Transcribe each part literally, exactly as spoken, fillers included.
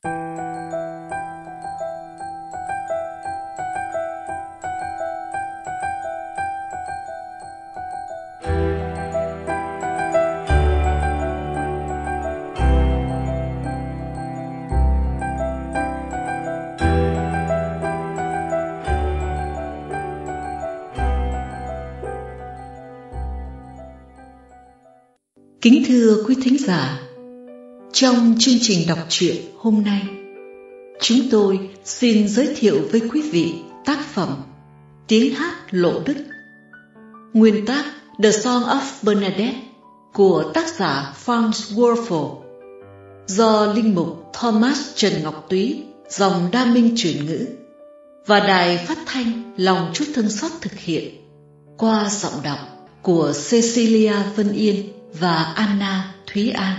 Kính thưa quý thính giả, trong chương trình đọc truyện hôm nay, chúng tôi xin giới thiệu với quý vị tác phẩm Tiếng hát Lộ Đức, nguyên tác The Song of Bernadette của tác giả Franz Werfel, do linh mục Thomas Trần Ngọc Túy dòng Đa Minh chuyển ngữ và đài phát thanh Lòng Chúa Thương Xót thực hiện qua giọng đọc của Cecilia Vân Yên và Anna Thúy An.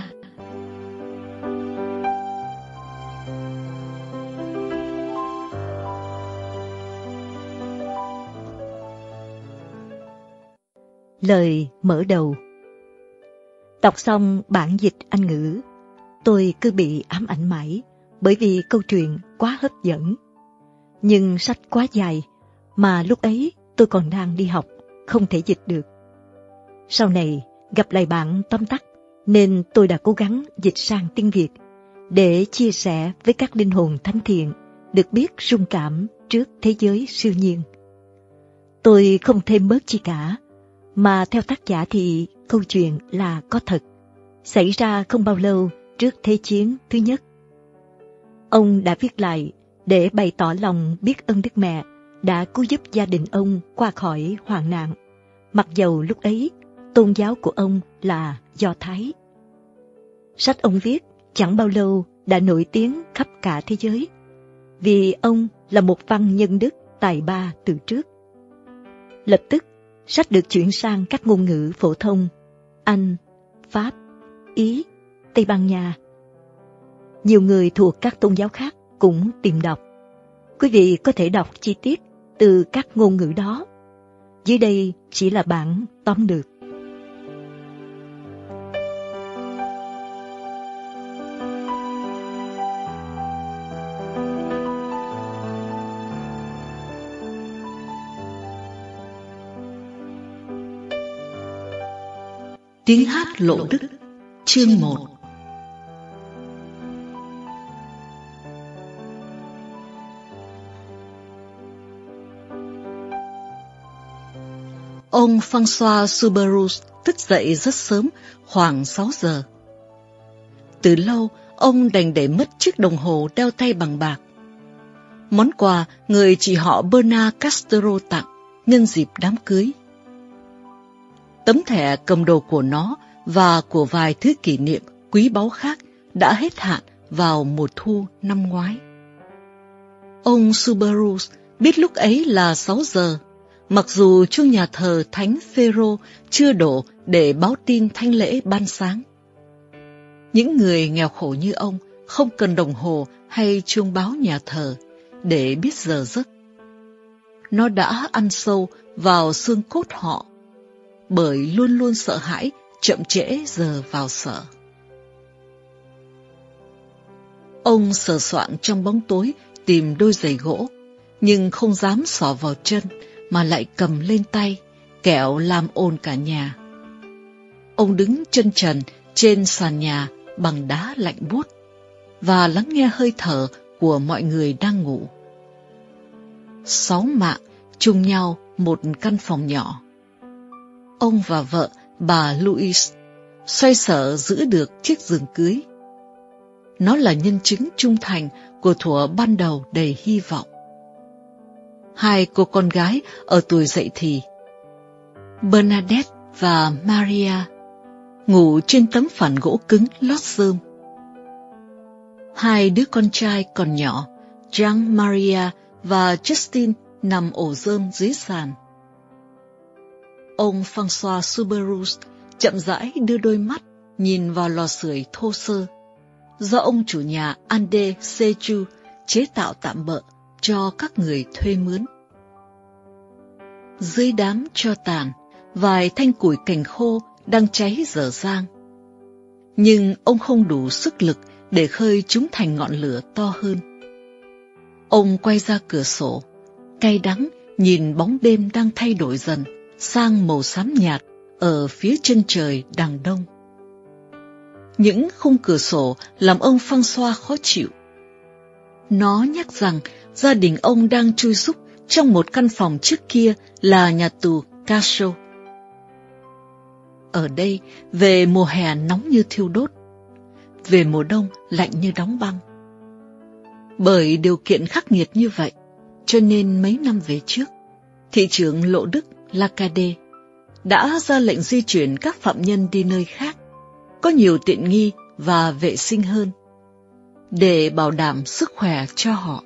Lời mở đầu. Đọc xong bản dịch Anh ngữ, tôi cứ bị ám ảnh mãi bởi vì câu chuyện quá hấp dẫn. Nhưng sách quá dài, mà lúc ấy tôi còn đang đi học, không thể dịch được. Sau này gặp lại bạn tóm tắt, nên tôi đã cố gắng dịch sang tiếng Việt để chia sẻ với các linh hồn thánh thiện được biết rung cảm trước thế giới siêu nhiên. Tôi không thêm bớt chi cả, mà theo tác giả thì câu chuyện là có thật, xảy ra không bao lâu trước Thế chiến thứ nhất. Ông đã viết lại để bày tỏ lòng biết ơn Đức Mẹ đã cứu giúp gia đình ông qua khỏi hoạn nạn, mặc dầu lúc ấy tôn giáo của ông là Do Thái. Sách ông viết chẳng bao lâu đã nổi tiếng khắp cả thế giới, vì ông là một văn nhân đức tài ba từ trước. Lập tức, sách được chuyển sang các ngôn ngữ phổ thông: Anh, Pháp, Ý, Tây Ban Nha. Nhiều người thuộc các tôn giáo khác cũng tìm đọc. Quý vị có thể đọc chi tiết từ các ngôn ngữ đó. Dưới đây chỉ là bản tóm lược. Tiếng hát Lộ Đức, chương một. Ông François Suberus thức dậy rất sớm, khoảng sáu giờ. Từ lâu, ông đành để mất chiếc đồng hồ đeo tay bằng bạc. Món quà người chị họ Bernard Castro tặng nhân dịp đám cưới. Tấm thẻ cầm đồ của nó và của vài thứ kỷ niệm quý báu khác đã hết hạn vào mùa thu năm ngoái. Ông Suberus biết lúc ấy là sáu giờ, mặc dù chuông nhà thờ Thánh Phêrô chưa đổ để báo tin thánh lễ ban sáng. Những người nghèo khổ như ông không cần đồng hồ hay chuông báo nhà thờ để biết giờ giấc. Nó đã ăn sâu vào xương cốt họ, bởi luôn luôn sợ hãi chậm trễ giờ vào sở. Ông sờ soạn trong bóng tối tìm đôi giày gỗ, nhưng không dám xỏ vào chân mà lại cầm lên tay, kẻo làm ồn cả nhà. Ông đứng chân trần trên sàn nhà bằng đá lạnh buốt và lắng nghe hơi thở của mọi người đang ngủ. Sáu mạng chung nhau một căn phòng nhỏ. Ông và vợ, bà Louise, xoay sở giữ được chiếc giường cưới. Nó là nhân chứng trung thành của thuở ban đầu đầy hy vọng. Hai cô con gái ở tuổi dậy thì, Bernadette và Maria, ngủ trên tấm phản gỗ cứng lót rơm. Hai đứa con trai còn nhỏ, Jean Maria và Justin, nằm ổ rơm dưới sàn. Ông François Suberus chậm rãi đưa đôi mắt nhìn vào lò sưởi thô sơ do ông chủ nhà Ande Seju chế tạo tạm bợ cho các người thuê mướn. Dưới đám tro tàn, vài thanh củi cành khô đang cháy dở dang. Nhưng ông không đủ sức lực để khơi chúng thành ngọn lửa to hơn. Ông quay ra cửa sổ, cay đắng nhìn bóng đêm đang thay đổi dần sang màu xám nhạt ở phía chân trời đằng đông. Những khung cửa sổ làm ông François khó chịu. Nó nhắc rằng gia đình ông đang chui rúc trong một căn phòng trước kia là nhà tù Cachot. Ở đây, về mùa hè nóng như thiêu đốt, về mùa đông lạnh như đóng băng. Bởi điều kiện khắc nghiệt như vậy, cho nên mấy năm về trước, thị trưởng Lộ Đức Lacade đã ra lệnh di chuyển các phạm nhân đi nơi khác, có nhiều tiện nghi và vệ sinh hơn, để bảo đảm sức khỏe cho họ.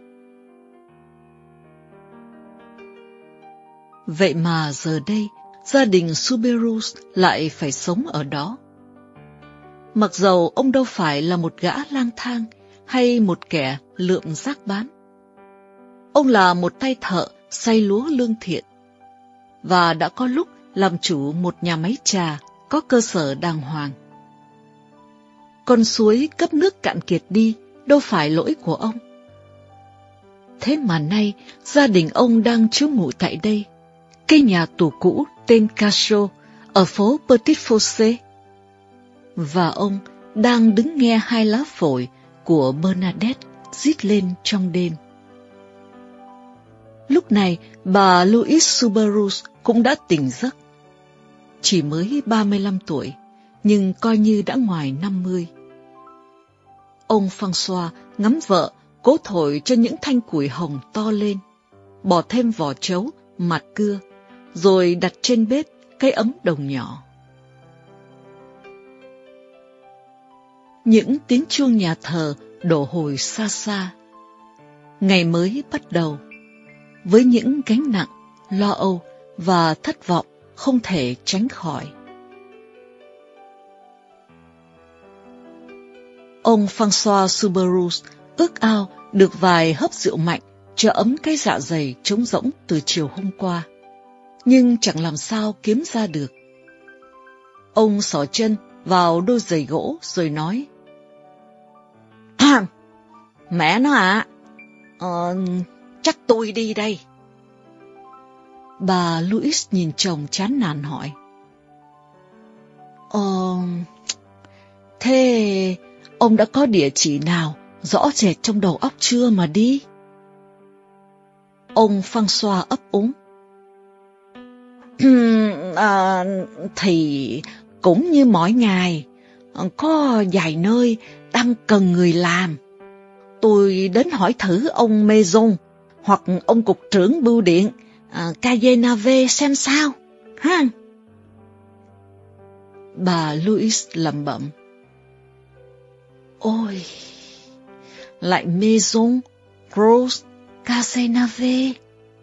Vậy mà giờ đây, gia đình Suberus lại phải sống ở đó. Mặc dầu ông đâu phải là một gã lang thang hay một kẻ lượm rác bán. Ông là một tay thợ xay lúa lương thiện, và đã có lúc làm chủ một nhà máy trà có cơ sở đàng hoàng. Con suối cấp nước cạn kiệt đi đâu phải lỗi của ông. Thế mà nay gia đình ông đang trú ngụ tại đây, cây nhà tù cũ tên Cachot ở phố Petit Fossé, và ông đang đứng nghe hai lá phổi của Bernadette rít lên trong đêm. Lúc này bà Louise Suberus cũng đã tỉnh giấc. Chỉ mới ba mươi lăm tuổi, nhưng coi như đã ngoài năm mươi. Ông François ngắm vợ cố thổi cho những thanh củi hồng to lên, bỏ thêm vỏ trấu, mặt cưa, rồi đặt trên bếp cái ấm đồng nhỏ. Những tiếng chuông nhà thờ đổ hồi xa xa. Ngày mới bắt đầu, với những gánh nặng, lo âu và thất vọng không thể tránh khỏi. Ông François Suberus ước ao được vài hớp rượu mạnh cho ấm cái dạ dày trống rỗng từ chiều hôm qua, nhưng chẳng làm sao kiếm ra được. Ông xỏ chân vào đôi giày gỗ rồi nói: Mẹ nó ạ, à, ờ, chắc tôi đi đây. Bà Louise nhìn chồng chán nản hỏi: Ờ, thế ông đã có địa chỉ nào rõ rệt trong đầu óc chưa mà đi? Ông François ấp úng: à, thì cũng như mỗi ngày, có vài nơi đang cần người làm. Tôi đến hỏi thử ông Maison hoặc ông cục trưởng bưu điện à, Cayenave xem sao, ha? Bà Louise lẩm bẩm: Ôi, lại Maison, Rose, Cayenave.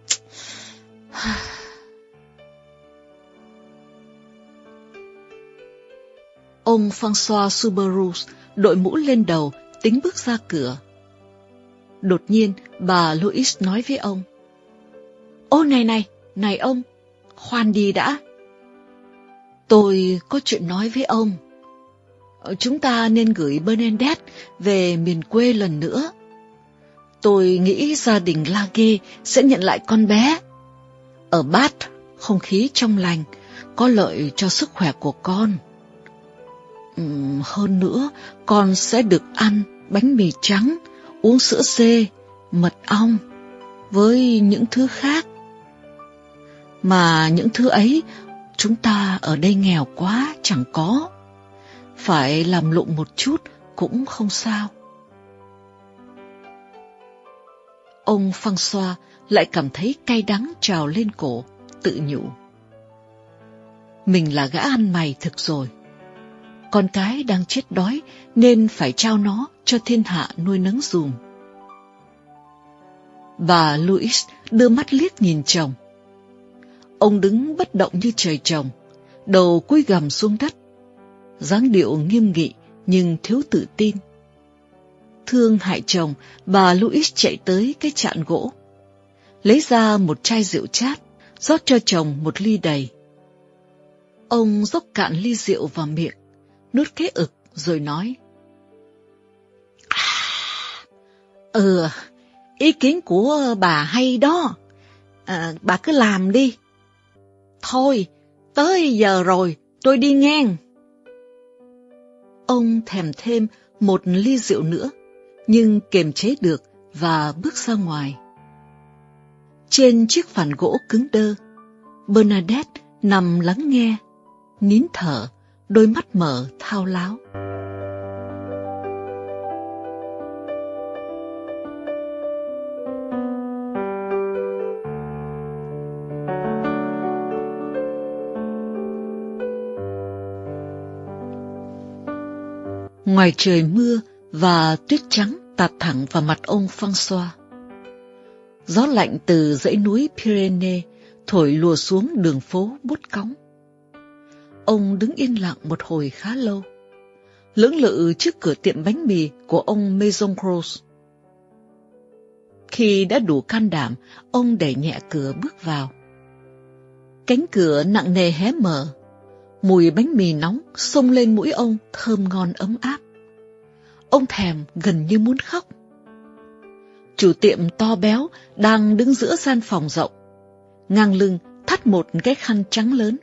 Ông François Suberus đội mũ lên đầu, tính bước ra cửa. Đột nhiên, bà Louise nói với ông: Ô này này, này ông, khoan đi đã. Tôi có chuyện nói với ông. Chúng ta nên gửi Bernadette về miền quê lần nữa. Tôi nghĩ gia đình Lague sẽ nhận lại con bé. Ở Bath, không khí trong lành, có lợi cho sức khỏe của con. Uhm, hơn nữa, con sẽ được ăn bánh mì trắng, uống sữa dê, mật ong, với những thứ khác. Mà những thứ ấy, chúng ta ở đây nghèo quá, chẳng có. Phải làm lụng một chút cũng không sao. Ông François lại cảm thấy cay đắng trào lên cổ, tự nhủ: Mình là gã ăn mày thực rồi. Con cái đang chết đói nên phải trao nó cho thiên hạ nuôi nấng dùm. Bà Louise đưa mắt liếc nhìn chồng. Ông đứng bất động như trời trồng, đầu cúi gằm xuống đất, dáng điệu nghiêm nghị nhưng thiếu tự tin. Thương hại chồng, bà Louise chạy tới cái chạn gỗ, lấy ra một chai rượu chát, rót cho chồng một ly đầy. Ông dốc cạn ly rượu vào miệng, nuốt cái ực rồi nói: Ừ, ý kiến của bà hay đó. À, bà cứ làm đi. Thôi, tới giờ rồi, tôi đi ngang. Ông thèm thêm một ly rượu nữa, nhưng kiềm chế được và bước ra ngoài. Trên chiếc phản gỗ cứng đơ, Bernadette nằm lắng nghe, nín thở, đôi mắt mở thao láo. Ngoài trời mưa và tuyết trắng tạt thẳng vào mặt ông François. Gió lạnh từ dãy núi Pyrénées thổi lùa xuống đường phố buốt cóng. Ông đứng yên lặng một hồi khá lâu, lưỡng lự trước cửa tiệm bánh mì của ông Maison Gros. Khi đã đủ can đảm, ông đẩy nhẹ cửa bước vào. Cánh cửa nặng nề hé mở, mùi bánh mì nóng xông lên mũi ông thơm ngon ấm áp. Ông thèm gần như muốn khóc. Chủ tiệm to béo đang đứng giữa gian phòng rộng, ngang lưng thắt một cái khăn trắng lớn.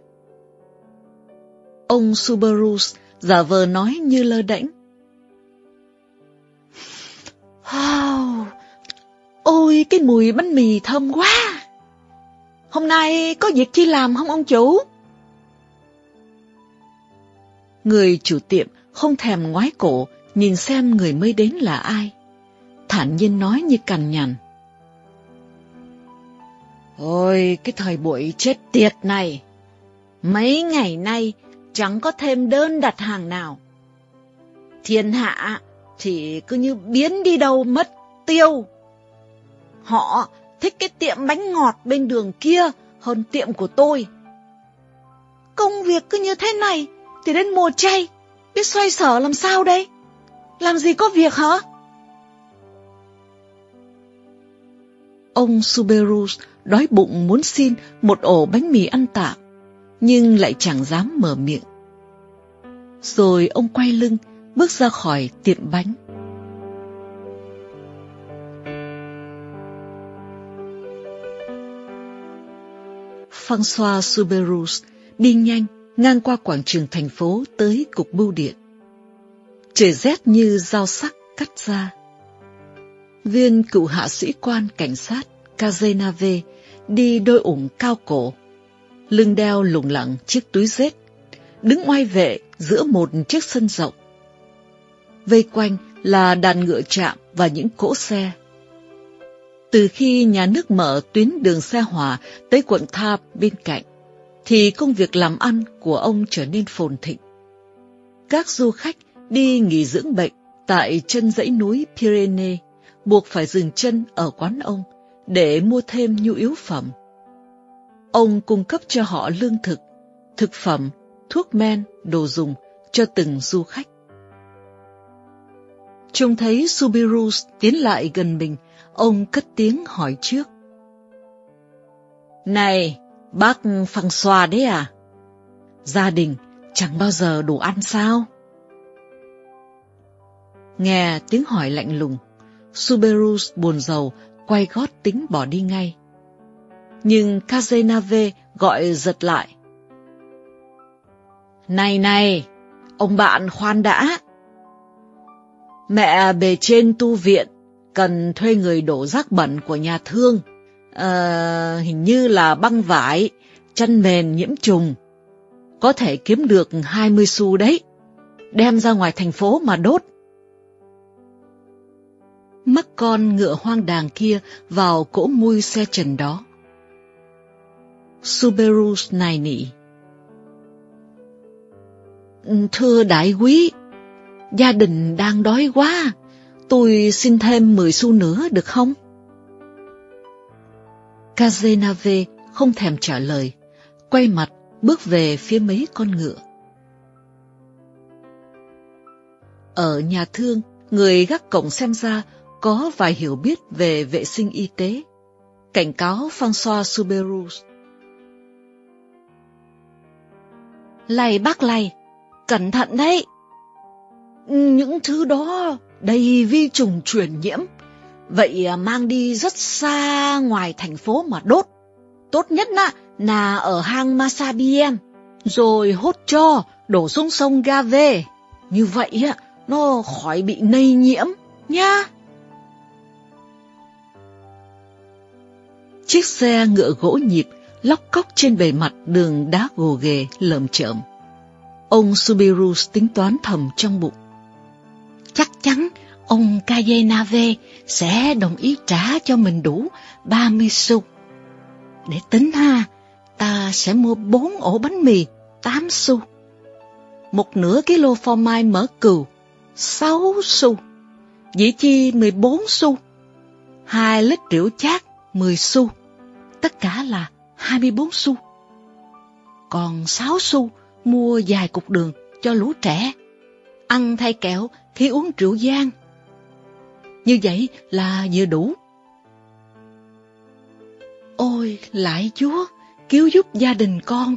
Ông Subaru giả vờ nói như lơ đễnh. Wow, ôi cái mùi bánh mì thơm quá. Hôm nay có việc chi làm không ông chủ? Người chủ tiệm không thèm ngoái cổ nhìn xem người mới đến là ai, thản nhiên nói như cằn nhằn. Ôi cái thời buổi chết tiệt này, mấy ngày nay chẳng có thêm đơn đặt hàng nào. Thiên hạ thì cứ như biến đi đâu mất tiêu. Họ thích cái tiệm bánh ngọt bên đường kia hơn tiệm của tôi. Công việc cứ như thế này thì đến mùa chay biết xoay sở làm sao đây? Làm gì có việc hả? Ông Subaru đói bụng muốn xin một ổ bánh mì ăn tạm, nhưng lại chẳng dám mở miệng. Rồi ông quay lưng, bước ra khỏi tiệm bánh. François Subaru đi nhanh ngang qua quảng trường thành phố tới cục bưu điện. Trời rét như dao sắc cắt ra. Viên cựu hạ sĩ quan cảnh sát Cazenave đi đôi ủng cao cổ, lưng đeo lủng lẳng chiếc túi rết, đứng oai vệ giữa một chiếc sân rộng. Vây quanh là đàn ngựa trạm và những cỗ xe. Từ khi nhà nước mở tuyến đường xe hỏa tới quận Tháp bên cạnh, thì công việc làm ăn của ông trở nên phồn thịnh. Các du khách đi nghỉ dưỡng bệnh tại chân dãy núi Pyrénées buộc phải dừng chân ở quán ông để mua thêm nhu yếu phẩm. Ông cung cấp cho họ lương thực, thực phẩm, thuốc men, đồ dùng cho từng du khách. Trông thấy Subaru tiến lại gần mình, ông cất tiếng hỏi trước. Này, bác François đấy à? Gia đình chẳng bao giờ đủ ăn sao? Nghe tiếng hỏi lạnh lùng, Subaru buồn rầu quay gót tính bỏ đi ngay. Nhưng Cazenave gọi giật lại. Này này, ông bạn khoan đã. Mẹ bề trên tu viện cần thuê người đổ rác bẩn của nhà thương. À, hình như là băng vải, chăn mền nhiễm trùng. Có thể kiếm được hai mươi xu đấy. Đem ra ngoài thành phố mà đốt. Mắc con ngựa hoang đàng kia vào cỗ mui xe trần đó. Subaru nài nỉ. Thưa đại quý, gia đình đang đói quá, tôi xin thêm mười xu nữa được không? Cazenave không thèm trả lời, quay mặt bước về phía mấy con ngựa. Ở nhà thương, người gác cổng xem ra có vài hiểu biết về vệ sinh y tế, cảnh cáo François Subaru. Này bác này, cẩn thận đấy. Những thứ đó đầy vi trùng truyền nhiễm, Vậy mang đi rất xa ngoài thành phố mà đốt. Tốt nhất á, là ở hang Masabien, rồi hốt cho, đổ xuống sông Gave. Như vậy á, nó khỏi bị lây nhiễm, nha. Chiếc xe ngựa gỗ nhịp lóc cóc trên bề mặt đường đá gồ ghề lởm chởm. Ông Subiru tính toán thầm trong bụng. Chắc chắn ông Kayenave sẽ đồng ý trả cho mình đủ ba mươi xu. Để tính ha, ta sẽ mua bốn ổ bánh mì, tám xu. Một nửa kilo phô mai mỡ cừu, sáu xu. Dĩ chi mười bốn xu. Hai lít rượu chát, mười xu. Tất cả là hai mươi bốn xu. Còn sáu xu mua vài cục đường cho lũ trẻ. Ăn thay kẹo khi uống rượu vang. Như vậy là vừa đủ. Ôi lạy Chúa, cứu giúp gia đình con.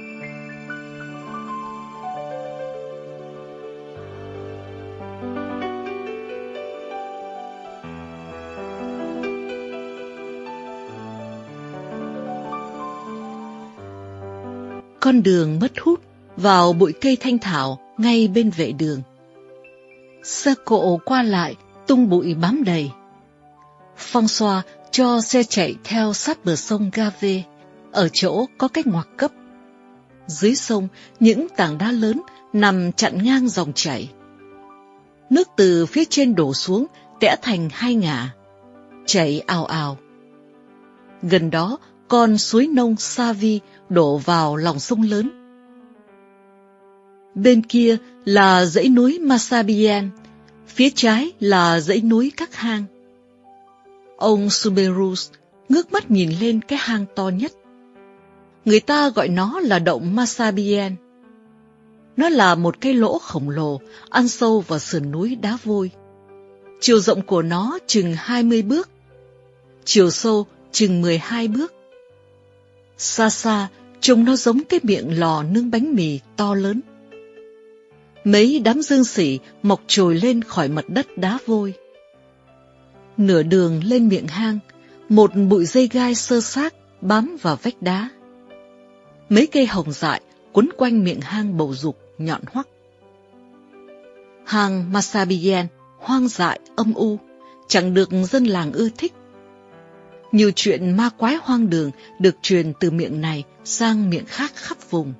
Con đường mất hút vào bụi cây thanh thảo ngay bên vệ đường. Xe cộ qua lại, tung bụi bám đầy. François cho xe chạy theo sát bờ sông Gave, ở chỗ có cái ngoặc cấp. Dưới sông, những tảng đá lớn nằm chặn ngang dòng chảy. Nước từ phía trên đổ xuống, tẽ thành hai ngả, chảy ào ào. Gần đó, con suối nông Savi đổ vào lòng sông lớn. Bên kia là dãy núi Masabien, phía trái là dãy núi các hang. Ông Suberus ngước mắt nhìn lên cái hang to nhất. Người ta gọi nó là động Masabien. Nó là một cái lỗ khổng lồ ăn sâu vào sườn núi đá vôi. Chiều rộng của nó chừng hai mươi bước, chiều sâu chừng mười hai bước. Xa xa, trông nó giống cái miệng lò nướng bánh mì to lớn. Mấy đám dương xỉ mọc trồi lên khỏi mặt đất đá vôi. Nửa đường lên miệng hang, một bụi dây gai xơ xác bám vào vách đá. Mấy cây hồng dại quấn quanh miệng hang bầu dục nhọn hoắt. Hang Masabien hoang dại âm u, chẳng được dân làng ưa thích. Nhiều chuyện ma quái hoang đường được truyền từ miệng này sang miệng khác khắp vùng.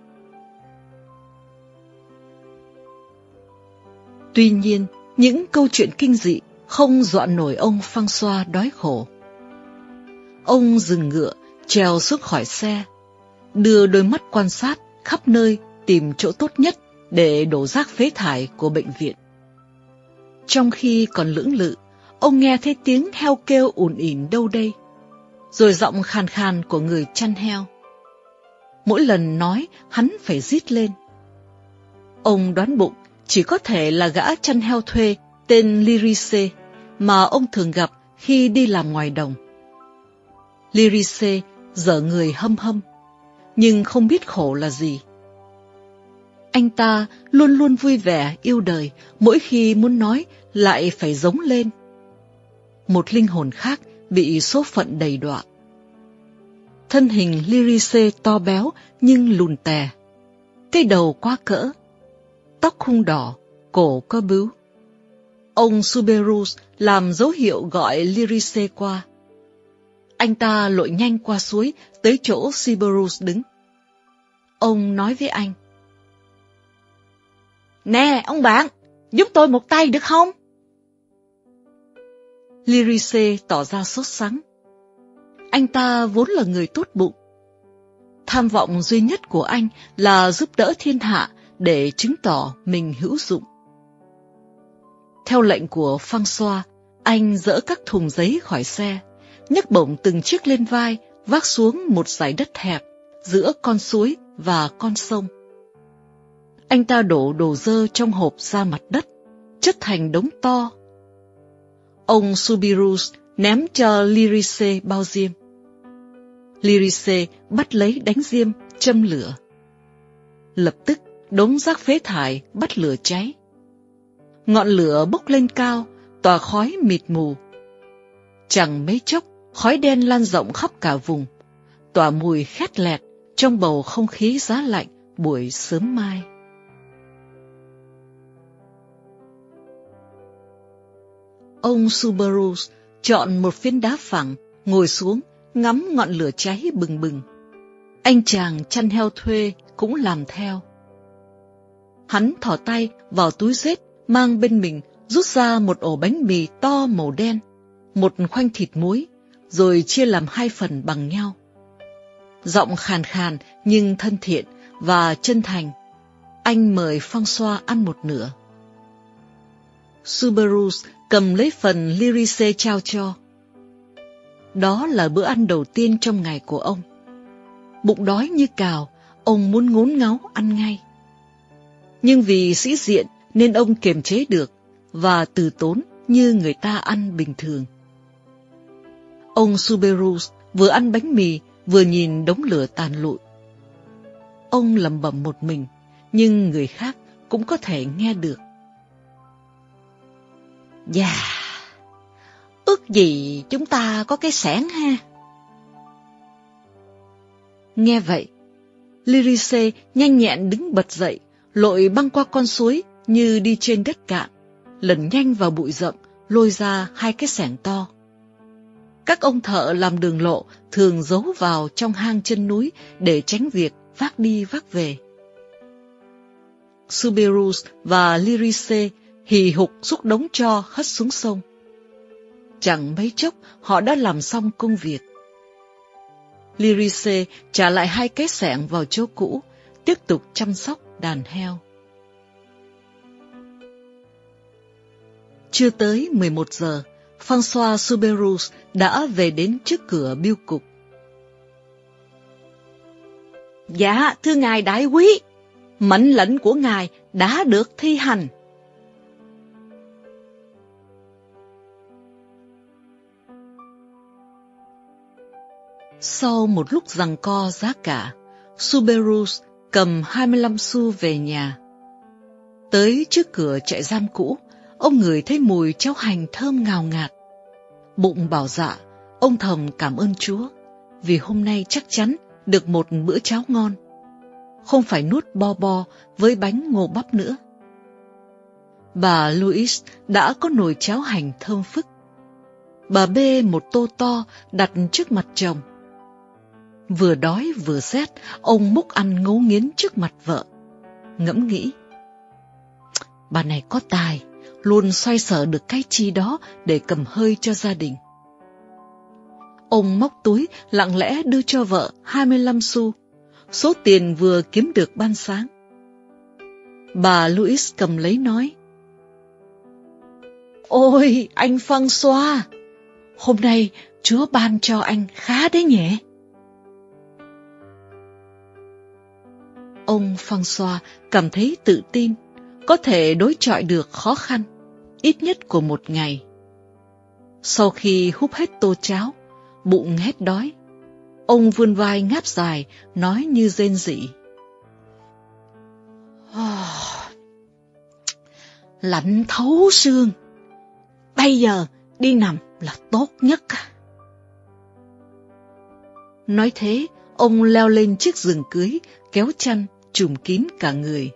Tuy nhiên, những câu chuyện kinh dị không dọa nổi ông François đói khổ. Ông dừng ngựa, trèo xuống khỏi xe, đưa đôi mắt quan sát khắp nơi tìm chỗ tốt nhất để đổ rác phế thải của bệnh viện. Trong khi còn lưỡng lự, ông nghe thấy tiếng heo kêu ùn ỉn đâu đây, rồi giọng khàn khàn của người chăn heo. Mỗi lần nói, hắn phải rít lên. Ông đoán bụng chỉ có thể là gã chăn heo thuê tên Lyrice mà ông thường gặp khi đi làm ngoài đồng. Lyrice dở người hâm hâm, nhưng không biết khổ là gì. Anh ta luôn luôn vui vẻ, yêu đời, mỗi khi muốn nói lại phải giống lên. Một linh hồn khác bị số phận đầy đọa. Thân hình Lyrice to béo nhưng lùn tè, cái đầu quá cỡ, tóc khung đỏ, cổ có bướu. Ông Suberus làm dấu hiệu gọi Lyrice qua. Anh ta lội nhanh qua suối tới chỗ Suberus đứng. Ông nói với anh: "Nè, ông bạn, giúp tôi một tay được không?" Lyrice tỏ ra sốt sắng. Anh ta vốn là người tốt bụng. Tham vọng duy nhất của anh là giúp đỡ thiên hạ để chứng tỏ mình hữu dụng. Theo lệnh của François, anh dỡ các thùng giấy khỏi xe, nhấc bổng từng chiếc lên vai, vác xuống một dải đất hẹp giữa con suối và con sông. Anh ta đổ đồ dơ trong hộp ra mặt đất, chất thành đống to. Ông Subirus ném cho Lyrice bao diêm. Lyrice bắt lấy đánh diêm, châm lửa. Lập tức, đống rác phế thải bắt lửa cháy. Ngọn lửa bốc lên cao, tỏa khói mịt mù. Chẳng mấy chốc, khói đen lan rộng khắp cả vùng, tỏa mùi khét lẹt trong bầu không khí giá lạnh buổi sớm mai. Ông Subaru chọn một phiến đá phẳng, ngồi xuống, ngắm ngọn lửa cháy bừng bừng. Anh chàng chăn heo thuê cũng làm theo. Hắn thò tay vào túi rết mang bên mình, rút ra một ổ bánh mì to màu đen, một khoanh thịt muối, rồi chia làm hai phần bằng nhau. Giọng khàn khàn nhưng thân thiện và chân thành, anh mời François ăn một nửa. Subaru cầm lấy phần Lyrice trao cho. Đó là bữa ăn đầu tiên trong ngày của ông. Bụng đói như cào, ông muốn ngốn ngáo ăn ngay. Nhưng vì sĩ diện nên ông kiềm chế được và từ tốn như người ta ăn bình thường. Ông Subaru vừa ăn bánh mì vừa nhìn đống lửa tàn lụi. Ông lẩm bẩm một mình, nhưng người khác cũng có thể nghe được. Dạ, yeah. Ước gì chúng ta có cái xẻng ha. Nghe vậy, Lyrice nhanh nhẹn đứng bật dậy, lội băng qua con suối như đi trên đất cạn, lần nhanh vào bụi rậm, lôi ra hai cái xẻng to. Các ông thợ làm đường lộ thường giấu vào trong hang chân núi để tránh việc vác đi vác về. Subaru và Lyrice hì hục xúc đống tro hất xuống sông. Chẳng mấy chốc họ đã làm xong công việc. Lyrice trả lại hai cái xẻng vào chỗ cũ, tiếp tục chăm sóc đàn heo. Chưa tới mười một giờ, François Subaru đã về đến trước cửa bưu cục. Dạ, thưa ngài đại quý, mệnh lệnh của ngài đã được thi hành. Sau một lúc giằng co giá cả, Subaru cầm hai mươi lăm xu về nhà. Tới trước cửa trại giam cũ, ông ngửi thấy mùi cháo hành thơm ngào ngạt. Bụng bảo dạ, ông thầm cảm ơn Chúa, vì hôm nay chắc chắn được một bữa cháo ngon, không phải nuốt bo bo với bánh ngô bắp nữa. Bà Louise đã có nồi cháo hành thơm phức. Bà bê một tô to đặt trước mặt chồng. Vừa đói vừa rét, ông múc ăn ngấu nghiến trước mặt vợ. Ngẫm nghĩ, bà này có tài, luôn xoay sở được cái chi đó để cầm hơi cho gia đình. Ông móc túi lặng lẽ đưa cho vợ hai mươi lăm xu, số tiền vừa kiếm được ban sáng. Bà Louise cầm lấy nói, ôi anh François, hôm nay Chúa ban cho anh khá đấy nhỉ? Ông François cảm thấy tự tin, có thể đối chọi được khó khăn, ít nhất của một ngày. Sau khi húp hết tô cháo, bụng hét đói, ông vươn vai ngáp dài, nói như rên rỉ. Oh, lạnh thấu xương, bây giờ đi nằm là tốt nhất. Nói thế, ông leo lên chiếc giường cưới, kéo chăn, trùm kín cả người.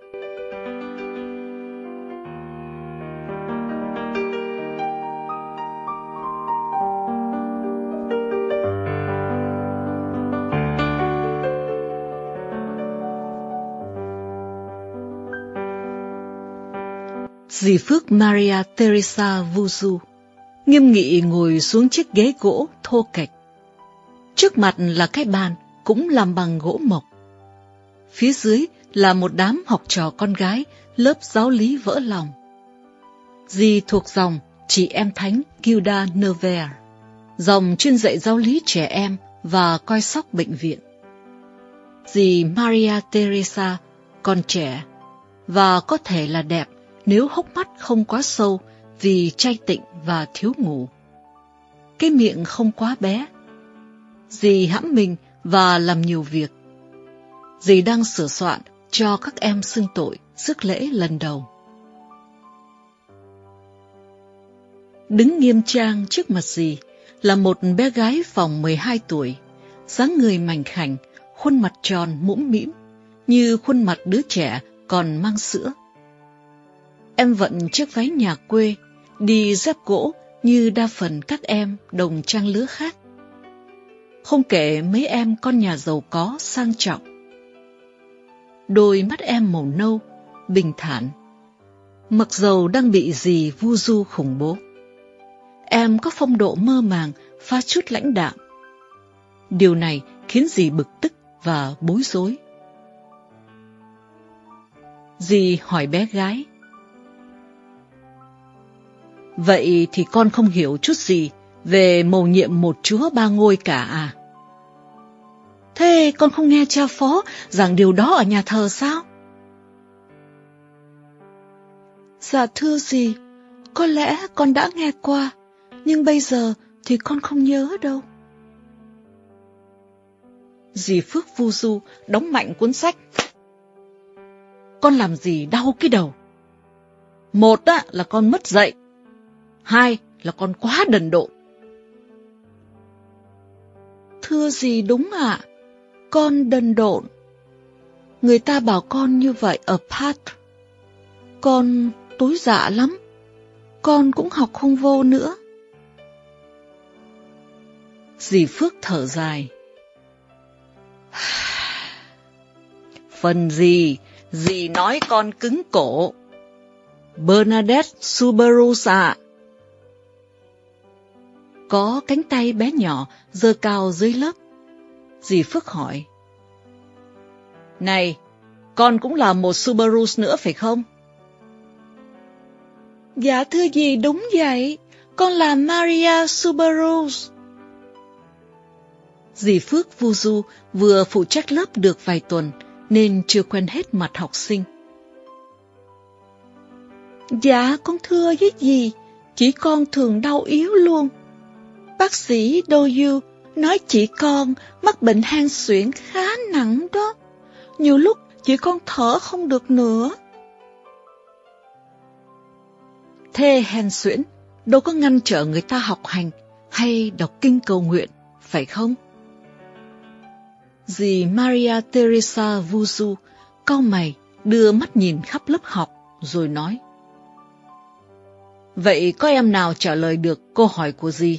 Dì Phước Maria Teresa Vuzu nghiêm nghị ngồi xuống chiếc ghế gỗ thô kệch. Trước mặt là cái bàn cũng làm bằng gỗ mộc. Phía dưới là một đám học trò con gái lớp giáo lý vỡ lòng. Dì thuộc dòng chị em thánh Gilda Nevers, dòng chuyên dạy giáo lý trẻ em và coi sóc bệnh viện. Dì Maria Teresa còn trẻ và có thể là đẹp nếu hốc mắt không quá sâu vì chay tịnh và thiếu ngủ. Cái miệng không quá bé. Dì hãm mình và làm nhiều việc. Dì đang sửa soạn cho các em xưng tội rước lễ lần đầu. Đứng nghiêm trang trước mặt dì, là một bé gái vòng mười hai tuổi, dáng người mảnh khảnh, khuôn mặt tròn mũm mĩm, như khuôn mặt đứa trẻ còn mang sữa. Em vận chiếc váy nhà quê, đi dép gỗ như đa phần các em đồng trang lứa khác. Không kể mấy em con nhà giàu có sang trọng. Đôi mắt em màu nâu, bình thản, mặc dầu đang bị dì vu du khủng bố. Em có phong độ mơ màng, pha chút lãnh đạm. Điều này khiến dì bực tức và bối rối. Dì hỏi bé gái: "Vậy thì con không hiểu chút gì về mầu nhiệm một Chúa ba ngôi cả à? Thế con không nghe cha phó giảng điều đó ở nhà thờ sao?" "Dạ thưa dì, có lẽ con đã nghe qua, nhưng bây giờ thì con không nhớ đâu." Dì Phước vu du đóng mạnh cuốn sách. "Con làm gì đau cái đầu. Một á, là con mất dạy. Hai là con quá đần độn." "Thưa dì đúng ạ, con đần độn. Người ta bảo con như vậy ở Pat. Con tối dạ lắm. Con cũng học không vô nữa." Dì Phước thở dài. "Phần gì, dì nói con cứng cổ. Bernadette Subaru ạ." Có cánh tay bé nhỏ giơ cao dưới lớp. Dì Phước hỏi: "Này, con cũng là một Subaru nữa phải không?" "Dạ thưa dì đúng vậy, con là Maria Subaru." Dì Phước vu du vừa phụ trách lớp được vài tuần nên chưa quen hết mặt học sinh. "Dạ con thưa với dì, chỉ con thường đau yếu luôn. Bác sĩ Doyu nói chị con mắc bệnh hen suyễn khá nặng đó. Nhiều lúc chị con thở không được nữa." Thế hen suyễn đâu có ngăn trở người ta học hành hay đọc kinh cầu nguyện, phải không? Dì Maria Teresa vu du cau mày đưa mắt nhìn khắp lớp học rồi nói: "Vậy có em nào trả lời được câu hỏi của dì?"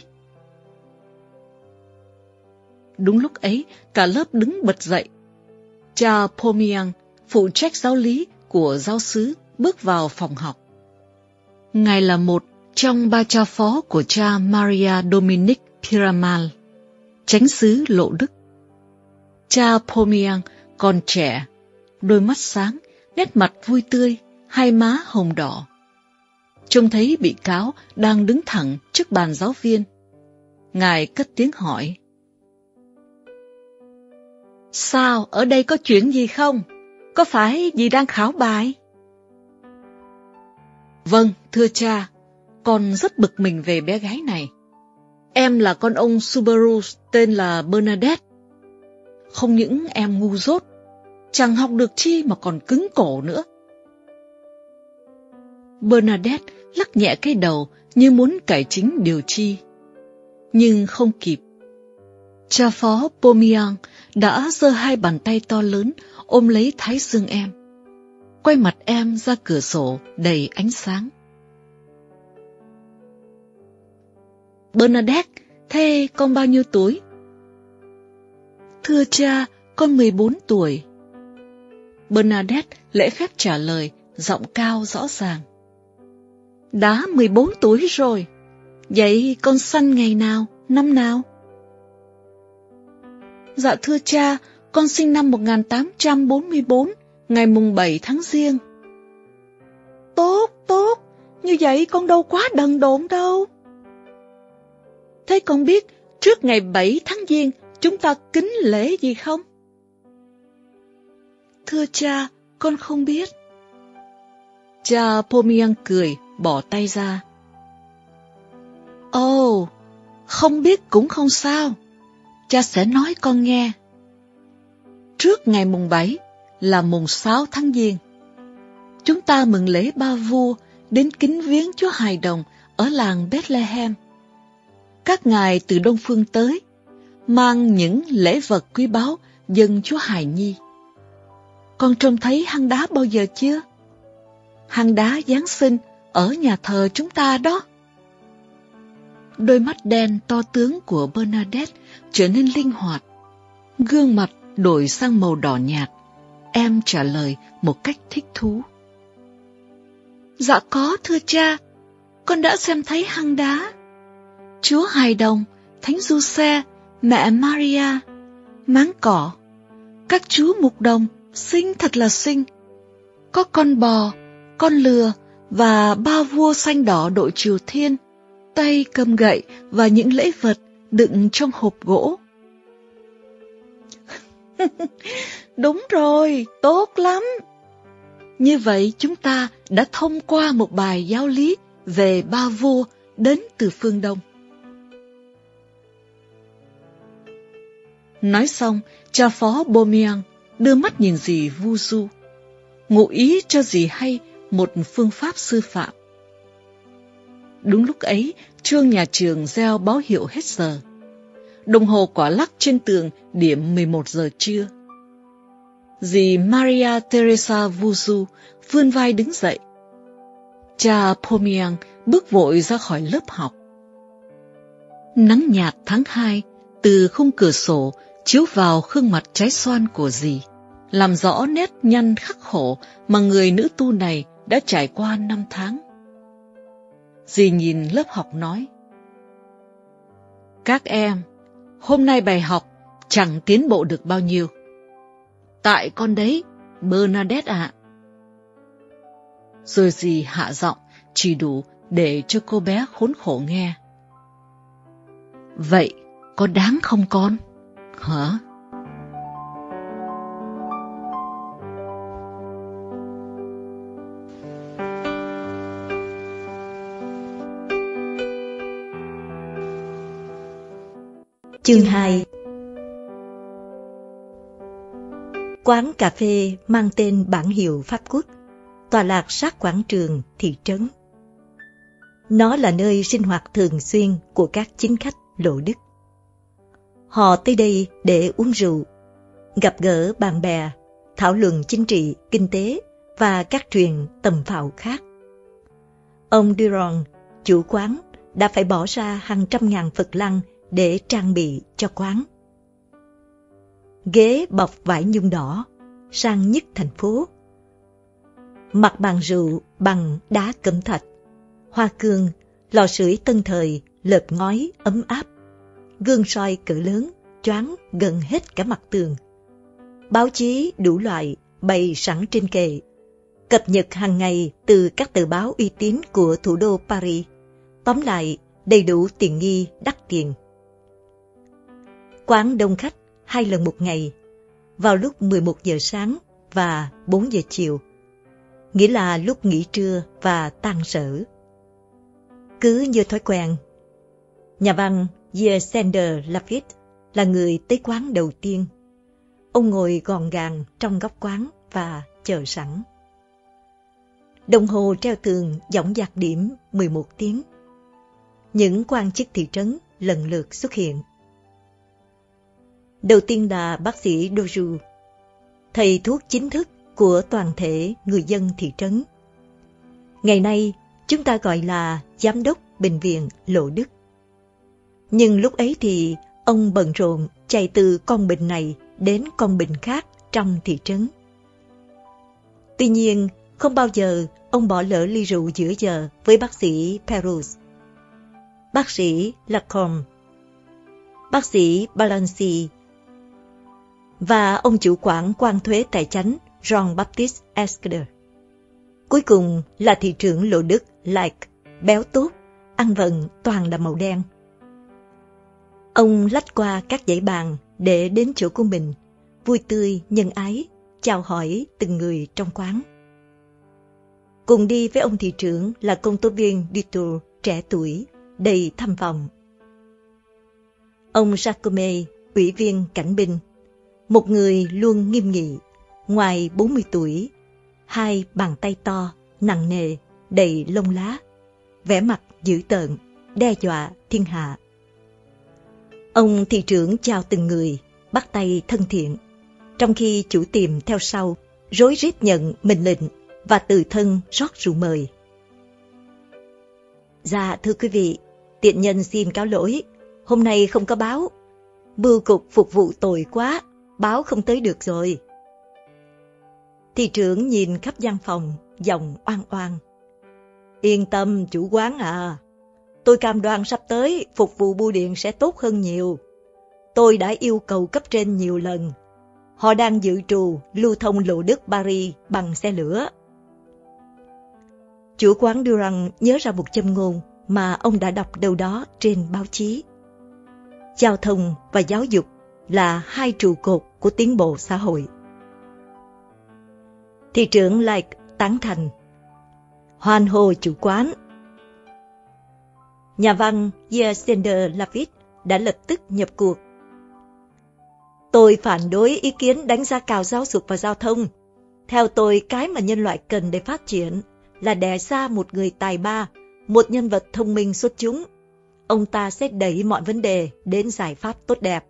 Đúng lúc ấy, cả lớp đứng bật dậy. Cha Pomian, phụ trách giáo lý của giáo xứ, bước vào phòng học. Ngài là một trong ba cha phó của cha Maria Dominic Piramal, chánh xứ Lộ Đức. Cha Pomian còn trẻ, đôi mắt sáng, nét mặt vui tươi, hai má hồng đỏ. Trông thấy bị cáo đang đứng thẳng trước bàn giáo viên. Ngài cất tiếng hỏi: "Sao, ở đây có chuyện gì không? Có phải dì đang khảo bài?" "Vâng, thưa cha, con rất bực mình về bé gái này. Em là con ông Subaru tên là Bernadette. Không những em ngu dốt, chẳng học được chi mà còn cứng cổ nữa." Bernadette lắc nhẹ cái đầu như muốn cải chính điều chi. Nhưng không kịp. Cha phó Pomian đã giơ hai bàn tay to lớn ôm lấy thái dương em, quay mặt em ra cửa sổ đầy ánh sáng. "Bernadette, thế con bao nhiêu tuổi?" "Thưa cha, con mười bốn tuổi." Bernadette lễ phép trả lời, giọng cao rõ ràng. "Đã mười bốn tuổi rồi. Vậy con sanh ngày nào, năm nào?" "Dạ thưa cha, con sinh năm một nghìn tám trăm bốn mươi bốn, ngày mùng bảy tháng Giêng." "Tốt, tốt, như vậy con đâu quá đần độn đâu." "Thế con biết trước ngày bảy tháng Giêng chúng ta kính lễ gì không?" "Thưa cha, con không biết." Cha Pomian cười, bỏ tay ra. "Ồ, không biết cũng không sao. Cha sẽ nói con nghe. Trước ngày mùng bảy là mùng sáu tháng Giêng. Chúng ta mừng lễ ba vua đến kính viếng Chúa Hài Đồng ở làng Bethlehem. các ngài từ Đông Phương tới, mang những lễ vật quý báu dâng Chúa Hài Nhi. Con trông thấy hang đá bao giờ chưa? Hang đá Giáng sinh ở nhà thờ chúng ta đó. Đôi mắt đen to tướng của Bernadette trở nên linh hoạt. Gương mặt đổi sang màu đỏ nhạt. Em trả lời một cách thích thú. Dạ có, thưa cha. Con đã xem thấy hang đá. Chúa Hài Đồng, Thánh Giuse, mẹ Maria, máng cỏ, các chú mục đồng xinh thật là xinh. Có con bò, con lừa và ba vua xanh đỏ đội Triều Thiên, tay cầm gậy và những lễ vật đựng trong hộp gỗ. Đúng rồi, tốt lắm. Như vậy chúng ta đã thông qua một bài giáo lý về ba vua đến từ phương Đông. Nói xong, cha phó Beaumont đưa mắt nhìn dì vu du, ngụ ý cho dì hay một phương pháp sư phạm. Đúng lúc ấy, chuông nhà trường reo báo hiệu hết giờ. Đồng hồ quả lắc trên tường điểm mười một giờ trưa. Dì Maria Teresa vu du vươn vai đứng dậy. Cha Beaumont bước vội ra khỏi lớp học. Nắng nhạt tháng hai từ khung cửa sổ chiếu vào gương mặt trái xoan của dì, làm rõ nét nhăn khắc khổ mà người nữ tu này đã trải qua năm tháng. Dì nhìn lớp học nói: Các em, hôm nay bài học chẳng tiến bộ được bao nhiêu. Tại con đấy, Bernadette ạ. Rồi dì hạ giọng chỉ đủ để cho cô bé khốn khổ nghe. Vậy có đáng không con? Hả? Chương hai. Quán cà phê mang tên bản hiệu Pháp Quốc, tọa lạc sát quảng trường thị trấn. Nó là nơi sinh hoạt thường xuyên của các chính khách Lộ Đức. Họ tới đây để uống rượu, gặp gỡ bạn bè, thảo luận chính trị, kinh tế và các chuyện tầm phào khác. Ông Durand, chủ quán, đã phải bỏ ra hàng trăm ngàn Phật lăng để trang bị cho quán. Ghế bọc vải nhung đỏ, sang nhất thành phố. Mặt bàn rượu bằng đá cẩm thạch, hoa cương, lò sưởi tân thời, lợp ngói ấm áp, gương soi cỡ lớn choáng gần hết cả mặt tường. Báo chí đủ loại bày sẵn trên kệ, cập nhật hàng ngày từ các tờ báo uy tín của thủ đô Paris. Tóm lại, đầy đủ tiện nghi đắt tiền. Quán đông khách hai lần một ngày, vào lúc mười một giờ sáng và bốn giờ chiều, nghĩa là lúc nghỉ trưa và tan sở. Cứ như thói quen, nhà văn Alexander Lafitte là người tới quán đầu tiên. Ông ngồi gọn gàng trong góc quán và chờ sẵn. Đồng hồ treo tường dõng dạc điểm mười một tiếng. Những quan chức thị trấn lần lượt xuất hiện. Đầu tiên là bác sĩ Doju, thầy thuốc chính thức của toàn thể người dân thị trấn. Ngày nay, chúng ta gọi là giám đốc bệnh viện Lộ Đức. Nhưng lúc ấy thì ông bận rộn chạy từ con bệnh này đến con bệnh khác trong thị trấn. Tuy nhiên, không bao giờ ông bỏ lỡ ly rượu giữa giờ với bác sĩ Perus, bác sĩ Lacombe, bác sĩ Balanci và ông chủ quản quan thuế tài chánh Jean-Baptiste Esquer. Cuối cùng là thị trưởng Lộ Đức Like, béo tốt, ăn vận toàn là màu đen. Ông lách qua các dãy bàn để đến chỗ của mình, vui tươi, nhân ái, chào hỏi từng người trong quán. Cùng đi với ông thị trưởng là công tố viên Dutour, trẻ tuổi, đầy tham vọng. Ông Jacome, ủy viên cảnh binh, một người luôn nghiêm nghị, ngoài bốn mươi tuổi, hai bàn tay to, nặng nề, đầy lông lá, vẻ mặt dữ tợn, đe dọa thiên hạ. Ông thị trưởng chào từng người, bắt tay thân thiện, trong khi chủ tiệm theo sau, rối rít nhận mệnh lệnh và từ thân rót rượu mời. Dạ thưa quý vị, tiện nhân xin cáo lỗi, hôm nay không có báo. Bưu cục phục vụ tồi quá, báo không tới được rồi. Thị trưởng nhìn khắp gian phòng, giọng oan oan. Yên tâm chủ quán à, tôi cam đoan sắp tới phục vụ bưu điện sẽ tốt hơn nhiều. Tôi đã yêu cầu cấp trên nhiều lần. Họ đang dự trù lưu thông lộ đất Paris bằng xe lửa. Chủ quán Durand nhớ ra một châm ngôn mà ông đã đọc đâu đó trên báo chí. Giao thông và giáo dục là hai trụ cột của tiến bộ xã hội. Thị trưởng Like tán thành. Hoan hô chủ quán. Nhà văn Alexander Lafitte đã lập tức nhập cuộc. Tôi phản đối ý kiến đánh giá cao giáo dục và giao thông. Theo tôi, cái mà nhân loại cần để phát triển là đẻ ra một người tài ba, một nhân vật thông minh xuất chúng. Ông ta sẽ đẩy mọi vấn đề đến giải pháp tốt đẹp.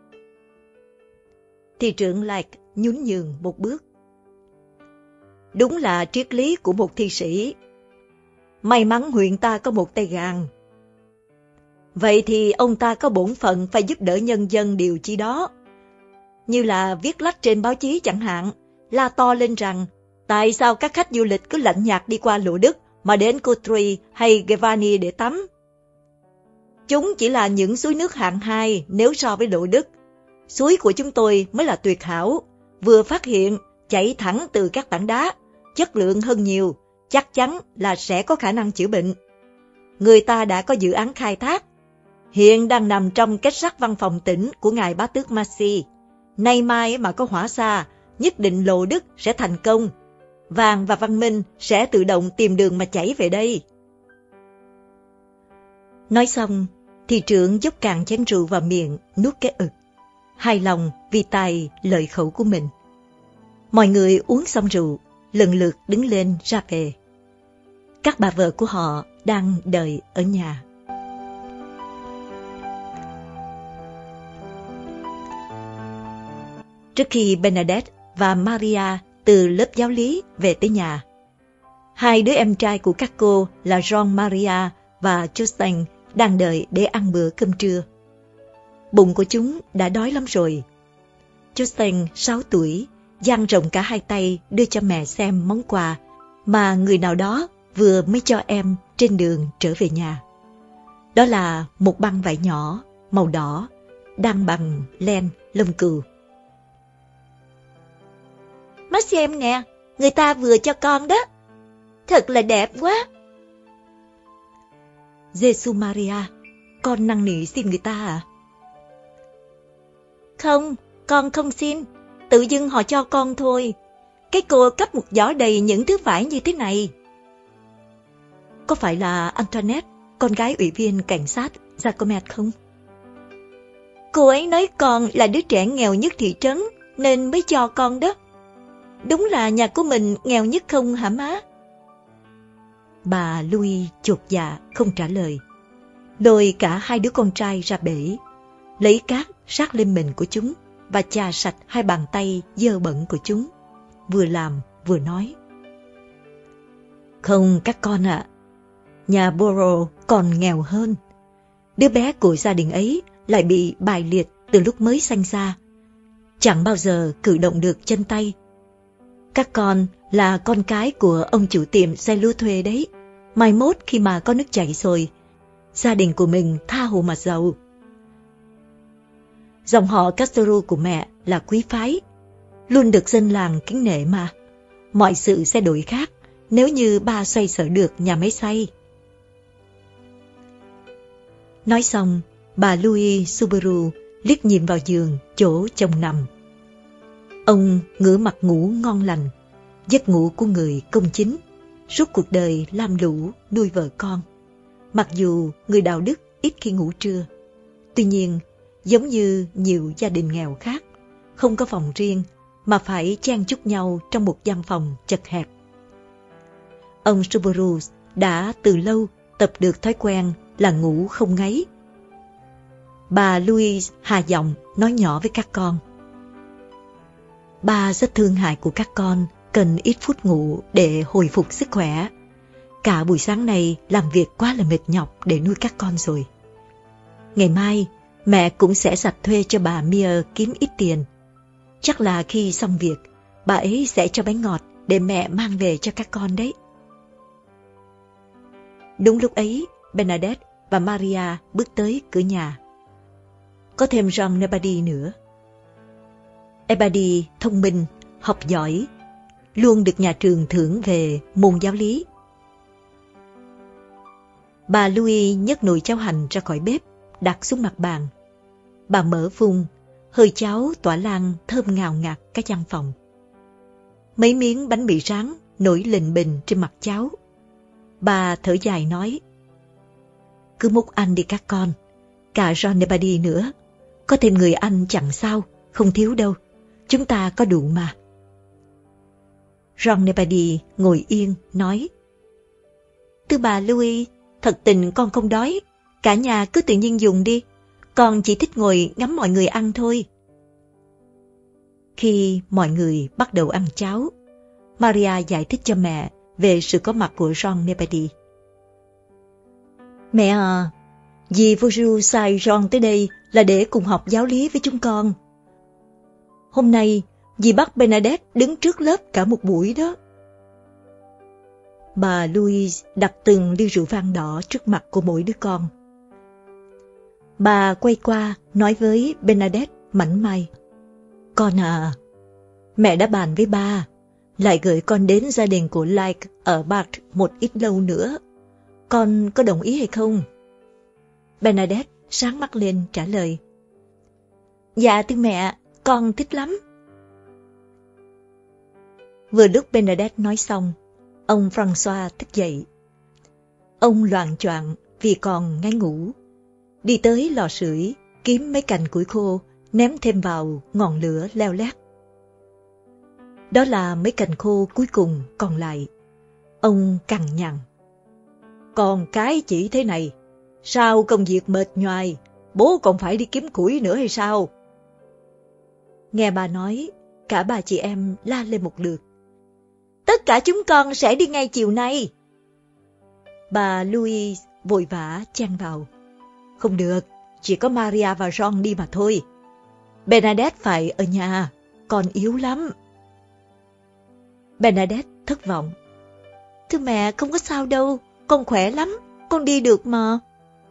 Thị trưởng Like nhún nhường một bước. Đúng là triết lý của một thi sĩ. May mắn huyện ta có một tay gàn. Vậy thì ông ta có bổn phận phải giúp đỡ nhân dân điều chi đó. Như là viết lách trên báo chí chẳng hạn, la to lên rằng tại sao các khách du lịch cứ lạnh nhạt đi qua Lộ Đức mà đến Courtrai hay Giovanni để tắm. Chúng chỉ là những suối nước hạng hai nếu so với Lộ Đức. Suối của chúng tôi mới là tuyệt hảo, vừa phát hiện, chảy thẳng từ các tảng đá, chất lượng hơn nhiều, chắc chắn là sẽ có khả năng chữa bệnh. Người ta đã có dự án khai thác, hiện đang nằm trong kết sắt văn phòng tỉnh của ngài bá tước Massey. Nay mai mà có hỏa xa, nhất định Lộ Đức sẽ thành công. Vàng và văn minh sẽ tự động tìm đường mà chảy về đây. Nói xong, thị trưởng dốc cạn chén rượu vào miệng, nuốt cái ực, hài lòng vì tài lợi khẩu của mình. Mọi người uống xong rượu, lần lượt đứng lên ra về. Các bà vợ của họ đang đợi ở nhà. Trước khi Bernadette và Maria từ lớp giáo lý về tới nhà, hai đứa em trai của các cô là Jean Maria và Justin đang đợi để ăn bữa cơm trưa. Bụng của chúng đã đói lắm rồi. Justin, sáu tuổi, dang rộng cả hai tay đưa cho mẹ xem món quà mà người nào đó vừa mới cho em trên đường trở về nhà. Đó là một băng vải nhỏ, màu đỏ, đan bằng len lông cừu. Má xem nè, người ta vừa cho con đó. Thật là đẹp quá. Giê-xu Maria, con năn nỉ xin người ta à? Không, con không xin. Tự dưng họ cho con thôi. Cái cô cấp một giỏ đầy những thứ vải như thế này. Có phải là Antoinette, con gái ủy viên cảnh sát Giacomet không? Cô ấy nói con là đứa trẻ nghèo nhất thị trấn nên mới cho con đó. Đúng là nhà của mình nghèo nhất không hả má? Bà Louis chột dạ không trả lời. Lôi cả hai đứa con trai ra bể, lấy cát sát lên mình của chúng và chà sạch hai bàn tay dơ bẩn của chúng. Vừa làm vừa nói. Không các con ạ, à, nhà Boro còn nghèo hơn. Đứa bé của gia đình ấy lại bị bài liệt từ lúc mới sanh ra, chẳng bao giờ cử động được chân tay. Các con là con cái của ông chủ tiệm xe lúa thuê đấy. Mai mốt khi mà có nước chảy rồi, gia đình của mình tha hồ mà giàu. Dòng họ Castro của mẹ là quý phái, luôn được dân làng kính nể mà. Mọi sự sẽ đổi khác nếu như ba xoay sở được nhà máy xay. Nói xong, bà Louis Subaru liếc nhìn vào giường chỗ chồng nằm. Ông ngửa mặt ngủ ngon lành, giấc ngủ của người công chính, suốt cuộc đời lam lũ nuôi vợ con. Mặc dù người đạo đức ít khi ngủ trưa, tuy nhiên giống như nhiều gia đình nghèo khác, không có phòng riêng mà phải chen chúc nhau trong một gian phòng chật hẹp. Ông Subaru đã từ lâu tập được thói quen là ngủ không ngáy. Bà Louise hạ giọng nói nhỏ với các con. Ba rất thương hại của các con, cần ít phút ngủ để hồi phục sức khỏe. Cả buổi sáng này làm việc quá là mệt nhọc để nuôi các con rồi. Ngày mai, mẹ cũng sẽ giặt thuê cho bà Mia kiếm ít tiền. Chắc là khi xong việc, bà ấy sẽ cho bánh ngọt để mẹ mang về cho các con đấy. Đúng lúc ấy, Bernadette và Maria bước tới cửa nhà. Có thêm John Nebadi nữa. Ebadi thông minh, học giỏi, luôn được nhà trường thưởng về môn giáo lý. Bà Louise nhấc nồi cháo hành ra khỏi bếp, đặt xuống mặt bàn. Bà mở phun, hơi cháo tỏa lan thơm ngào ngạt cả căn phòng. Mấy miếng bánh mì rán nổi lềnh bềnh trên mặt cháo. Bà thở dài nói, cứ múc ăn đi các con, cả John Nebadi nữa. Có thêm người ăn chẳng sao, không thiếu đâu. Chúng ta có đủ mà. John Nebadi ngồi yên, nói, thưa bà Louise, thật tình con không đói. Cả nhà cứ tự nhiên dùng đi. Con chỉ thích ngồi ngắm mọi người ăn thôi. Khi mọi người bắt đầu ăn cháo, Maria giải thích cho mẹ về sự có mặt của John Nebadi. Mẹ à, dì vô ru sai John tới đây là để cùng học giáo lý với chúng con. Hôm nay, dì bắt Bernadette đứng trước lớp cả một buổi đó. Bà Louise đặt từng ly rượu vang đỏ trước mặt của mỗi đứa con. Bà quay qua nói với Bernadette mảnh mai, con à, mẹ đã bàn với ba, lại gửi con đến gia đình của Like ở Bath một ít lâu nữa. Con có đồng ý hay không? Bernadette sáng mắt lên trả lời, dạ thưa mẹ, con thích lắm. Vừa lúc Bernadette nói xong, ông François thức dậy. Ông loạng choạng vì còn ngáy ngủ, đi tới lò sưởi kiếm mấy cành củi khô ném thêm vào ngọn lửa leo lét. Đó là mấy cành khô cuối cùng còn lại. Ông cằn nhằn, còn cái chỉ thế này, sao công việc mệt nhoài, bố còn phải đi kiếm củi nữa hay sao? Nghe bà nói, cả ba chị em la lên một lượt. Tất cả chúng con sẽ đi ngay chiều nay. Bà Louise vội vã chen vào. Không được, chỉ có Maria và John đi mà thôi. Bernadette phải ở nhà, con yếu lắm. Bernadette thất vọng. Thưa mẹ, không có sao đâu, con khỏe lắm, con đi được mà.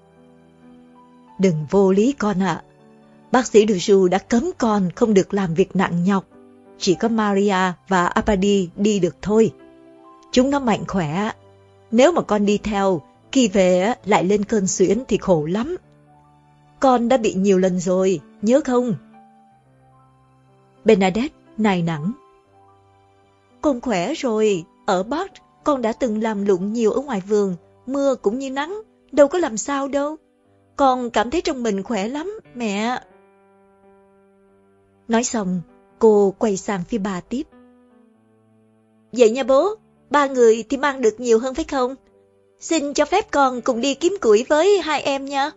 Đừng vô lý con ạ. À. Bác sĩ Duju đã cấm con không được làm việc nặng nhọc. Chỉ có Maria và Abadi đi được thôi. Chúng nó mạnh khỏe. Nếu mà con đi theo, khi về lại lên cơn suyễn thì khổ lắm. Con đã bị nhiều lần rồi, nhớ không? Bernadette nài nẳng. Con khỏe rồi, ở Bath con đã từng làm lụng nhiều ở ngoài vườn, mưa cũng như nắng, đâu có làm sao đâu. Con cảm thấy trong mình khỏe lắm, mẹ. Nói xong, cô quay sang phía ba tiếp. Vậy nha bố, ba người thì mang được nhiều hơn phải không? Xin cho phép con cùng đi kiếm củi với hai em nha.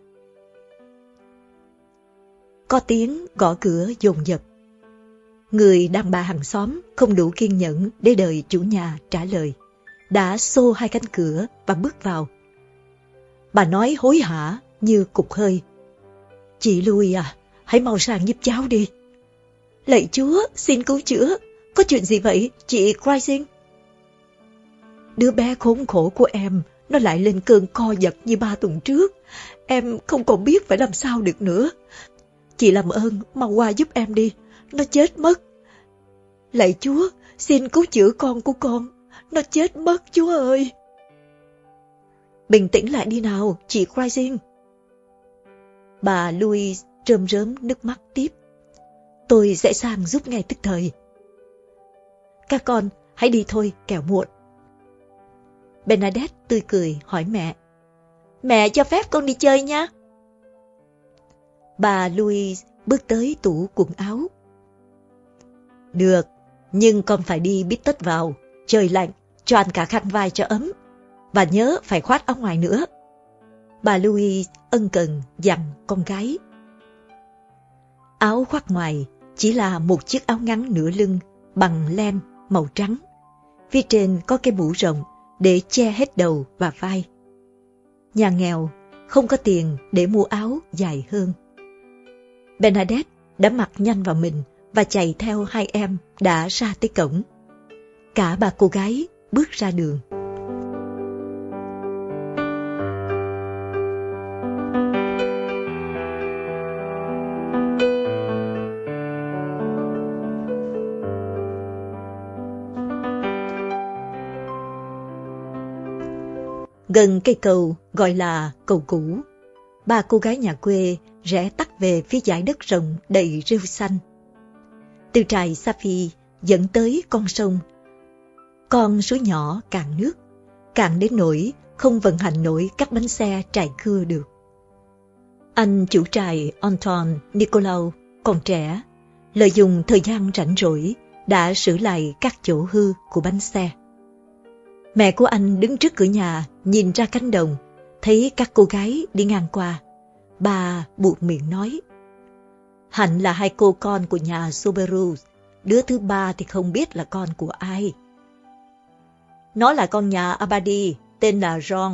Có tiếng gõ cửa dồn dập. Người đàn bà hàng xóm không đủ kiên nhẫn để đợi chủ nhà trả lời, đã xô hai cánh cửa và bước vào. Bà nói hối hả như cục hơi. Chị Louise à, hãy mau sang giúp cháu đi. Lạy Chúa, xin cứu chữa. Có chuyện gì vậy, chị Crising? Đứa bé khốn khổ của em, nó lại lên cơn co giật như ba tuần trước. Em không còn biết phải làm sao được nữa. Chị làm ơn, mau qua giúp em đi. Nó chết mất. Lạy Chúa, xin cứu chữa con của con. Nó chết mất, Chúa ơi. Bình tĩnh lại đi nào, chị Crising. Bà Louise rơm rớm nước mắt tiếp. Tôi sẽ sang giúp ngay tức thời. Các con, hãy đi thôi, kẻo muộn. Bernadette tươi cười hỏi mẹ. Mẹ cho phép con đi chơi nha. Bà Louise bước tới tủ quần áo. Được, nhưng con phải đi bít tất vào. Trời lạnh, cho ăn cả khăn vai cho ấm. Và nhớ phải khoác áo ngoài nữa. Bà Louise ân cần dặn con gái. Áo khoác ngoài chỉ là một chiếc áo ngắn nửa lưng bằng len màu trắng. Phía trên có cái mũ rộng để che hết đầu và vai. Nhà nghèo không có tiền để mua áo dài hơn. Bernadette đã mặc nhanh vào mình và chạy theo hai em đã ra tới cổng. Cả ba cô gái bước ra đường. Gần cây cầu gọi là cầu cũ, ba cô gái nhà quê rẽ tắt về phía dải đất rộng đầy rêu xanh. Từ trại Safi dẫn tới con sông, con suối nhỏ cạn nước, cạn đến nỗi không vận hành nổi các bánh xe trại cưa được. Anh chủ trại Anton Nicolau còn trẻ, lợi dụng thời gian rảnh rỗi đã sửa lại các chỗ hư của bánh xe. Mẹ của anh đứng trước cửa nhà nhìn ra cánh đồng, thấy các cô gái đi ngang qua. Bà buột miệng nói: hẳn là hai cô con của nhà Subaru, đứa thứ ba thì không biết là con của ai. Nó là con nhà Abadi, tên là John.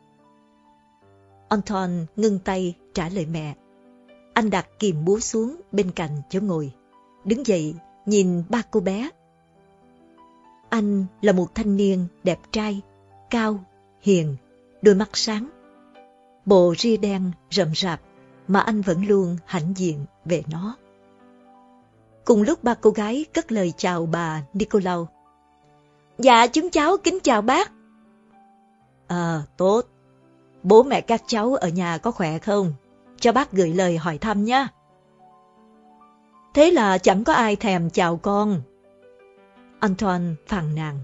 Anton ngưng tay trả lời mẹ. Anh đặt kìm búa xuống bên cạnh chỗ ngồi, đứng dậy nhìn ba cô bé. Anh là một thanh niên đẹp trai, cao, hiền, đôi mắt sáng. Bộ ria đen rậm rạp mà anh vẫn luôn hãnh diện về nó. Cùng lúc ba cô gái cất lời chào bà Nicolau. Dạ, chúng cháu kính chào bác. À, tốt. Bố mẹ các cháu ở nhà có khỏe không? Cho bác gửi lời hỏi thăm nhé. Thế là chẳng có ai thèm chào con. Anton phàn nàn.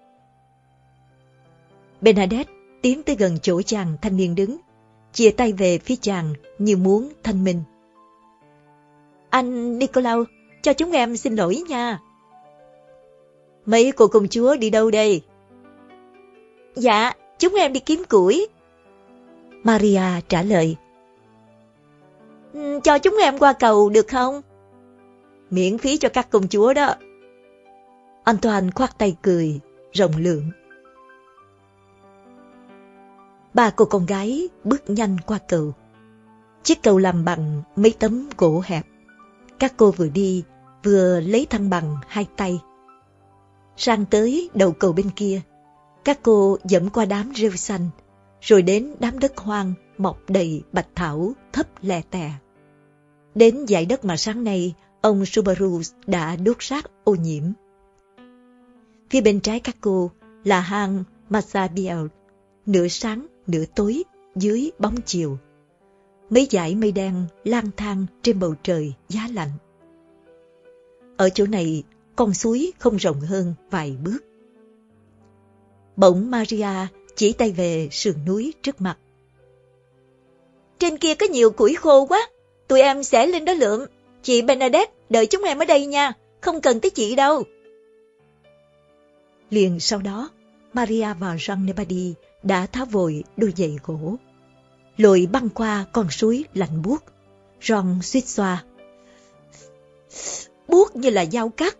Bernadette tiến tới gần chỗ chàng thanh niên đứng, chìa tay về phía chàng như muốn thanh minh. Anh Nicolau, cho chúng em xin lỗi nha. Mấy cô công chúa đi đâu đây? Dạ, chúng em đi kiếm củi. Maria trả lời. Cho chúng em qua cầu được không? Miễn phí cho các công chúa đó. Antoine khoát tay cười, rộng lượng. Ba cô con gái bước nhanh qua cầu. Chiếc cầu làm bằng mấy tấm gỗ hẹp. Các cô vừa đi, vừa lấy thăng bằng hai tay. Sang tới đầu cầu bên kia, các cô dẫm qua đám rêu xanh, rồi đến đám đất hoang mọc đầy bạch thảo thấp lè tè. Đến dải đất mà sáng nay ông Subaru đã đốt rác ô nhiễm. Phía bên trái các cô là hang Masabiel, nửa sáng nửa tối dưới bóng chiều. Mấy dải mây đen lang thang trên bầu trời giá lạnh. Ở chỗ này, con suối không rộng hơn vài bước. Bỗng Maria chỉ tay về sườn núi trước mặt. Trên kia có nhiều củi khô quá, tụi em sẽ lên đó lượm. Chị Bernadette đợi chúng em ở đây nha, không cần tới chị đâu. Liền sau đó, Maria và Jean Nebadi đã tháo vội đôi giày gỗ, lội băng qua con suối lạnh buốt. Jean suýt xoa. Buốt như là dao cắt.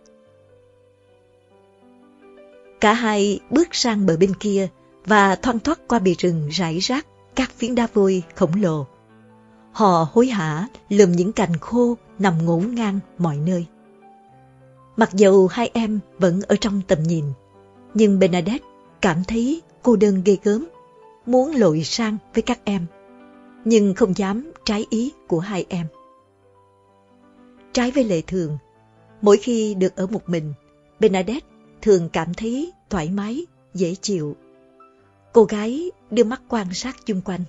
Cả hai bước sang bờ bên kia và thoăn thoắt qua bìa rừng rải rác các phiến đá vôi khổng lồ. Họ hối hả lượm những cành khô nằm ngổn ngang mọi nơi. Mặc dầu hai em vẫn ở trong tầm nhìn, nhưng Bernadette cảm thấy cô đơn ghê gớm, muốn lội sang với các em, nhưng không dám trái ý của hai em. Trái với lệ thường, mỗi khi được ở một mình, Bernadette thường cảm thấy thoải mái, dễ chịu. Cô gái đưa mắt quan sát chung quanh.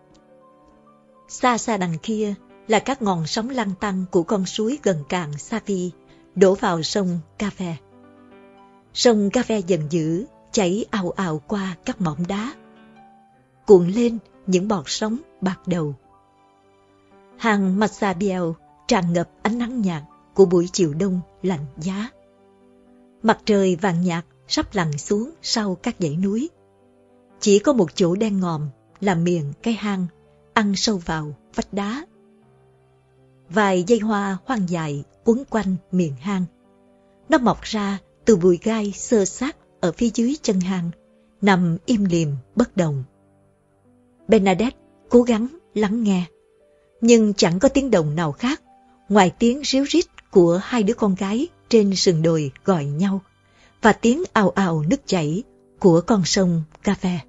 Xa xa đằng kia là các ngọn sóng lăn tăn của con suối gần cạn Safi đổ vào sông Cave. Sông Cave giận dữ chảy ào ào qua các mỏm đá, cuộn lên những bọt sóng bạc đầu. Hang Masabiel tràn ngập ánh nắng nhạt của buổi chiều đông lạnh giá. Mặt trời vàng nhạt sắp lặn xuống sau các dãy núi. Chỉ có một chỗ đen ngòm là miệng cái hang ăn sâu vào vách đá. vài dây hoa hoang dại quấn quanh miệng hang. Nó mọc ra từ bụi gai xơ xác ở phía dưới chân hang, nằm im lìm bất động. Bernadette cố gắng lắng nghe, nhưng chẳng có tiếng động nào khác ngoài tiếng ríu rít của hai đứa con gái trên sườn đồi gọi nhau và tiếng ào ào nước chảy của con sông Cave.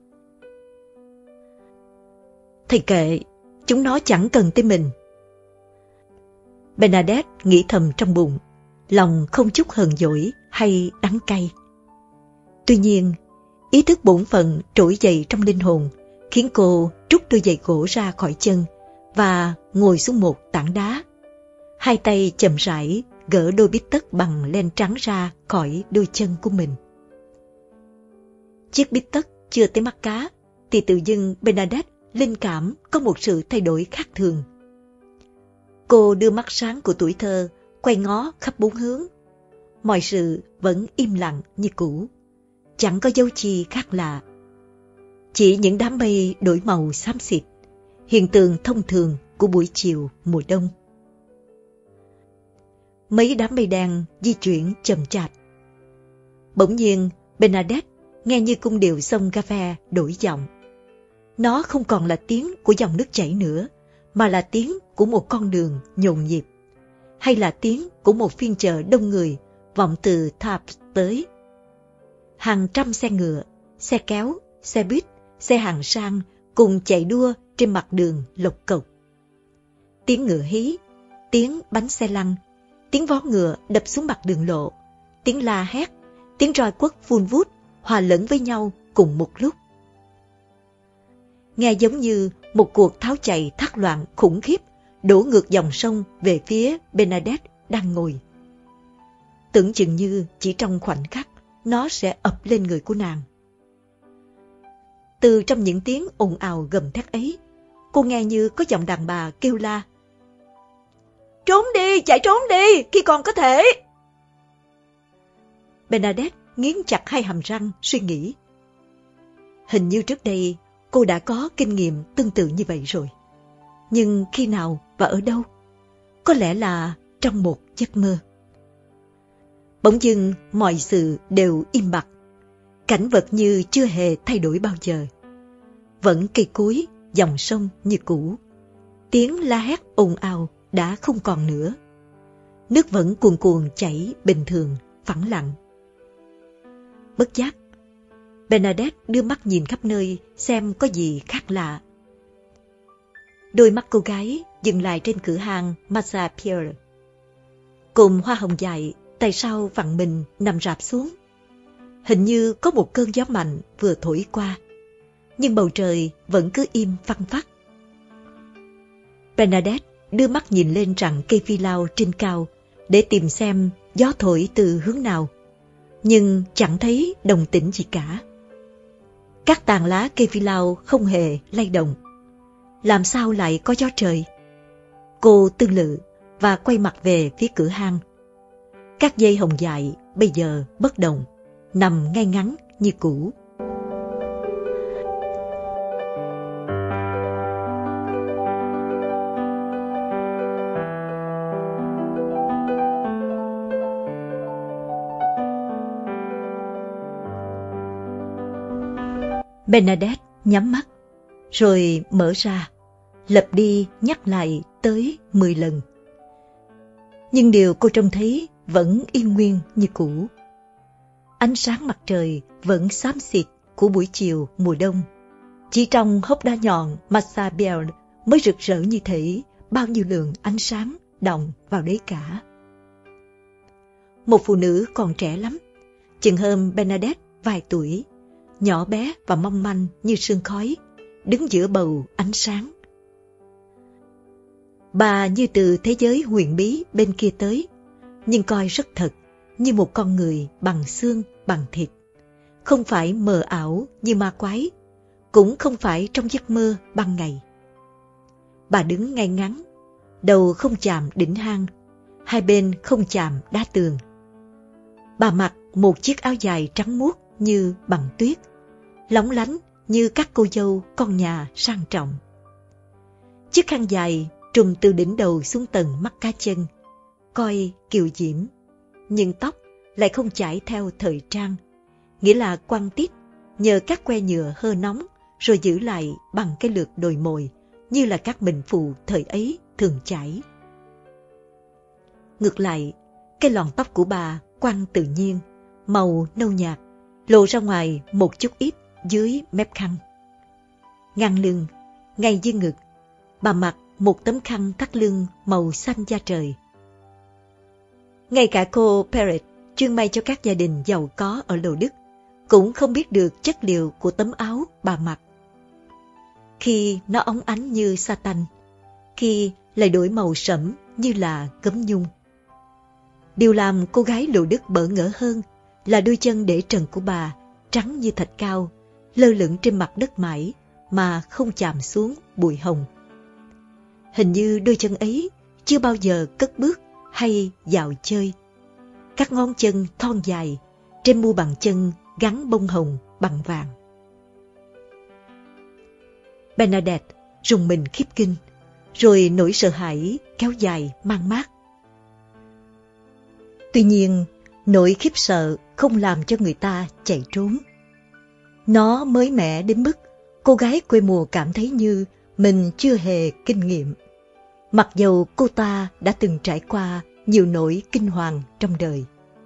Thầy kệ, chúng nó chẳng cần tới mình. Bernadette nghĩ thầm trong bụng, lòng không chút hờn dỗi hay đắng cay. Tuy nhiên, ý thức bổn phận trỗi dậy trong linh hồn khiến cô trút đôi giày gỗ ra khỏi chân và ngồi xuống một tảng đá. Hai tay chậm rãi gỡ đôi bít tất bằng len trắng ra khỏi đôi chân của mình. Chiếc bít tất chưa tới mắt cá thì tự dưng Bernadette linh cảm có một sự thay đổi khác thường. Cô đưa mắt sáng của tuổi thơ quay ngó khắp bốn hướng. Mọi sự vẫn im lặng như cũ, chẳng có dấu chi khác lạ. Chỉ những đám mây đổi màu xám xịt, hiện tượng thông thường của buổi chiều mùa đông. Mấy đám mây đen di chuyển chậm chạp. Bỗng nhiên, Bernadette nghe như cung điệu sông Cave đổi giọng. Nó không còn là tiếng của dòng nước chảy nữa, mà là tiếng của một con đường nhộn nhịp, hay là tiếng của một phiên chợ đông người vọng từ Thapps tới. Hàng trăm xe ngựa, xe kéo, xe buýt, xe hàng sang cùng chạy đua trên mặt đường lộc cộc. Tiếng ngựa hí, tiếng bánh xe lăn, tiếng vó ngựa đập xuống mặt đường lộ, tiếng la hét, tiếng roi quất vun vút hòa lẫn với nhau cùng một lúc. Nghe giống như một cuộc tháo chạy thác loạn khủng khiếp đổ ngược dòng sông về phía Bernadette đang ngồi. Tưởng chừng như chỉ trong khoảnh khắc nó sẽ ập lên người của nàng. Từ trong những tiếng ồn ào gầm thét ấy, cô nghe như có giọng đàn bà kêu la: "Trốn đi, chạy trốn đi, khi còn có thể!" Bernadette nghiến chặt hai hàm răng suy nghĩ. Hình như trước đây cô đã có kinh nghiệm tương tự như vậy rồi. Nhưng khi nào và ở đâu? Có lẽ là trong một giấc mơ. Bỗng dưng mọi sự đều im bặt. Cảnh vật như chưa hề thay đổi bao giờ. Vẫn cây cối, dòng sông như cũ. Tiếng la hét ồn ào đã không còn nữa. Nước vẫn cuồn cuộn chảy bình thường, phẳng lặng. Bất giác, Bernadette đưa mắt nhìn khắp nơi xem có gì khác lạ. Đôi mắt cô gái dừng lại trên cửa hàng Maza Pierre. Cụm hoa hồng dài tại sao vặn mình nằm rạp xuống. Hình như có một cơn gió mạnh vừa thổi qua, nhưng bầu trời vẫn cứ im phăng phắc. Bernadette đưa mắt nhìn lên rặng cây phi lao trên cao để tìm xem gió thổi từ hướng nào, nhưng chẳng thấy động tĩnh gì cả. Các tàn lá cây phi lao không hề lay động. Làm sao lại có gió trời? Cô tư lự và quay mặt về phía cửa hang. Các dây hồng dại bây giờ bất động, nằm ngay ngắn như cũ. Bernadette nhắm mắt, rồi mở ra, lặp đi nhắc lại tới mười lần. Nhưng điều cô trông thấy vẫn yên nguyên như cũ. Ánh sáng mặt trời vẫn xám xịt của buổi chiều mùa đông. Chỉ trong hốc đá nhọn Maza Pierre mới rực rỡ như thể bao nhiêu lượng ánh sáng đọng vào đấy cả. Một phụ nữ còn trẻ lắm, chừng hơn Bernadette vài tuổi, nhỏ bé và mong manh như sương khói, đứng giữa bầu ánh sáng. Bà như từ thế giới huyền bí bên kia tới, nhưng coi rất thật, như một con người bằng xương, bằng thịt. Không phải mờ ảo như ma quái, cũng không phải trong giấc mơ ban ngày. Bà đứng ngay ngắn, đầu không chạm đỉnh hang, hai bên không chạm đá tường. Bà mặc một chiếc áo dài trắng muốt như bằng tuyết, lóng lánh như các cô dâu con nhà sang trọng. Chiếc khăn dài trùm từ đỉnh đầu xuống tầng mắt cá chân, coi kiều diễm, nhưng tóc lại không chải theo thời trang, nghĩa là quăng tít nhờ các que nhựa hơ nóng rồi giữ lại bằng cái lược đồi mồi như là các bình phụ thời ấy thường chải. Ngược lại, cái lọn tóc của bà quăng tự nhiên, màu nâu nhạt, lộ ra ngoài một chút ít dưới mép khăn. Ngang lưng, ngay dưới ngực, bà mặc một tấm khăn thắt lưng màu xanh da trời. Ngay cả cô Perret, chuyên may cho các gia đình giàu có ở Lầu Đức, cũng không biết được chất liệu của tấm áo bà mặc. Khi nó óng ánh như sa tanh, khi lại đổi màu sẫm như là gấm nhung. Điều làm cô gái Lầu Đức bỡ ngỡ hơn là đôi chân để trần của bà trắng như thạch cao, lơ lửng trên mặt đất mãi mà không chạm xuống bụi hồng. Hình như đôi chân ấy chưa bao giờ cất bước hay dạo chơi. Các ngón chân thon dài, trên mu bàn chân gắn bông hồng bằng vàng. Bernadette rùng mình khiếp kinh, rồi nỗi sợ hãi kéo dài mang mát. Tuy nhiên, nỗi khiếp sợ không làm cho người ta chạy trốn. Nó mới mẻ đến mức cô gái quê mùa cảm thấy như mình chưa hề kinh nghiệm, mặc dầu cô ta đã từng trải qua nhiều nỗi kinh hoàng trong đời.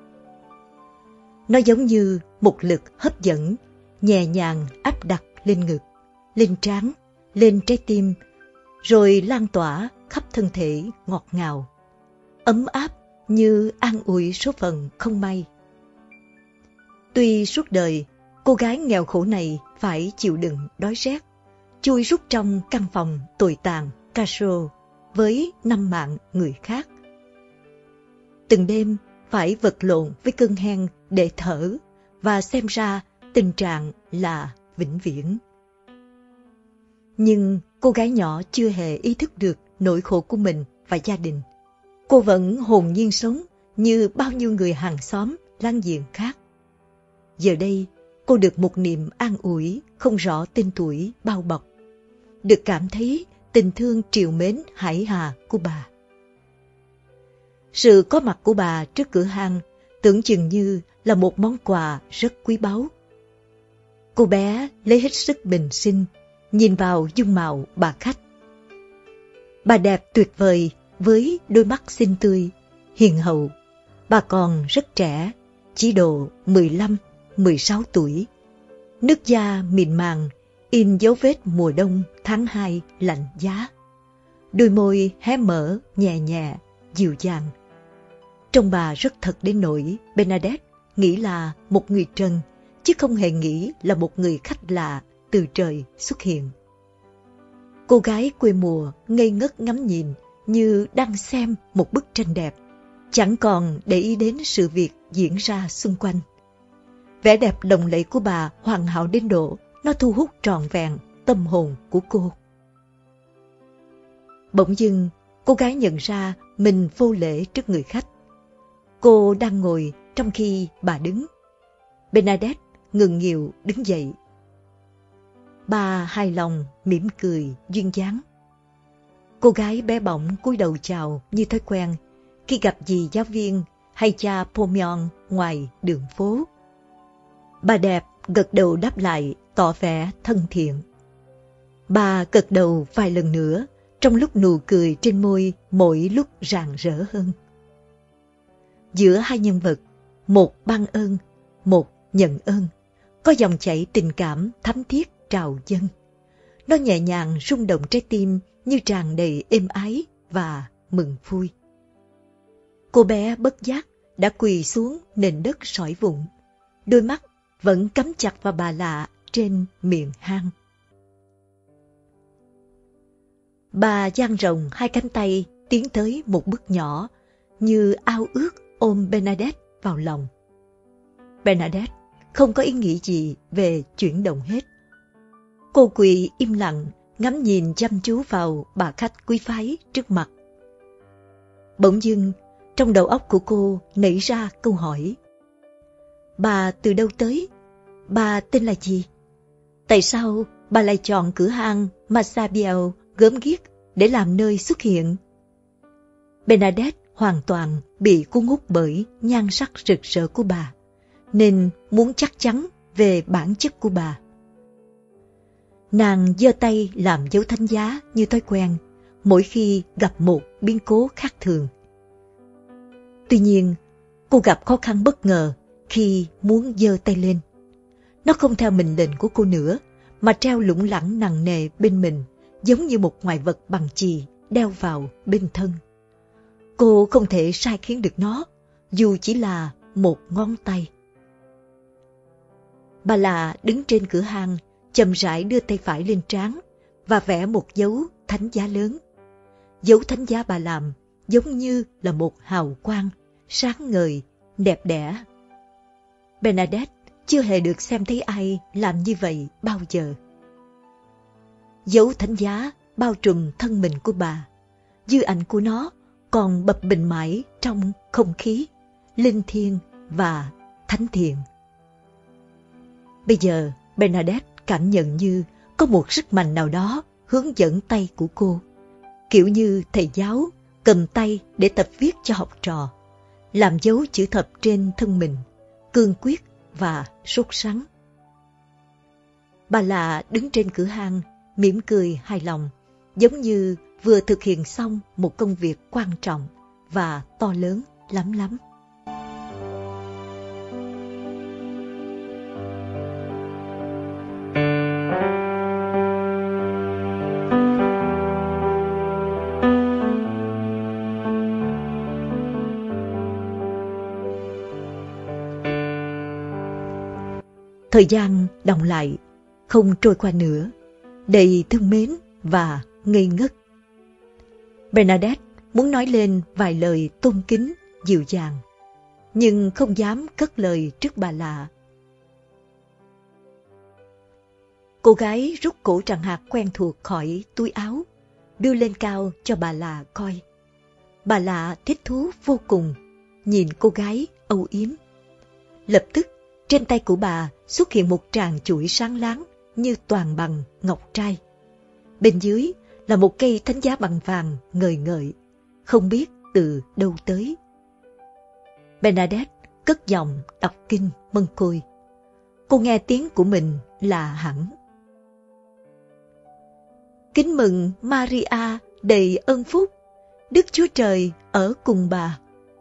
Nó giống như một lực hấp dẫn, nhẹ nhàng áp đặt lên ngực, lên trán, lên trái tim, rồi lan tỏa khắp thân thể ngọt ngào, ấm áp như an ủi số phận không may. Tuy suốt đời, cô gái nghèo khổ này phải chịu đựng đói rét, chui rút trong căn phòng tồi tàn Castro với năm mạng người khác. Từng đêm phải vật lộn với cơn hen để thở, và xem ra tình trạng là vĩnh viễn. Nhưng cô gái nhỏ chưa hề ý thức được nỗi khổ của mình và gia đình. Cô vẫn hồn nhiên sống như bao nhiêu người hàng xóm, láng giềng khác. Giờ đây, cô được một niềm an ủi không rõ tên tuổi bao bọc, được cảm thấy tình thương trìu mến hải hà của bà. Sự có mặt của bà trước cửa hang tưởng chừng như là một món quà rất quý báu. Cô bé lấy hết sức bình sinh, nhìn vào dung mạo bà khách. Bà đẹp tuyệt vời với đôi mắt xinh tươi, hiền hậu. Bà còn rất trẻ, chỉ độ mười lăm, mười sáu tuổi. Nước da mịn màng, in dấu vết mùa đông tháng hai lạnh giá. Đôi môi hé mở nhẹ nhẹ, dịu dàng. Trông bà rất thật đến nỗi Bernadette nghĩ là một người trần, chứ không hề nghĩ là một người khách lạ từ trời xuất hiện. Cô gái quê mùa ngây ngất ngắm nhìn như đang xem một bức tranh đẹp, chẳng còn để ý đến sự việc diễn ra xung quanh. Vẻ đẹp lộng lẫy của bà hoàn hảo đến độ nó thu hút trọn vẹn tâm hồn của cô. Bỗng dưng, cô gái nhận ra mình vô lễ trước người khách. Cô đang ngồi trong khi bà đứng. Bernadette ngừng nghịu đứng dậy. Bà hài lòng mỉm cười duyên dáng. Cô gái bé bỏng cúi đầu chào như thói quen khi gặp dì giáo viên hay cha Pomion ngoài đường phố. Bà đẹp gật đầu đáp lại tỏ vẻ thân thiện. Bà gật đầu vài lần nữa, trong lúc nụ cười trên môi mỗi lúc rạng rỡ hơn. Giữa hai nhân vật, một ban ơn, một nhận ơn, có dòng chảy tình cảm thắm thiết trào dâng. Nó nhẹ nhàng rung động trái tim như tràn đầy êm ái và mừng vui. Cô bé bất giác đã quỳ xuống nền đất sỏi vụn, đôi mắt vẫn cắm chặt vào bà lạ trên miệng hang. Bà dang rộng hai cánh tay tiến tới một bước nhỏ, như ao ước ôm Bernadette vào lòng. Bernadette không có ý nghĩ gì về chuyển động hết. Cô quỳ im lặng, ngắm nhìn chăm chú vào bà khách quý phái trước mặt. Bỗng dưng, trong đầu óc của cô nảy ra câu hỏi. Bà từ đâu tới? Bà tên là gì? Tại sao bà lại chọn cửa hàng Massabielle gớm ghiếc để làm nơi xuất hiện. Bernadette hoàn toàn bị cuốn hút bởi nhan sắc rực rỡ của bà, nên muốn chắc chắn về bản chất của bà. Nàng giơ tay làm dấu thánh giá như thói quen mỗi khi gặp một biến cố khác thường. Tuy nhiên, cô gặp khó khăn bất ngờ khi muốn giơ tay lên. Nó không theo mệnh lệnh của cô nữa, mà treo lủng lẳng nặng nề bên mình, giống như một ngoại vật bằng chì đeo vào bên thân. Cô không thể sai khiến được nó, dù chỉ là một ngón tay. Bà Lạ đứng trên cửa hang, chậm rãi đưa tay phải lên trán và vẽ một dấu thánh giá lớn. Dấu thánh giá bà làm giống như là một hào quang sáng ngời, đẹp đẽ. Bernadette chưa hề được xem thấy ai làm như vậy bao giờ. Dấu thánh giá bao trùm thân mình của bà, dư ảnh của nó còn bập bềnh mãi trong không khí linh thiêng và thánh thiện. Bây giờ Bernadette cảm nhận như có một sức mạnh nào đó hướng dẫn tay của cô, kiểu như thầy giáo cầm tay để tập viết cho học trò, làm dấu chữ thập trên thân mình, cương quyết và sốt sắng. Bà Lạ đứng trên cửa hang, mỉm cười hài lòng, giống như vừa thực hiện xong một công việc quan trọng và to lớn lắm lắm. Thời gian đọng lại, không trôi qua nữa, đầy thương mến và ngây ngất. Bernadette muốn nói lên vài lời tôn kính, dịu dàng, nhưng không dám cất lời trước bà Lạ. Cô gái rút cổ tràng hạt quen thuộc khỏi túi áo, đưa lên cao cho bà Lạ coi. Bà Lạ thích thú vô cùng, nhìn cô gái âu yếm. Lập tức, trên tay của bà xuất hiện một tràng chuỗi sáng láng như toàn bằng ngọc trai. Bên dưới là một cây thánh giá bằng vàng ngời ngợi, không biết từ đâu tới. Bernadette cất giọng đọc kinh mân côi. Cô nghe tiếng của mình lạ hẳn. Kính mừng Maria đầy ơn phúc, Đức Chúa Trời ở cùng bà.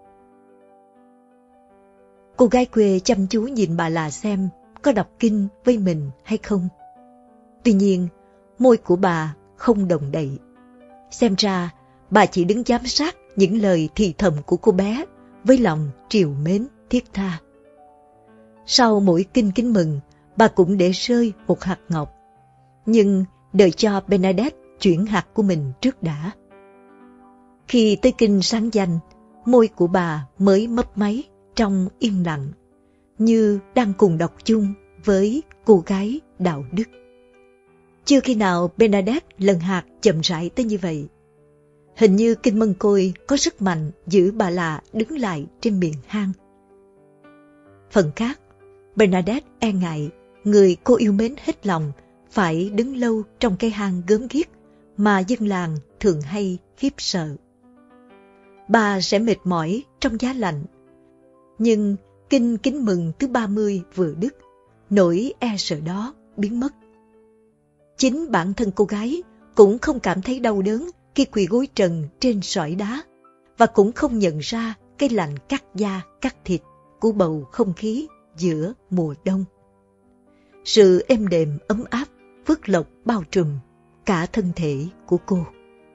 Cô gái quê chăm chú nhìn bà Lạ xem có đọc kinh với mình hay không. Tuy nhiên, môi của bà không động đậy. Xem ra, bà chỉ đứng giám sát những lời thì thầm của cô bé với lòng trìu mến thiết tha. Sau mỗi kinh kính mừng, bà cũng để rơi một hạt ngọc. Nhưng đợi cho Bernadette chuyển hạt của mình trước đã. Khi tới kinh sáng danh, môi của bà mới mấp máy trong yên lặng, như đang cùng đọc chung với cô gái đạo đức. Chưa khi nào Bernadette lần hạt chậm rãi tới như vậy. Hình như kinh mân côi có sức mạnh giữ bà Lạ đứng lại trên miệng hang. Phần khác, Bernadette e ngại người cô yêu mến hết lòng phải đứng lâu trong cái hang gớm ghiếc mà dân làng thường hay khiếp sợ. Bà sẽ mệt mỏi trong giá lạnh. Nhưng kinh kính mừng thứ ba mươi vừa đứt, nỗi e sợ đó biến mất. Chính bản thân cô gái cũng không cảm thấy đau đớn khi quỳ gối trần trên sỏi đá, và cũng không nhận ra cái lạnh cắt da cắt thịt của bầu không khí giữa mùa đông. Sự êm đềm ấm áp phước lộc bao trùm cả thân thể của cô.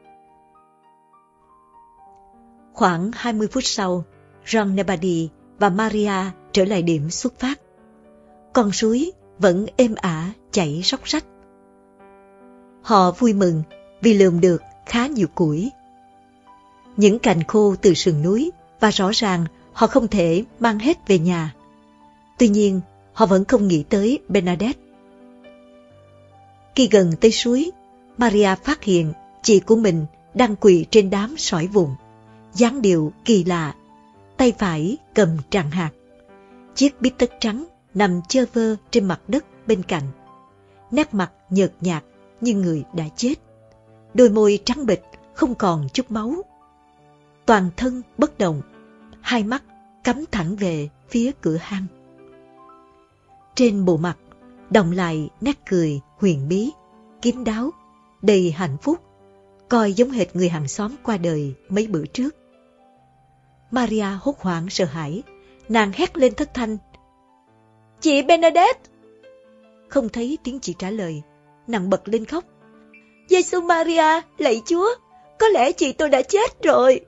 Khoảng hai mươi phút sau, Jean Nebadi và Maria trở lại điểm xuất phát. Con suối vẫn êm ả chảy róc rách. Họ vui mừng vì lượm được khá nhiều củi. Những cành khô từ sườn núi, và rõ ràng họ không thể mang hết về nhà. Tuy nhiên, họ vẫn không nghĩ tới Bernadette. Khi gần tới suối, Maria phát hiện chị của mình đang quỳ trên đám sỏi vụn, dáng điệu kỳ lạ, tay phải cầm tràng hạt. Chiếc bít tất trắng nằm chơ vơ trên mặt đất bên cạnh. Nét mặt nhợt nhạt như người đã chết. Đôi môi trắng bệch không còn chút máu. Toàn thân bất động, hai mắt cắm thẳng về phía cửa hang. Trên bộ mặt đọng lại nét cười huyền bí, kín đáo, đầy hạnh phúc, coi giống hệt người hàng xóm qua đời mấy bữa trước. Maria hốt hoảng sợ hãi, nàng hét lên thất thanh: "Chị Bernadette!" Không thấy tiếng chị trả lời, nàng bật lên khóc: "Giêsu Maria, lạy Chúa, có lẽ chị tôi đã chết rồi."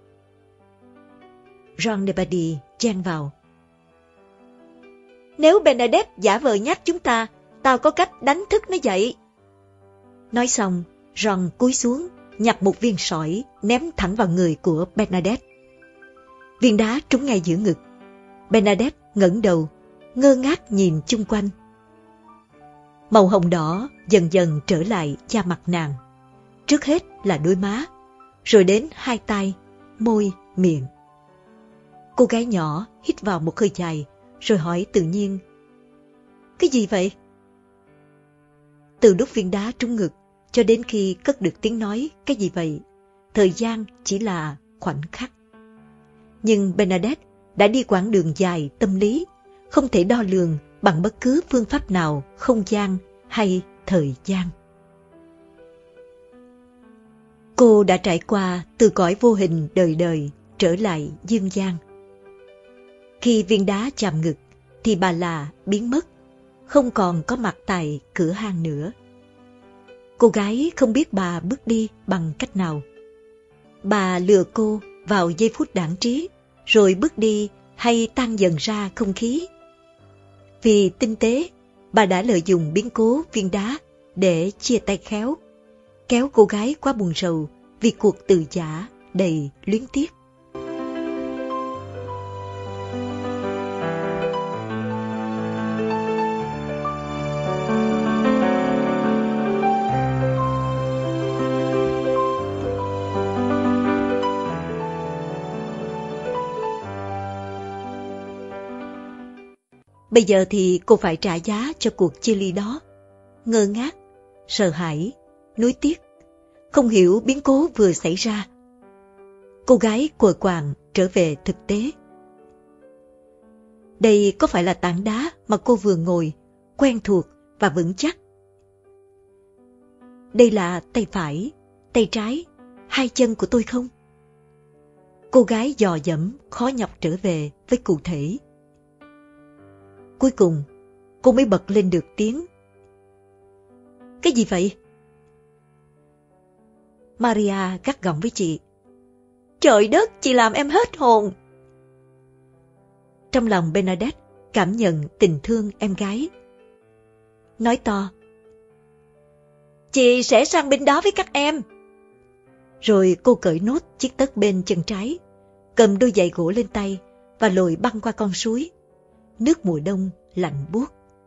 Jean de Bady chen vào: "Nếu Bernadette giả vờ nhắc chúng ta, tao có cách đánh thức nó dậy." Nói xong, Jean cúi xuống, nhặt một viên sỏi, ném thẳng vào người của Bernadette. Viên đá trúng ngay giữa ngực. Bernadette ngẩng đầu, ngơ ngác nhìn chung quanh. Màu hồng đỏ dần dần trở lại da mặt nàng. Trước hết là đôi má, rồi đến hai tay, môi, miệng. Cô gái nhỏ hít vào một hơi dài, rồi hỏi tự nhiên: "Cái gì vậy?" Từ lúc viên đá trúng ngực cho đến khi cất được tiếng nói "cái gì vậy", thời gian chỉ là khoảnh khắc. Nhưng Bernadette đã đi quãng đường dài tâm lý, không thể đo lường bằng bất cứ phương pháp nào không gian hay thời gian. Cô đã trải qua từ cõi vô hình đời đời trở lại dương gian. Khi viên đá chạm ngực thì bà là biến mất, không còn có mặt tại cửa hang nữa. Cô gái không biết bà bước đi bằng cách nào. Bà lừa cô vào giây phút đãng trí, rồi bước đi hay tan dần ra không khí. Vì tinh tế, bà đã lợi dụng biến cố viên đá để chia tay khéo, kéo cô gái qua buồn rầu vì cuộc từ giã đầy luyến tiếc. Bây giờ thì cô phải trả giá cho cuộc chia ly đó. Ngơ ngác, sợ hãi, nuối tiếc, không hiểu biến cố vừa xảy ra. Cô gái quờ quạng trở về thực tế. Đây có phải là tảng đá mà cô vừa ngồi, quen thuộc và vững chắc? Đây là tay phải, tay trái, hai chân của tôi không? Cô gái dò dẫm, khó nhọc trở về với cụ thể. Cuối cùng, cô mới bật lên được tiếng: "Cái gì vậy?" Maria gắt gỏng với chị: "Trời đất, chị làm em hết hồn." Trong lòng Bernadette cảm nhận tình thương em gái. Nói to: "Chị sẽ sang bên đó với các em." Rồi cô cởi nốt chiếc tất bên chân trái, cầm đôi giày gỗ lên tay và lội băng qua con suối. Nước mùa đông lạnh buốt.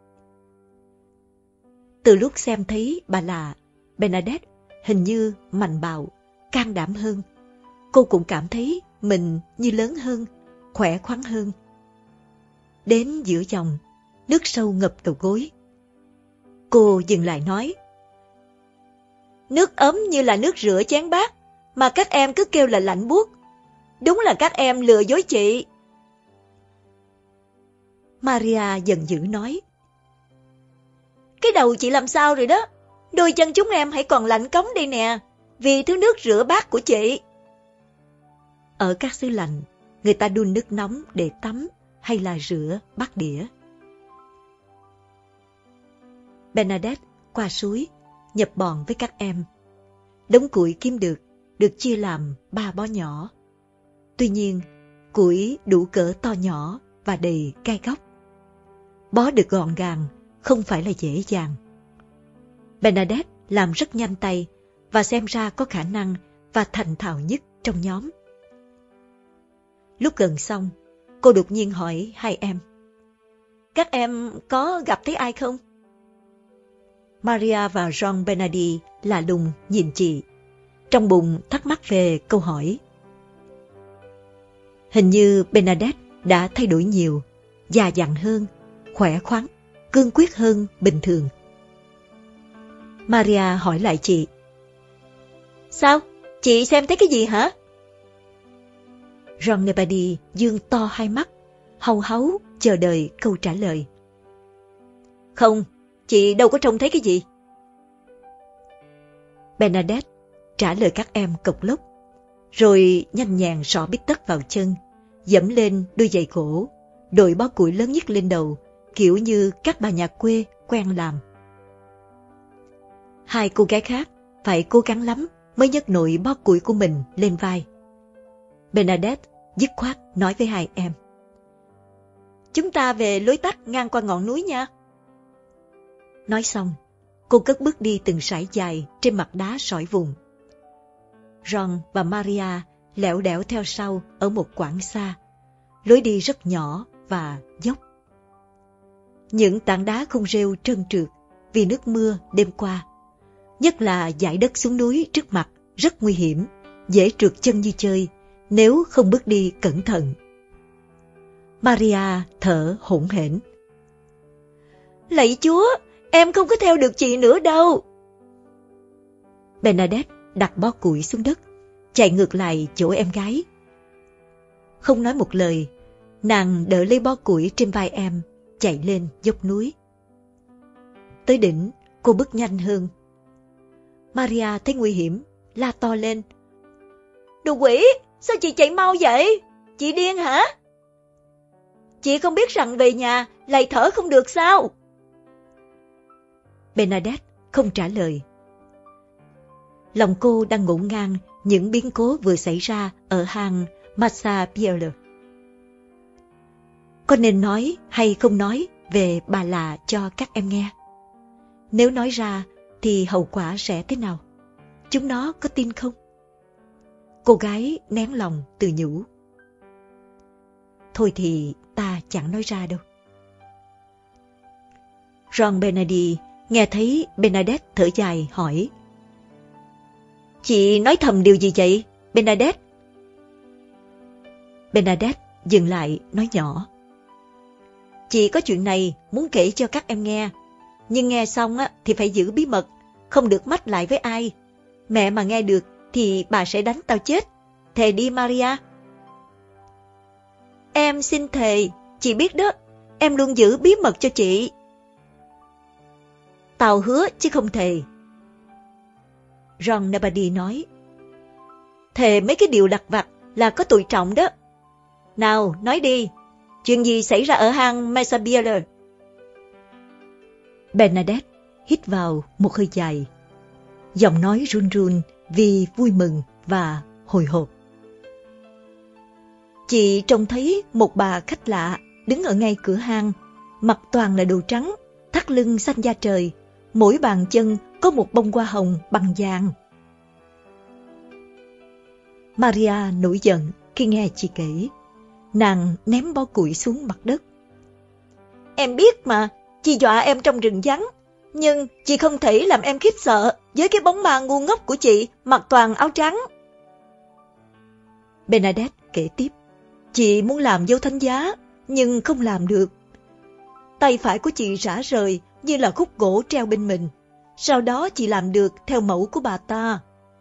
Từ lúc xem thấy bà là Bernadette hình như mạnh bạo, can đảm hơn, cô cũng cảm thấy mình như lớn hơn, khỏe khoắn hơn. Đến giữa dòng, nước sâu ngập đầu gối. Cô dừng lại nói: "Nước ấm như là nước rửa chén bát, mà các em cứ kêu là lạnh buốt. Đúng là các em lừa dối chị." Maria giận dữ nói: "Cái đầu chị làm sao rồi đó? Đôi chân chúng em hãy còn lạnh cống đây nè, vì thứ nước rửa bát của chị." Ở các xứ lạnh, người ta đun nước nóng để tắm hay là rửa bát đĩa. Bernadette qua suối, nhập bọn với các em. Đống củi kiếm được, được chia làm ba bó nhỏ. Tuy nhiên, củi đủ cỡ to nhỏ và đầy gai góc. Bó được gọn gàng, không phải là dễ dàng. Bernadette làm rất nhanh tay và xem ra có khả năng và thành thạo nhất trong nhóm. Lúc gần xong, cô đột nhiên hỏi hai em: "Các em có gặp thấy ai không?" Maria và Jean Bernardi lạ lùng nhìn chị, trong bụng thắc mắc về câu hỏi. Hình như Bernadette đã thay đổi nhiều, già dặn hơn, khỏe khoắn, cương quyết hơn bình thường. Maria hỏi lại chị: "Sao? Chị xem thấy cái gì hả? Ron Nevady dương to hai mắt, hau háu chờ đợi câu trả lời. Không, chị đâu có trông thấy cái gì. Bernadette trả lời các em cộc lốc, rồi nhanh nhàng xỏ bít tất vào chân, dẫm lên đôi giày gỗ, đội bó củi lớn nhất lên đầu, kiểu như các bà nhà quê quen làm. Hai cô gái khác phải cố gắng lắm mới nhấc nổi bó củi của mình lên vai. Bernadette dứt khoát nói với hai em. Chúng ta về lối tắt ngang qua ngọn núi nha. Nói xong, cô cất bước đi từng sải dài trên mặt đá sỏi vụn. Ron và Maria lẻo đẻo theo sau ở một quãng xa. Lối đi rất nhỏ và dốc. Những tảng đá không rêu trơn trượt vì nước mưa đêm qua. Nhất là dải đất xuống núi trước mặt rất nguy hiểm, dễ trượt chân như chơi nếu không bước đi cẩn thận. Maria thở hổn hển. Lạy Chúa, em không có theo được chị nữa đâu. Bernadette đặt bó củi xuống đất, chạy ngược lại chỗ em gái. Không nói một lời, nàng đỡ lấy bó củi trên vai em, chạy lên dốc núi. Tới đỉnh, cô bước nhanh hơn. Maria thấy nguy hiểm, la to lên. Đồ quỷ, sao chị chạy mau vậy? Chị điên hả? Chị không biết rằng về nhà lại thở không được sao? Bernadette không trả lời. Lòng cô đang ngổn ngang những biến cố vừa xảy ra ở hang Massabielle. Có nên nói hay không nói về bà là cho các em nghe? Nếu nói ra thì hậu quả sẽ thế nào? Chúng nó có tin không? Cô gái nén lòng tự nhủ. Thôi thì ta chẳng nói ra đâu. Ron Bernardi nghe thấy Bernadette thở dài hỏi. Chị nói thầm điều gì vậy, Bernadette? Bernadette dừng lại nói nhỏ. Chị có chuyện này muốn kể cho các em nghe. Nhưng nghe xong á, thì phải giữ bí mật, không được mách lại với ai. Mẹ mà nghe được thì bà sẽ đánh tao chết. Thề đi Maria. Em xin thề, chị biết đó, em luôn giữ bí mật cho chị. Tao hứa chứ không thề. Ron Nevady nói. Thề mấy cái điều lặt vặt là có tội trọng đó. Nào, nói đi, chuyện gì xảy ra ở hang Massabielle? Bernadette hít vào một hơi dài. Giọng nói run run vì vui mừng và hồi hộp. Chị trông thấy một bà khách lạ đứng ở ngay cửa hang, mặc toàn là đồ trắng, thắt lưng xanh da trời, mỗi bàn chân có một bông hoa hồng bằng vàng. Maria nổi giận khi nghe chị kể. Nàng ném bó củi xuống mặt đất. Em biết mà, chị dọa em trong rừng vắng, nhưng chị không thể làm em khiếp sợ với cái bóng ma ngu ngốc của chị mặc toàn áo trắng. Bernadette kể tiếp. Chị muốn làm dấu thánh giá, nhưng không làm được. Tay phải của chị rã rời như là khúc gỗ treo bên mình. Sau đó chị làm được theo mẫu của bà ta.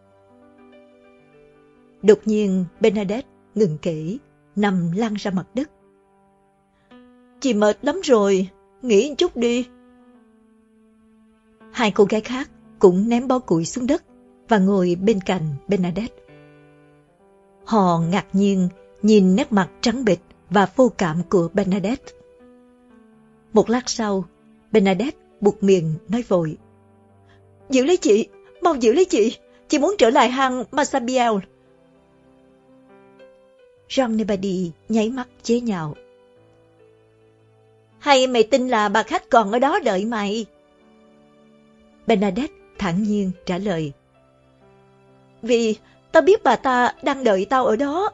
Đột nhiên Bernadette ngừng kể, nằm lăn ra mặt đất. Chị mệt lắm rồi, nghỉ một chút đi. Hai cô gái khác cũng ném bó củi xuống đất và ngồi bên cạnh Bernadette. Họ ngạc nhiên nhìn nét mặt trắng bệch và vô cảm của Bernadette. Một lát sau, Bernadette buột miệng nói vội. Giữ lấy chị, mau giữ lấy chị, chị muốn trở lại hang Massabielle. Ron Nevady nháy mắt chế nhạo. Hay mày tin là bà khách còn ở đó đợi mày? Bernadette thản nhiên trả lời. Vì tao biết bà ta đang đợi tao ở đó.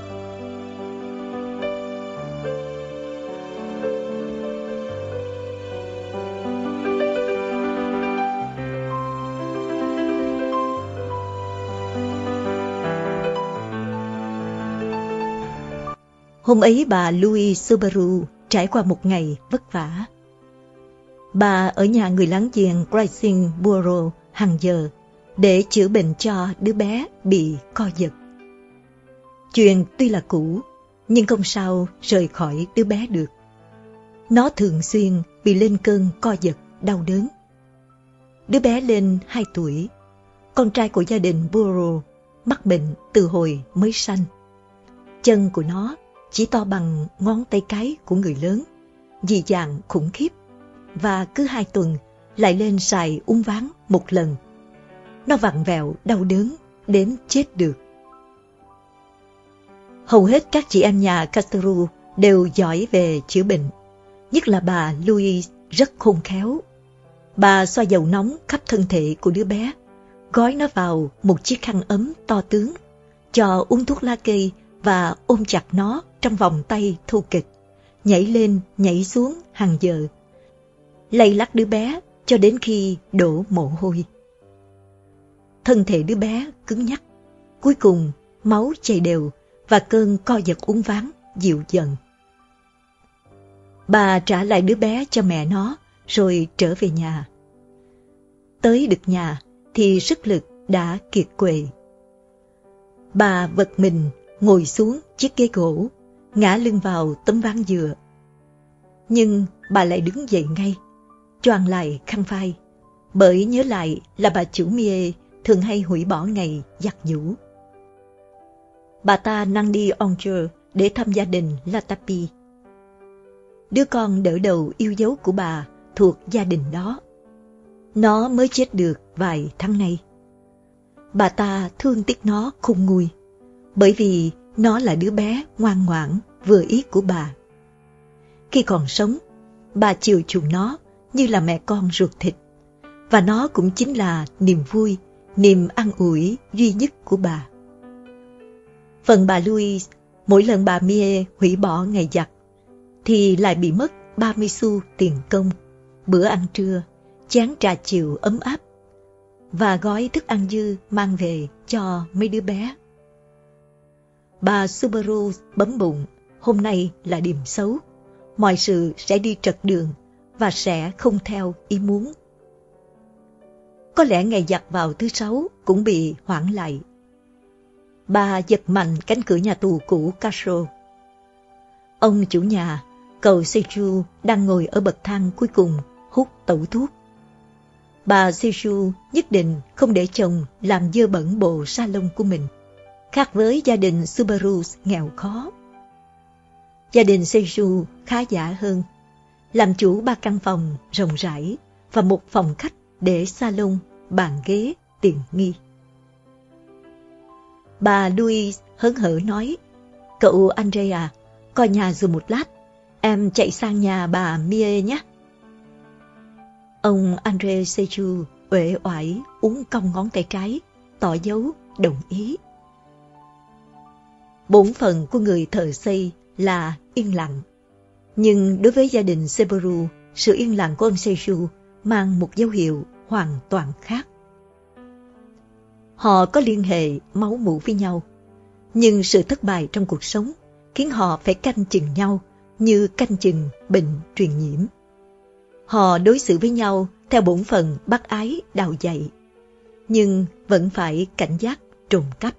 Hôm ấy bà Louise Subaru trải qua một ngày vất vả. Bà ở nhà người láng giềng Grayson Bureau hàng giờ, để chữa bệnh cho đứa bé bị co giật. Chuyện tuy là cũ, nhưng không sao rời khỏi đứa bé được. Nó thường xuyên bị lên cơn co giật đau đớn. Đứa bé lên hai tuổi, con trai của gia đình Burrow mắc bệnh từ hồi mới sanh. Chân của nó chỉ to bằng ngón tay cái của người lớn, dị dạng khủng khiếp, và cứ hai tuần lại lên xài uốn ván một lần. Nó vặn vẹo đau đớn đến chết được. Hầu hết các chị em nhà Casteru đều giỏi về chữa bệnh, nhất là bà Louise rất khôn khéo. Bà xoa dầu nóng khắp thân thể của đứa bé, gói nó vào một chiếc khăn ấm to tướng, cho uống thuốc lá cây và ôm chặt nó trong vòng tay thô kệch, nhảy lên nhảy xuống hàng giờ, lay lắc đứa bé cho đến khi đổ mồ hôi. Thân thể đứa bé cứng nhắc, cuối cùng máu chảy đều và cơn co giật uốn ván dịu dần. Bà trả lại đứa bé cho mẹ nó rồi trở về nhà. Tới được nhà thì sức lực đã kiệt quệ. Bà vật mình ngồi xuống chiếc ghế gỗ, ngã lưng vào tấm ván dừa. Nhưng bà lại đứng dậy ngay, choàng lại khăn vai, bởi nhớ lại là bà chủ Mie thường hay hủy bỏ ngày giặt giũ. Bà ta năng đi Angers để thăm gia đình Latapi. Đứa con đỡ đầu yêu dấu của bà thuộc gia đình đó. Nó mới chết được vài tháng nay. Bà ta thương tiếc nó khôn nguôi, bởi vì nó là đứa bé ngoan ngoãn vừa ý của bà. Khi còn sống, bà chiều chuộng nó như là mẹ con ruột thịt, và nó cũng chính là niềm vui, niềm an ủi duy nhất của bà. Phần bà Louise, mỗi lần bà Mie hủy bỏ ngày giặt, thì lại bị mất ba mươi xu tiền công, bữa ăn trưa, chén trà chiều ấm áp, và gói thức ăn dư mang về cho mấy đứa bé. Bà Subaru bấm bụng, hôm nay là điểm xấu, mọi sự sẽ đi trật đường và sẽ không theo ý muốn. Có lẽ ngày giặt vào thứ sáu cũng bị hoãn lại. Bà giật mạnh cánh cửa nhà tù cũ Castro. Ông chủ nhà, cậu Seju, đang ngồi ở bậc thang cuối cùng hút tẩu thuốc. Bà Seju nhất định không để chồng làm dơ bẩn bộ salon của mình, khác với gia đình Subaru nghèo khó. Gia đình Seju khá giả hơn, làm chủ ba căn phòng rộng rãi và một phòng khách để salon, bàn ghế tiện nghi. Bà Louise hớn hở nói, cậu Andrea, coi nhà rồi một lát, em chạy sang nhà bà Mie nhé. Ông Andre Seju uể oải uốn cong ngón tay trái, tỏ dấu đồng ý. Bổn phận của người thợ xây là yên lặng, nhưng đối với gia đình Seberu, sự yên lặng của ông Seju mang một dấu hiệu hoàn toàn khác. Họ có liên hệ máu mủ với nhau, nhưng sự thất bại trong cuộc sống khiến họ phải canh chừng nhau như canh chừng bệnh truyền nhiễm. Họ đối xử với nhau theo bổn phận bác ái đào dạy, nhưng vẫn phải cảnh giác trộm cắp.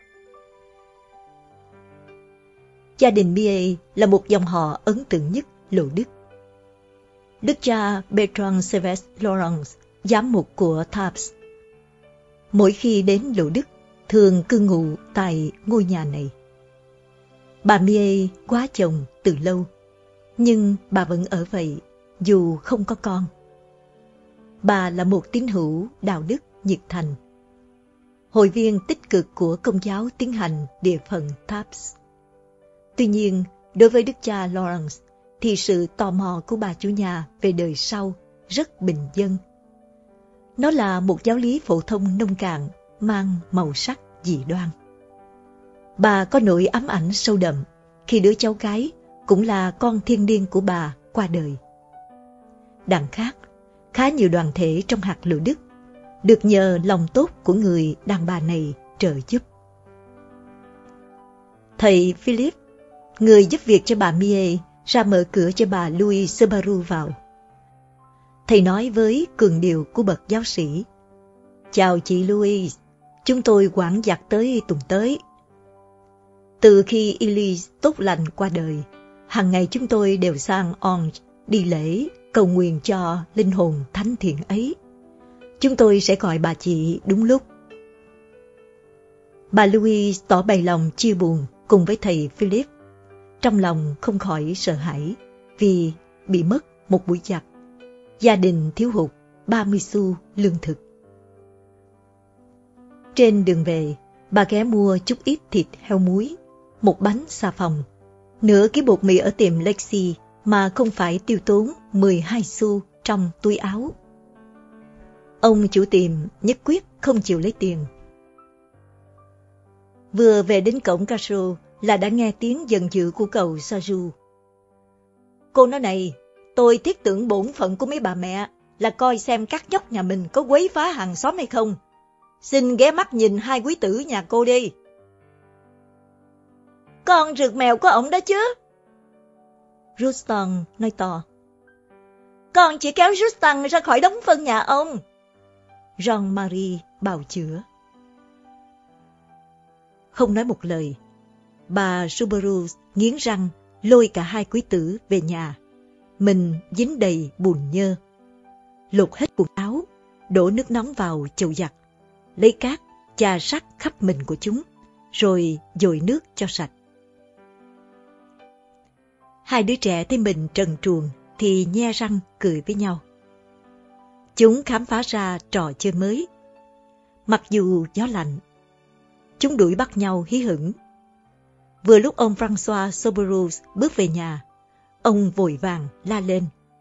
Gia đình Mie là một dòng họ ấn tượng nhất Lộ Đức. Đức cha Bertrand Sylvestre Laurence, giám mục của Tarbes, mỗi khi đến Lộ Đức thường cư ngụ tại ngôi nhà này. Bà Mie quá chồng từ lâu, nhưng bà vẫn ở vậy dù không có con. Bà là một tín hữu đạo đức nhiệt thành, hội viên tích cực của Công giáo Tiến hành địa phận Tarbes. Tuy nhiên, đối với đức cha Laurence thì sự tò mò của bà chủ nhà về đời sau rất bình dân. Nó là một giáo lý phổ thông nông cạn mang màu sắc dị đoan. Bà có nỗi ám ảnh sâu đậm khi đứa cháu gái cũng là con thiên liêng của bà qua đời. Đằng khác, khá nhiều đoàn thể trong hạt Lộ Đức được nhờ lòng tốt của người đàn bà này trợ giúp. Thầy Philip, người giúp việc cho bà Mie, ra mở cửa cho bà Louis Subaru vào. Thầy nói với cường điệu của bậc giáo sĩ, Chào chị Louise, chúng tôi quản giặc tới tuần tới. Từ khi Elise tốt lành qua đời, hàng ngày chúng tôi đều sang Angers đi lễ, cầu nguyện cho linh hồn thánh thiện ấy. Chúng tôi sẽ gọi bà chị đúng lúc. Bà Louise tỏ bày lòng chia buồn cùng với thầy Philip. Trong lòng không khỏi sợ hãi vì bị mất một buổi giặc. Gia đình thiếu hụt ba mươi xu lương thực. Trên đường về, bà ghé mua chút ít thịt heo muối, một bánh xà phòng, nửa ký bột mì ở tiệm Lexi mà không phải tiêu tốn mười hai xu trong túi áo. Ông chủ tiệm nhất quyết không chịu lấy tiền. Vừa về đến cổng Castro là đã nghe tiếng giận dữ của cậu Saju. Cô nói này, tôi thiết tưởng bổn phận của mấy bà mẹ là coi xem các nhóc nhà mình có quấy phá hàng xóm hay không. Xin ghé mắt nhìn hai quý tử nhà cô đi. Con rượt mèo của ổng đó chứ. Ruston nói to. Con chỉ kéo Ruston ra khỏi đống phân nhà ông. Jean-Marie bào chữa. Không nói một lời, bà Subaru nghiến răng lôi cả hai quý tử về nhà. Mình dính đầy bùn nhơ. Lột hết quần áo, đổ nước nóng vào chậu giặt, lấy cát chà sát khắp mình của chúng, rồi dội nước cho sạch. Hai đứa trẻ thấy mình trần truồng thì nhe răng cười với nhau. Chúng khám phá ra trò chơi mới. Mặc dù gió lạnh, chúng đuổi bắt nhau hí hửng. Vừa lúc ông François Soberus bước về nhà, ông vội vàng la lên.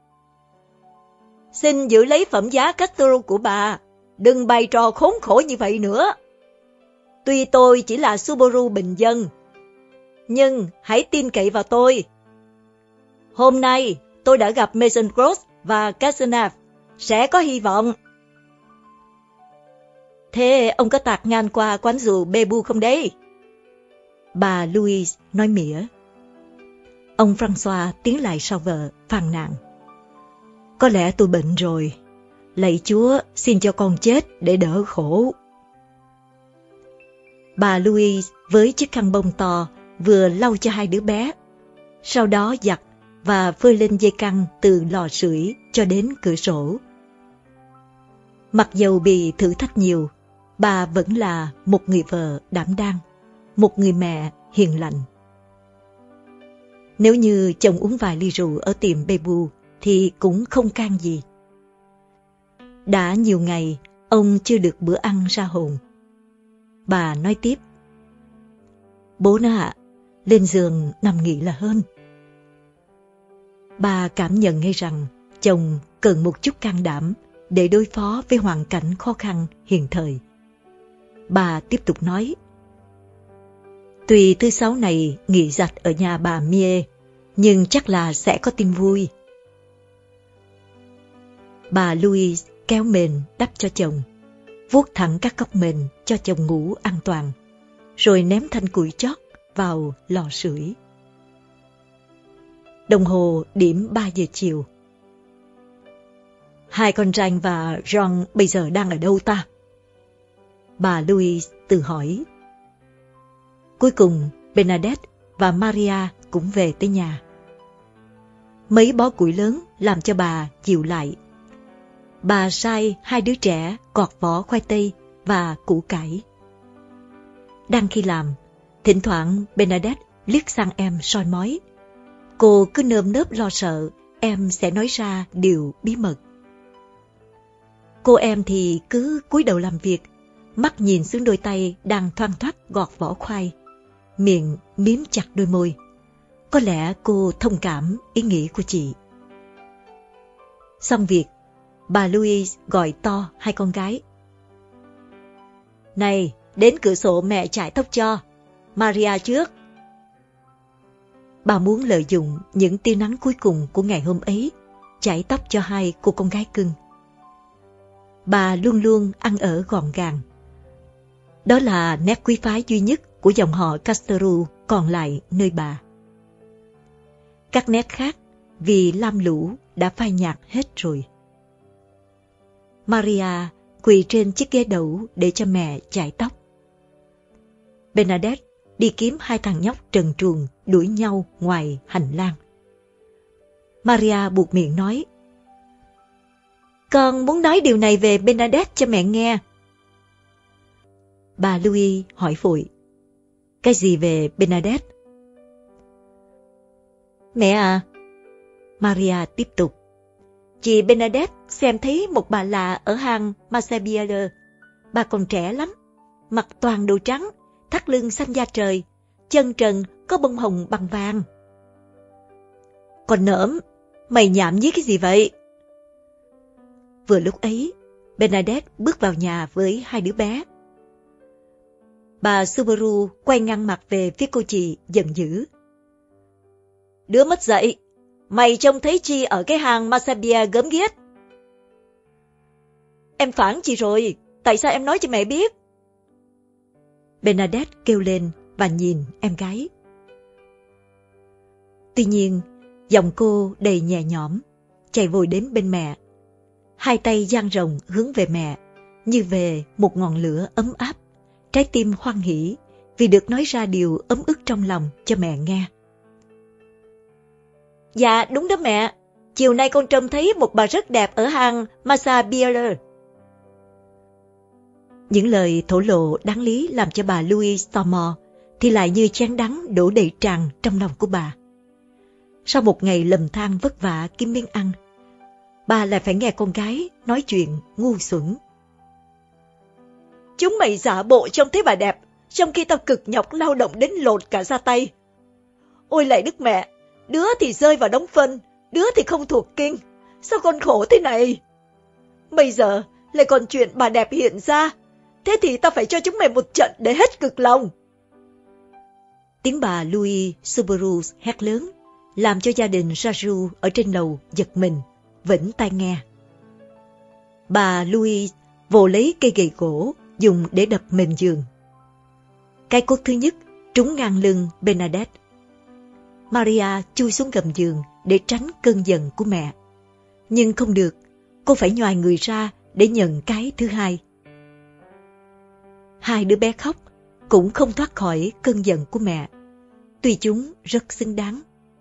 Xin giữ lấy phẩm giá Castro của bà, đừng bày trò khốn khổ như vậy nữa. Tuy tôi chỉ là Subaru bình dân, nhưng hãy tin cậy vào tôi. Hôm nay tôi đã gặp Mason Gross và Cazenave, sẽ có hy vọng. Thế ông có tạt ngang qua quán rượu Bebu không đấy? Bà Louise nói mỉa. Ông François tiến lại sau vợ, phàn nàn. Có lẽ tôi bệnh rồi. Lạy Chúa, xin cho con chết để đỡ khổ. Bà Louise với chiếc khăn bông to vừa lau cho hai đứa bé, sau đó giặt và phơi lên dây căng từ lò sưởi cho đến cửa sổ. Mặc dầu bị thử thách nhiều, bà vẫn là một người vợ đảm đang, một người mẹ hiền lành. Nếu như chồng uống vài ly rượu ở tiệm Bebu thì cũng không can gì. Đã nhiều ngày ông chưa được bữa ăn ra hồn. Bà nói tiếp. Bố nó ạ, lên giường nằm nghỉ là hơn. Bà cảm nhận ngay rằng chồng cần một chút can đảm để đối phó với hoàn cảnh khó khăn hiện thời. Bà tiếp tục nói. Tuy thứ sáu này nghỉ giặt ở nhà bà Mie, nhưng chắc là sẽ có tin vui. Bà Louise kéo mền đắp cho chồng, vuốt thẳng các góc mền cho chồng ngủ an toàn, rồi ném thanh củi chót vào lò sưởi. Đồng hồ điểm ba giờ chiều. Hai con Ranh và John bây giờ đang ở đâu ta? Bà Louise tự hỏi. Cuối cùng, Bernadette và Maria cũng về tới nhà. Mấy bó củi lớn làm cho bà dịu lại. Bà sai hai đứa trẻ gọt vỏ khoai tây và củ cải. Đang khi làm, thỉnh thoảng Bernadette liếc sang em soi mói. Cô cứ nơm nớp lo sợ em sẽ nói ra điều bí mật. Cô em thì cứ cúi đầu làm việc, mắt nhìn xuống đôi tay đang thoăn thoắt gọt vỏ khoai, miệng miếm chặt đôi môi. Có lẽ cô thông cảm ý nghĩ của chị. Xong việc, bà Louise gọi to hai con gái. Này, đến cửa sổ mẹ chải tóc cho. Maria trước. Bà muốn lợi dụng những tia nắng cuối cùng của ngày hôm ấy, chải tóc cho hai cô con gái cưng. Bà luôn luôn ăn ở gọn gàng. Đó là nét quý phái duy nhất của dòng họ Casteru còn lại nơi bà. Các nét khác vì lam lũ đã phai nhạt hết rồi. Maria quỳ trên chiếc ghế đẩu để cho mẹ chải tóc. Bernadette đi kiếm hai thằng nhóc trần truồng đuổi nhau ngoài hành lang. Maria buột miệng nói, con muốn nói điều này về Bernadette cho mẹ nghe. Bà Louise hỏi vội, cái gì về Bernadette? Mẹ à, Maria tiếp tục, chị Bernadette xem thấy một bà lạ ở hang Massabielle. Bà còn trẻ lắm, mặc toàn đồ trắng, thắt lưng xanh da trời, chân trần có bông hồng bằng vàng. Còn nỡm, mày nhảm nhí cái gì vậy? Vừa lúc ấy, Bernadette bước vào nhà với hai đứa bé. Bà Subaru quay ngang mặt về phía cô chị giận dữ. Đứa mất dạy, mày trông thấy chi ở cái hang Masabia gớm ghiếc? Em phản chị rồi, tại sao em nói cho mẹ biết? Bernadette kêu lên và nhìn em gái. Tuy nhiên, giọng cô đầy nhẹ nhõm, chạy vội đến bên mẹ. Hai tay dang rộng hướng về mẹ, như về một ngọn lửa ấm áp, trái tim hoan hỉ vì được nói ra điều ấm ức trong lòng cho mẹ nghe. Dạ đúng đó mẹ, chiều nay con trông thấy một bà rất đẹp ở hang Massabielle. Những lời thổ lộ đáng lý làm cho bà Louise tò mò, thì lại như chén đắng đổ đầy tràn trong lòng của bà. Sau một ngày lầm than vất vả kiếm miếng ăn, bà lại phải nghe con gái nói chuyện ngu xuẩn. Chúng mày giả bộ trông thấy bà đẹp, trong khi tao cực nhọc lao động đến lột cả da tay. Ôi lạy Đức Mẹ, đứa thì rơi vào đống phân, đứa thì không thuộc kinh. Sao con khổ thế này? Bây giờ lại còn chuyện bà đẹp hiện ra, thế thì tao phải cho chúng mày một trận để hết cực lòng. Tiếng bà Louise Subaru hét lớn, làm cho gia đình Raju ở trên lầu giật mình, vĩnh tai nghe. Bà Louise vồ lấy cây gậy gỗ dùng để đập mềm giường. Cái cuốc thứ nhất trúng ngang lưng Bernadette. Maria chui xuống gầm giường để tránh cơn giận của mẹ. Nhưng không được, cô phải nhoài người ra để nhận cái thứ hai. Hai đứa bé khóc, cũng không thoát khỏi cơn giận của mẹ, tuy chúng rất xứng đáng.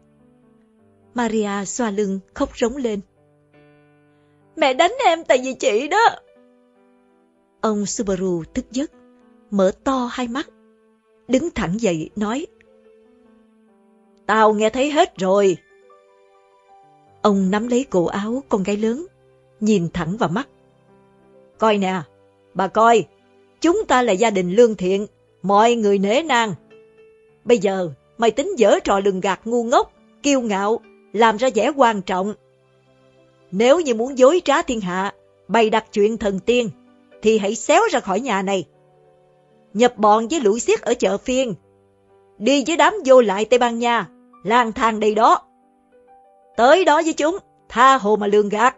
Maria xoa lưng khóc rống lên. Mẹ đánh em tại vì chị đó. Ông Subaru thức giấc, mở to hai mắt, đứng thẳng dậy nói. Tao nghe thấy hết rồi. Ông nắm lấy cổ áo con gái lớn, nhìn thẳng vào mắt. Coi nè, bà coi, chúng ta là gia đình lương thiện, mọi người nể nang. Bây giờ mày tính giở trò lường gạt ngu ngốc, kiêu ngạo, làm ra vẻ quan trọng. Nếu như muốn dối trá thiên hạ, bày đặt chuyện thần tiên, thì hãy xéo ra khỏi nhà này. Nhập bọn với lũ xiếc ở chợ phiên, đi với đám vô lại Tây Ban Nha, lang thang đây đó. Tới đó với chúng, tha hồ mà lường gạt.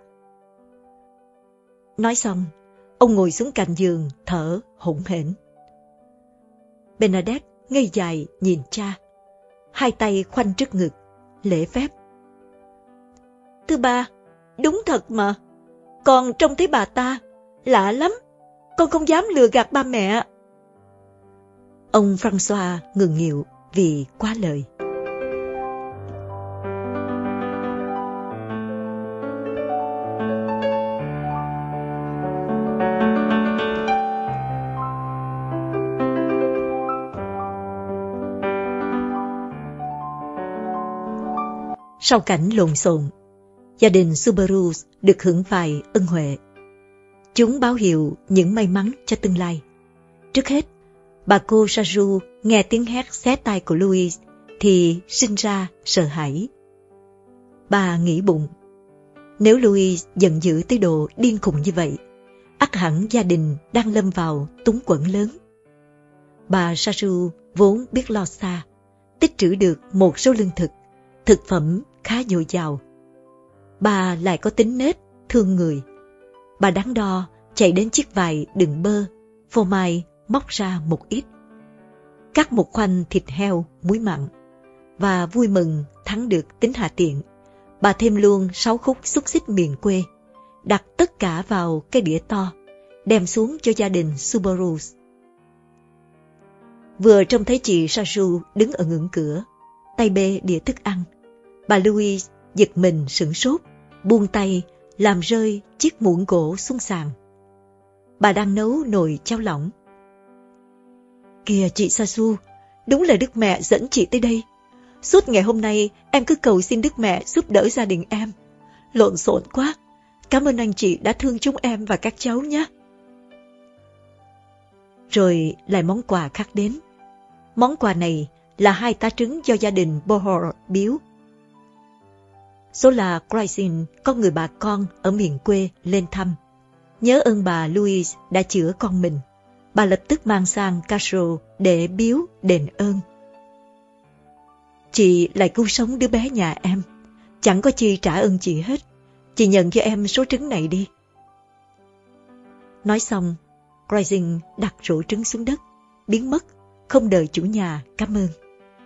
Nói xong, ông ngồi xuống cạnh giường, thở hổn hển. Bernadette ngây dài nhìn cha, hai tay khoanh trước ngực, lễ phép. Thưa ba, đúng thật mà, con trông thấy bà ta, lạ lắm, con không dám lừa gạt ba mẹ. Ông François ngừng nghịu vì quá lời. Sau cảnh lộn xộn, gia đình Subaru được hưởng vài ân huệ. Chúng báo hiệu những may mắn cho tương lai. Trước hết, bà cô Raju nghe tiếng hét xé tai của Louise thì sinh ra sợ hãi. Bà nghĩ bụng, nếu Louise giận dữ tới độ điên khùng như vậy, ắt hẳn gia đình đang lâm vào túng quẫn lớn. Bà Raju vốn biết lo xa, tích trữ được một số lương thực, thực phẩm khá dồi dào. Bà lại có tính nết thương người. Bà đắn đo chạy đến chiếc vải đựng bơ, phô mai móc ra một ít, cắt một khoanh thịt heo muối mặn, và vui mừng thắng được tính hà tiện. Bà thêm luôn sáu khúc xúc xích miền quê, đặt tất cả vào cái đĩa to, đem xuống cho gia đình Subaru. Vừa trông thấy chị Saju đứng ở ngưỡng cửa, tay bê đĩa thức ăn, bà Louise giật mình sửng sốt, buông tay làm rơi chiếc muỗng gỗ xuống sàn. Bà đang nấu nồi cháo lỏng. Kìa chị Saju, đúng là Đức Mẹ dẫn chị tới đây. Suốt ngày hôm nay em cứ cầu xin Đức Mẹ giúp đỡ gia đình em. Lộn xộn quá. Cảm ơn anh chị đã thương chúng em và các cháu nhé. Rồi lại món quà khác đến. Món quà này là hai tá trứng do gia đình Bohor biếu. Số là Chrysler có người bà con ở miền quê lên thăm. Nhớ ơn bà Louise đã chữa con mình, bà lập tức mang sang Castro để biếu đền ơn. Chị lại cứu sống đứa bé nhà em. Chẳng có chi trả ơn chị hết. Chị nhận cho em số trứng này đi. Nói xong, Chrysler đặt rổ trứng xuống đất, biến mất, không đợi chủ nhà cảm ơn.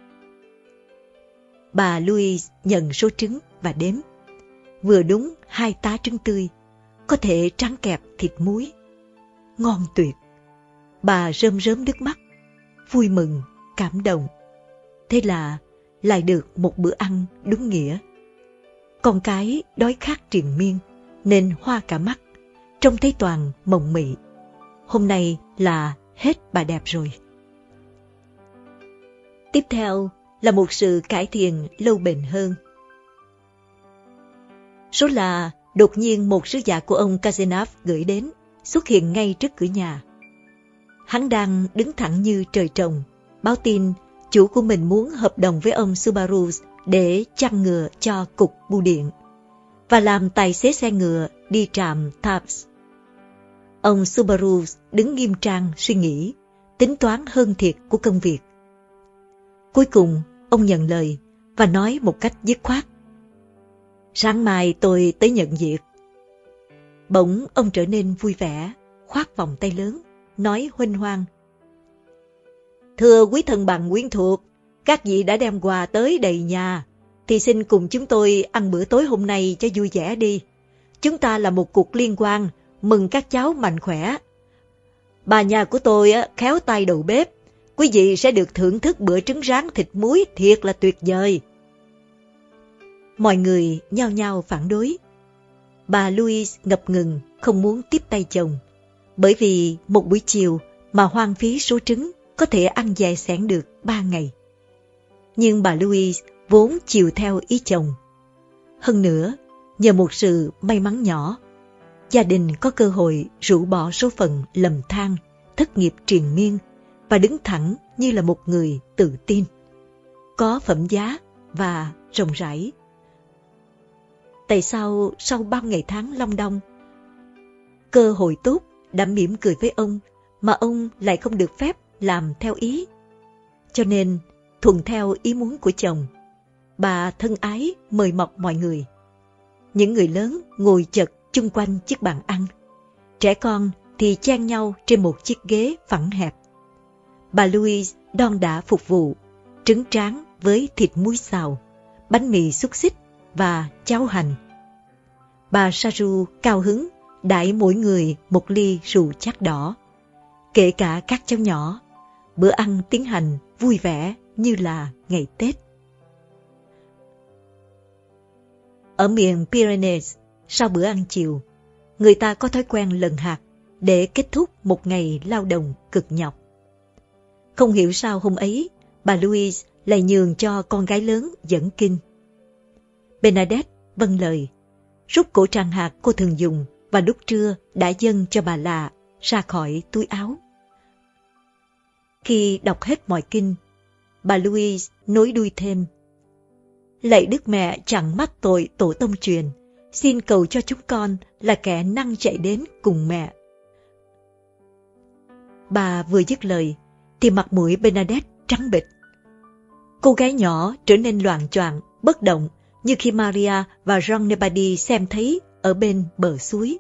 Bà Louise nhận số trứng và đếm. Vừa đúng hai tá trứng tươi, có thể trắng kẹp thịt muối. Ngon tuyệt. Bà rơm rớm nước mắt, vui mừng, cảm động. Thế là lại được một bữa ăn đúng nghĩa. Con cái đói khát triền miên, nên hoa cả mắt, trông thấy toàn mộng mị. Hôm nay là hết bà đẹp rồi. Tiếp theo là một sự cải thiện lâu bền hơn. Số là đột nhiên một sứ giả của ông Kazenav gửi đến, xuất hiện ngay trước cửa nhà. Hắn đang đứng thẳng như trời trồng, báo tin chủ của mình muốn hợp đồng với ông Subaru để chăn ngựa cho cục bưu điện và làm tài xế xe ngựa đi trạm Taps. Ông Subaru đứng nghiêm trang suy nghĩ, tính toán hơn thiệt của công việc. Cuối cùng, ông nhận lời và nói một cách dứt khoát. Sáng mai tôi tới nhận việc. Bỗng ông trở nên vui vẻ, khoác vòng tay lớn, nói huênh hoang. Thưa quý thân bằng quyến thuộc, các vị đã đem quà tới đầy nhà, thì xin cùng chúng tôi ăn bữa tối hôm nay cho vui vẻ đi. Chúng ta là một cuộc liên hoan, mừng các cháu mạnh khỏe. Bà nhà của tôi khéo tay đầu bếp, quý vị sẽ được thưởng thức bữa trứng rán thịt muối thiệt là tuyệt vời. Mọi người nhao nhao phản đối. Bà Louise ngập ngừng không muốn tiếp tay chồng, bởi vì một buổi chiều mà hoang phí số trứng có thể ăn dài xẻn được ba ngày. Nhưng bà Louise vốn chiều theo ý chồng. Hơn nữa, nhờ một sự may mắn nhỏ, gia đình có cơ hội rũ bỏ số phận lầm than, thất nghiệp triền miên và đứng thẳng như là một người tự tin, có phẩm giá và rộng rãi. Tại sao sau bao ngày tháng long đong, cơ hội tốt đã mỉm cười với ông mà ông lại không được phép làm theo ý? Cho nên, thuận theo ý muốn của chồng, bà thân ái mời mọc mọi người. Những người lớn ngồi chật chung quanh chiếc bàn ăn, trẻ con thì chen nhau trên một chiếc ghế phẳng hẹp. Bà Louise đon đả phục vụ, trứng tráng với thịt muối xào, bánh mì xúc xích và cháo hành. Bà Saru cao hứng đãi mỗi người một ly rượu chát đỏ. Kể cả các cháu nhỏ, bữa ăn tiến hành vui vẻ như là ngày Tết. Ở miền Pyrenees, sau bữa ăn chiều, người ta có thói quen lần hạt để kết thúc một ngày lao động cực nhọc. Không hiểu sao hôm ấy, bà Louise lại nhường cho con gái lớn dẫn kinh. Bernadette vâng lời, rút cổ tràng hạt cô thường dùng và lúc trưa đã dâng cho bà lạ ra khỏi túi áo. Khi đọc hết mọi kinh, bà Louise nối đuôi thêm. Lạy Đức Mẹ chẳng mắc tội tổ tông truyền, xin cầu cho chúng con là kẻ năng chạy đến cùng mẹ. Bà vừa dứt lời, thì mặt mũi Bernadette trắng bệch. Cô gái nhỏ trở nên loạng choạng, bất động, như khi Maria và Jean Nebadi xem thấy ở bên bờ suối.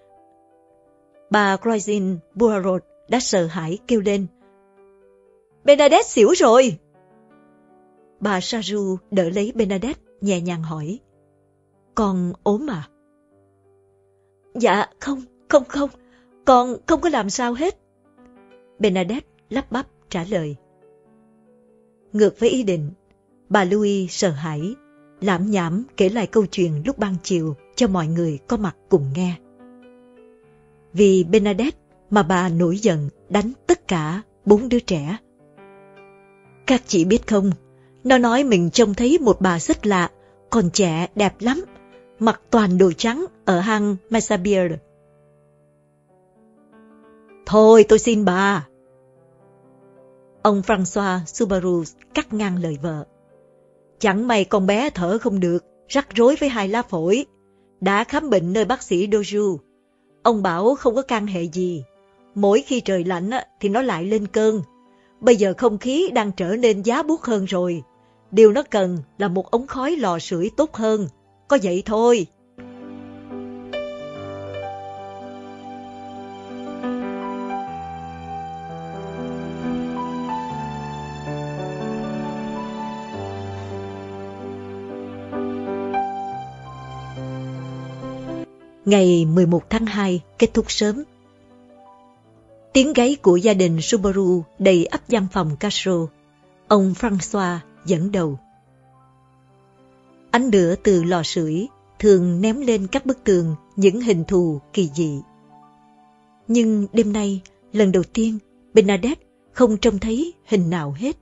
Bà Croizin Bourrot đã sợ hãi kêu lên. Bernadette xỉu rồi! Bà Saru đỡ lấy Bernadette, nhẹ nhàng hỏi. Con ốm à? Dạ không, không không, Con không có làm sao hết. Bernadette lắp bắp trả lời. Ngược với ý định, bà Louise sợ hãi, lảm nhảm kể lại câu chuyện lúc ban chiều cho mọi người có mặt cùng nghe. Vì Bernadette mà bà nổi giận đánh tất cả bốn đứa trẻ. Các chị biết không, nó nói mình trông thấy một bà rất lạ, còn trẻ đẹp lắm, mặc toàn đồ trắng ở hang Massabielle. Thôi tôi xin bà. Ông François Subaru cắt ngang lời vợ. Chẳng may con bé thở không được, rắc rối với hai lá phổi. Đã khám bệnh nơi bác sĩ Doju. Ông bảo không có can hệ gì. Mỗi khi trời lạnh thì nó lại lên cơn. Bây giờ không khí đang trở nên giá buốt hơn rồi. Điều nó cần là một ống khói lò sưởi tốt hơn. Có vậy thôi. Ngày mười một tháng hai kết thúc sớm. Tiếng gáy của gia đình Subaru đầy ắp văn phòng Castro. Ông François dẫn đầu. Ánh lửa từ lò sưởi thường ném lên các bức tường những hình thù kỳ dị. Nhưng đêm nay, lần đầu tiên, Bernadette không trông thấy hình nào hết.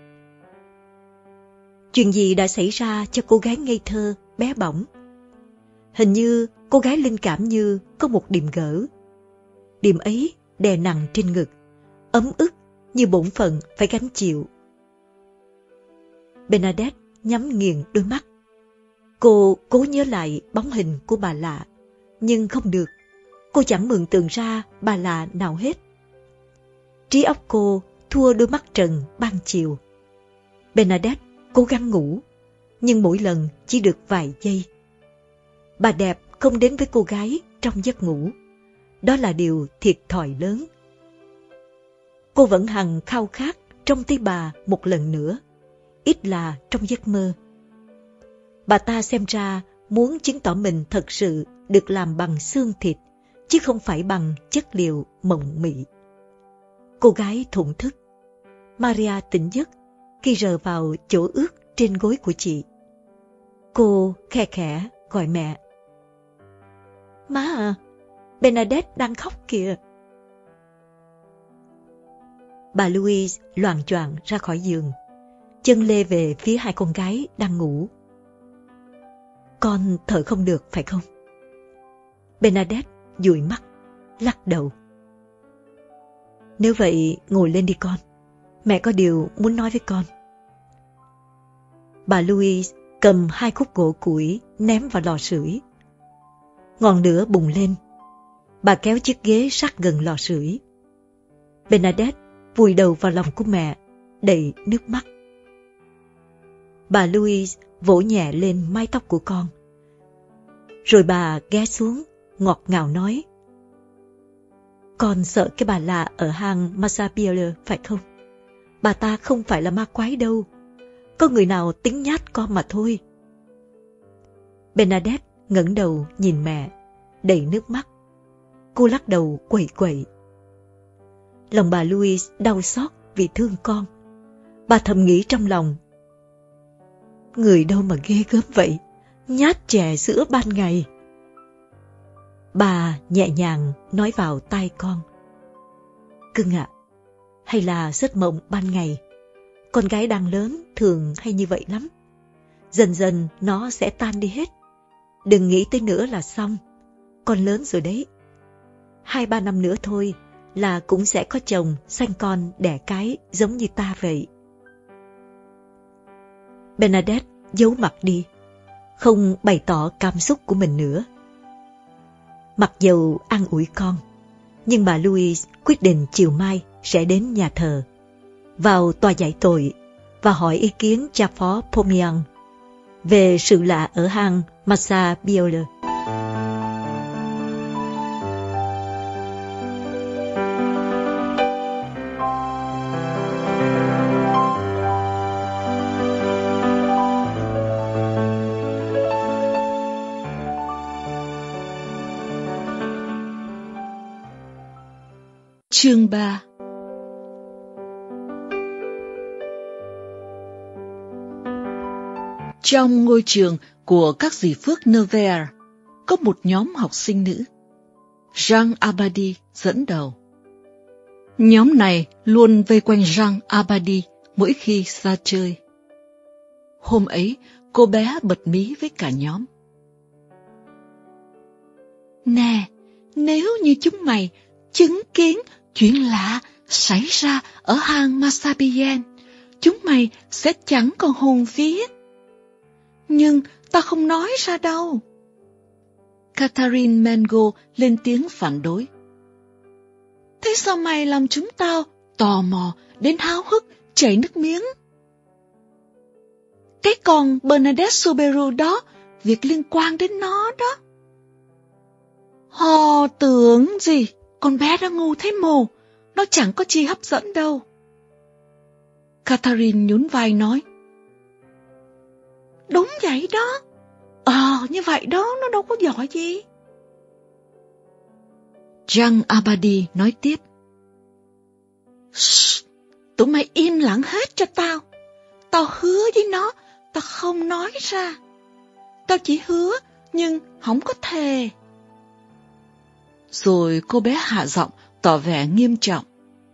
Chuyện gì đã xảy ra cho cô gái ngây thơ, bé bỏng? Hình như cô gái linh cảm như có một điềm gỡ. Điềm ấy đè nặng trên ngực, ấm ức như bổn phận phải gánh chịu. Bernadette nhắm nghiền đôi mắt. Cô cố nhớ lại bóng hình của bà lạ, nhưng không được. Cô chẳng mường tượng ra bà lạ nào hết. Trí óc cô thua đôi mắt trần ban chiều. Bernadette cố gắng ngủ, nhưng mỗi lần chỉ được vài giây. Bà đẹp không đến với cô gái trong giấc ngủ. Đó là điều thiệt thòi lớn. Cô vẫn hằng khao khát trông thấy bà một lần nữa, ít là trong giấc mơ. Bà ta xem ra muốn chứng tỏ mình thật sự được làm bằng xương thịt, chứ không phải bằng chất liệu mộng mị. Cô gái thổn thức. Maria tỉnh giấc khi rờ vào chỗ ướt trên gối của chị. Cô khe khẽ gọi mẹ. Má à, Bernadette đang khóc kìa. Bà Louise loạng choạng ra khỏi giường, chân lê về phía hai con gái đang ngủ. Con thở không được phải không? Bernadette dụi mắt, lắc đầu. Nếu vậy ngồi lên đi con, mẹ có điều muốn nói với con. Bà Louise cầm hai khúc gỗ củi ném vào lò sưởi. Ngọn lửa bùng lên. Bà kéo chiếc ghế sát gần lò sưởi. Bernadette vùi đầu vào lòng của mẹ, đầy nước mắt. Bà Louise vỗ nhẹ lên mái tóc của con. Rồi bà ghé xuống, ngọt ngào nói. Con sợ cái bà lạ ở hang Massabielle phải không? Bà ta không phải là ma quái đâu. Có người nào tính nhát con mà thôi. Bernadette ngẩng đầu nhìn mẹ, đầy nước mắt. Cô lắc đầu quẩy quẩy. Lòng bà Louise đau xót vì thương con. Bà thầm nghĩ trong lòng. Người đâu mà ghê gớm vậy, nhát chè sữa ban ngày. Bà nhẹ nhàng nói vào tai con. Cưng ạ, hay là giấc mộng ban ngày. Con gái đang lớn thường hay như vậy lắm. Dần dần nó sẽ tan đi hết. Đừng nghĩ tới nữa là xong. Con lớn rồi đấy. Hai ba năm nữa thôi là cũng sẽ có chồng sanh con đẻ cái giống như ta vậy. Bernadette giấu mặt đi, không bày tỏ cảm xúc của mình nữa. Mặc dầu an ủi con, nhưng bà Louise quyết định chiều mai sẽ đến nhà thờ, vào tòa giải tội và hỏi ý kiến cha phó Pomian về sự lạ ở hang Massabielle. Chương ba. Trong ngôi trường của các dì Phước Nevers, có một nhóm học sinh nữ. Jean Abadie dẫn đầu. Nhóm này luôn vây quanh Jean Abadie mỗi khi ra chơi. Hôm ấy, cô bé bật mí với cả nhóm. Nè, nếu như chúng mày chứng kiến chuyện lạ xảy ra ở hang Massabielle, chúng mày sẽ chẳng còn hồn vía. Nhưng ta không nói ra đâu. Catherine Mango lên tiếng phản đối. Thế sao mày làm chúng tao tò mò đến háo hức chảy nước miếng? Cái con Bernadette Soubirous đó, việc liên quan đến nó đó. Họ tưởng gì, con bé đã ngu thế mồ, nó chẳng có chi hấp dẫn đâu. Catherine nhún vai nói. Đúng vậy đó. Ờ, như vậy đó, nó đâu có giỏi gì. Jean Abadie nói tiếp. Shh, tụi mày im lặng hết cho tao. Tao hứa với nó, tao không nói ra. Tao chỉ hứa, nhưng không có thề. Rồi cô bé hạ giọng, tỏ vẻ nghiêm trọng.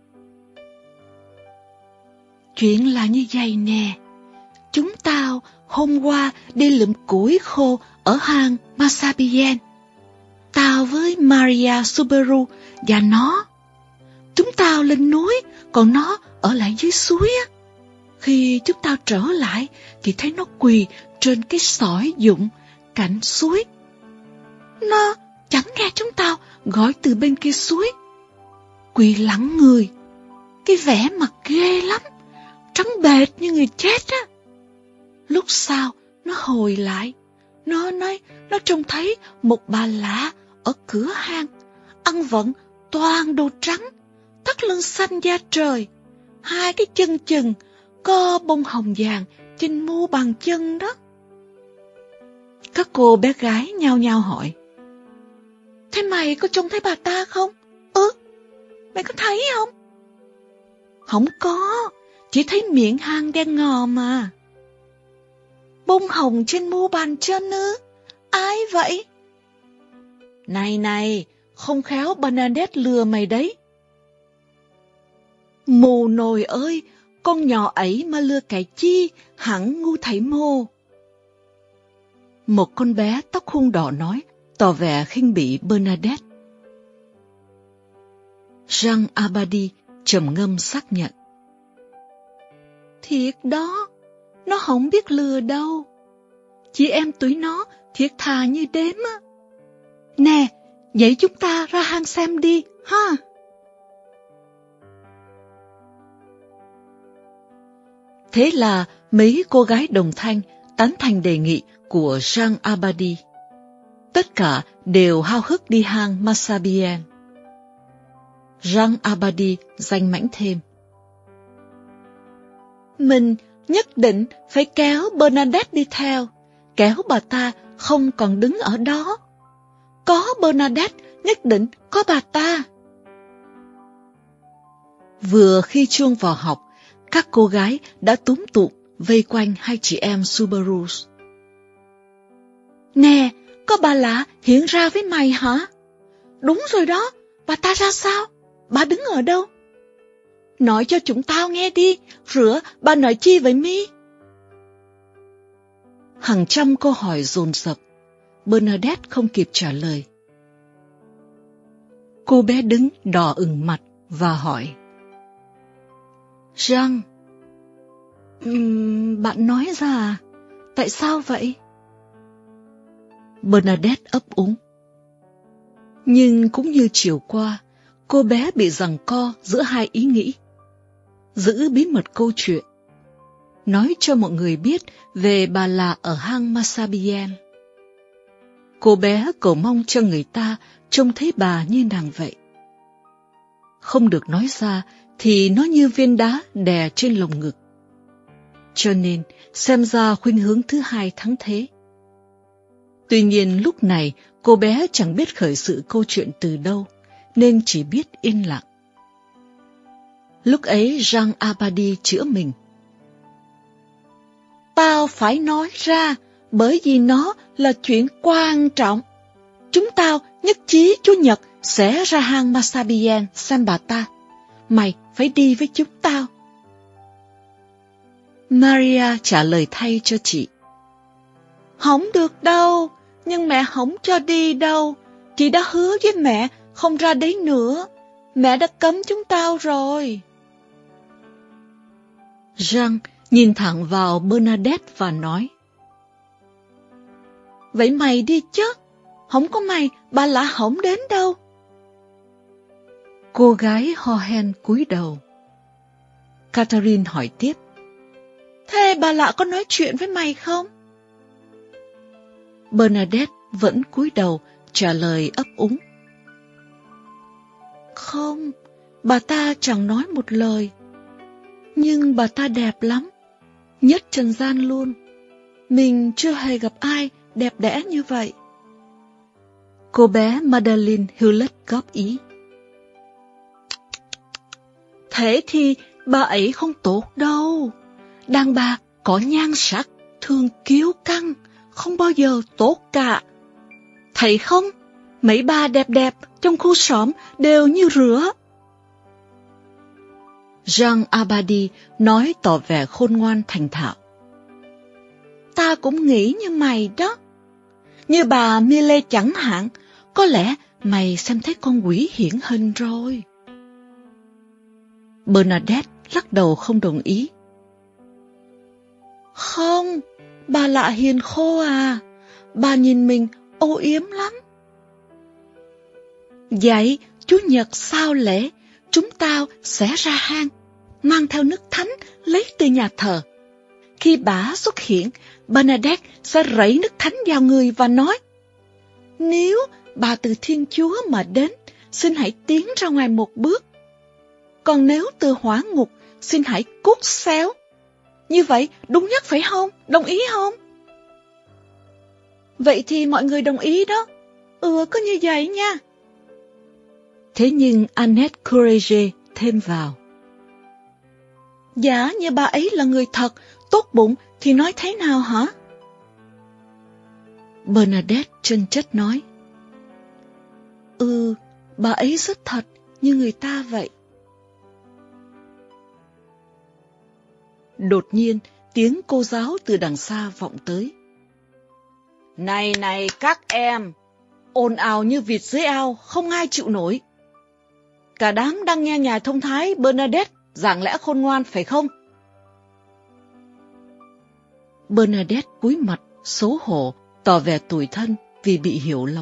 Chuyện là như vậy nè. Chúng tao hôm qua đi lượm củi khô ở hang Massabielle. Tao với Maria Soubirous và nó. Chúng tao lên núi, còn nó ở lại dưới suối á. Khi chúng tao trở lại thì thấy nó quỳ trên cái sỏi dụng cạnh suối. Nó chẳng nghe chúng tao gọi từ bên kia suối. Quỳ lặng người, cái vẻ mặt ghê lắm, trắng bệch như người chết á. Lúc sau nó hồi lại, nó nói nó trông thấy một bà lạ ở cửa hang, ăn vận toàn đồ trắng, thắt lưng xanh da trời, hai cái chân chừng, có bông hồng vàng trên mu bàn chân đó. Các cô bé gái nhao nhao hỏi. Thế mày có trông thấy bà ta không? Ừ, mày có thấy không? Không có, chỉ thấy miệng hang đen ngò mà. Bông hồng trên mu bàn chân ư? Ai vậy? Này này, không khéo Bernadette lừa mày đấy. Mù nồi ơi, con nhỏ ấy mà lừa cái chi, hẳn ngu thấy mồ. Một con bé tóc hung đỏ nói, tỏ vẻ khinh bỉ Bernadette. Jean Abadie trầm ngâm xác nhận. Thiệt đó, nó không biết lừa đâu. Chị em tụi nó thiệt thà như đếm á. Nè, vậy chúng ta ra hang xem đi, ha? Thế là mấy cô gái đồng thanh tán thành đề nghị của Jean Abadie. Tất cả đều háo hức đi hang Massabielle. Jean Abadie danh mãnh thêm. Mình nhất định phải kéo Bernadette đi theo, kéo bà ta không còn đứng ở đó. Có Bernadette, nhất định có bà ta. Vừa khi chuông vào học, các cô gái đã túm tụm vây quanh hai chị em Soubirous. Nè, có bà lạ hiện ra với mày hả? Đúng rồi đó, bà ta ra sao? Bà đứng ở đâu? Nói cho chúng tao nghe đi, rửa bà nói chi với mi? Hàng trăm câu hỏi dồn dập, Bernadette không kịp trả lời. Cô bé đứng đỏ ửng mặt và hỏi. Jean, um, bạn nói ra à? Tại sao vậy? Bernadette ấp úng. Nhưng cũng như chiều qua, cô bé bị giằng co giữa hai ý nghĩ. Giữ bí mật câu chuyện, nói cho mọi người biết về bà lạ ở hang Massabielle. Cô bé cầu mong cho người ta trông thấy bà như nàng vậy. Không được nói ra thì nó như viên đá đè trên lồng ngực. Cho nên xem ra khuynh hướng thứ hai thắng thế. Tuy nhiên lúc này cô bé chẳng biết khởi sự câu chuyện từ đâu, nên chỉ biết yên lặng. Lúc ấy Jean Abadie chữa mình. Tao phải nói ra, bởi vì nó là chuyện quan trọng. Chúng tao nhất trí Chủ nhật sẽ ra hang Massabielle xem bà ta. Mày phải đi với chúng tao. Maria trả lời thay cho chị. Không được đâu, nhưng mẹ không cho đi đâu. Chị đã hứa với mẹ không ra đấy nữa. Mẹ đã cấm chúng tao rồi. Jean nhìn thẳng vào Bernadette và nói. Vậy mày đi chứ? Không có mày, bà lạ không đến đâu. Cô gái ho hen cúi đầu. Catherine hỏi tiếp. Thế bà lạ có nói chuyện với mày không? Bernadette vẫn cúi đầu trả lời ấp úng. Không, bà ta chẳng nói một lời. Nhưng bà ta đẹp lắm, nhất trần gian luôn. Mình chưa hề gặp ai đẹp đẽ như vậy. Cô bé Madeleine Hewlett góp ý. Thế thì bà ấy không tốt đâu. Đàn bà có nhan sắc, thường kiêu căng, không bao giờ tốt cả. Thấy không, mấy bà đẹp đẹp trong khu xóm đều như rửa. Jean Abadie nói tỏ vẻ khôn ngoan thành thạo. Ta cũng nghĩ như mày đó. Như bà Millet chẳng hạn, có lẽ mày xem thấy con quỷ hiển hình rồi. Bernadette lắc đầu không đồng ý. Không, bà lạ hiền khô à. Bà nhìn mình ô yếm lắm. Vậy, Chủ nhật sau lễ, chúng tao sẽ ra hang, mang theo nước thánh lấy từ nhà thờ. Khi bà xuất hiện, Bernadette sẽ rảy nước thánh vào người và nói, nếu bà từ Thiên Chúa mà đến, xin hãy tiến ra ngoài một bước. Còn nếu từ hỏa ngục, xin hãy cút xéo. Như vậy đúng nhất phải không? Đồng ý không? Vậy thì mọi người đồng ý đó. Ừ, có như vậy nha. Thế nhưng Annette Courage thêm vào. Dạ, như bà ấy là người thật, tốt bụng thì nói thế nào hả? Bernadette chân chất nói. Ừ, bà ấy rất thật, như người ta vậy. Đột nhiên, tiếng cô giáo từ đằng xa vọng tới. Này này các em, ồn ào như vịt dưới ao, không ai chịu nổi. Cả đám đang nghe nhà thông thái Bernadette giảng lẽ khôn ngoan phải không? Bernadette cúi mặt, xấu hổ, tỏ vẻ tủi thân vì bị hiểu lầm.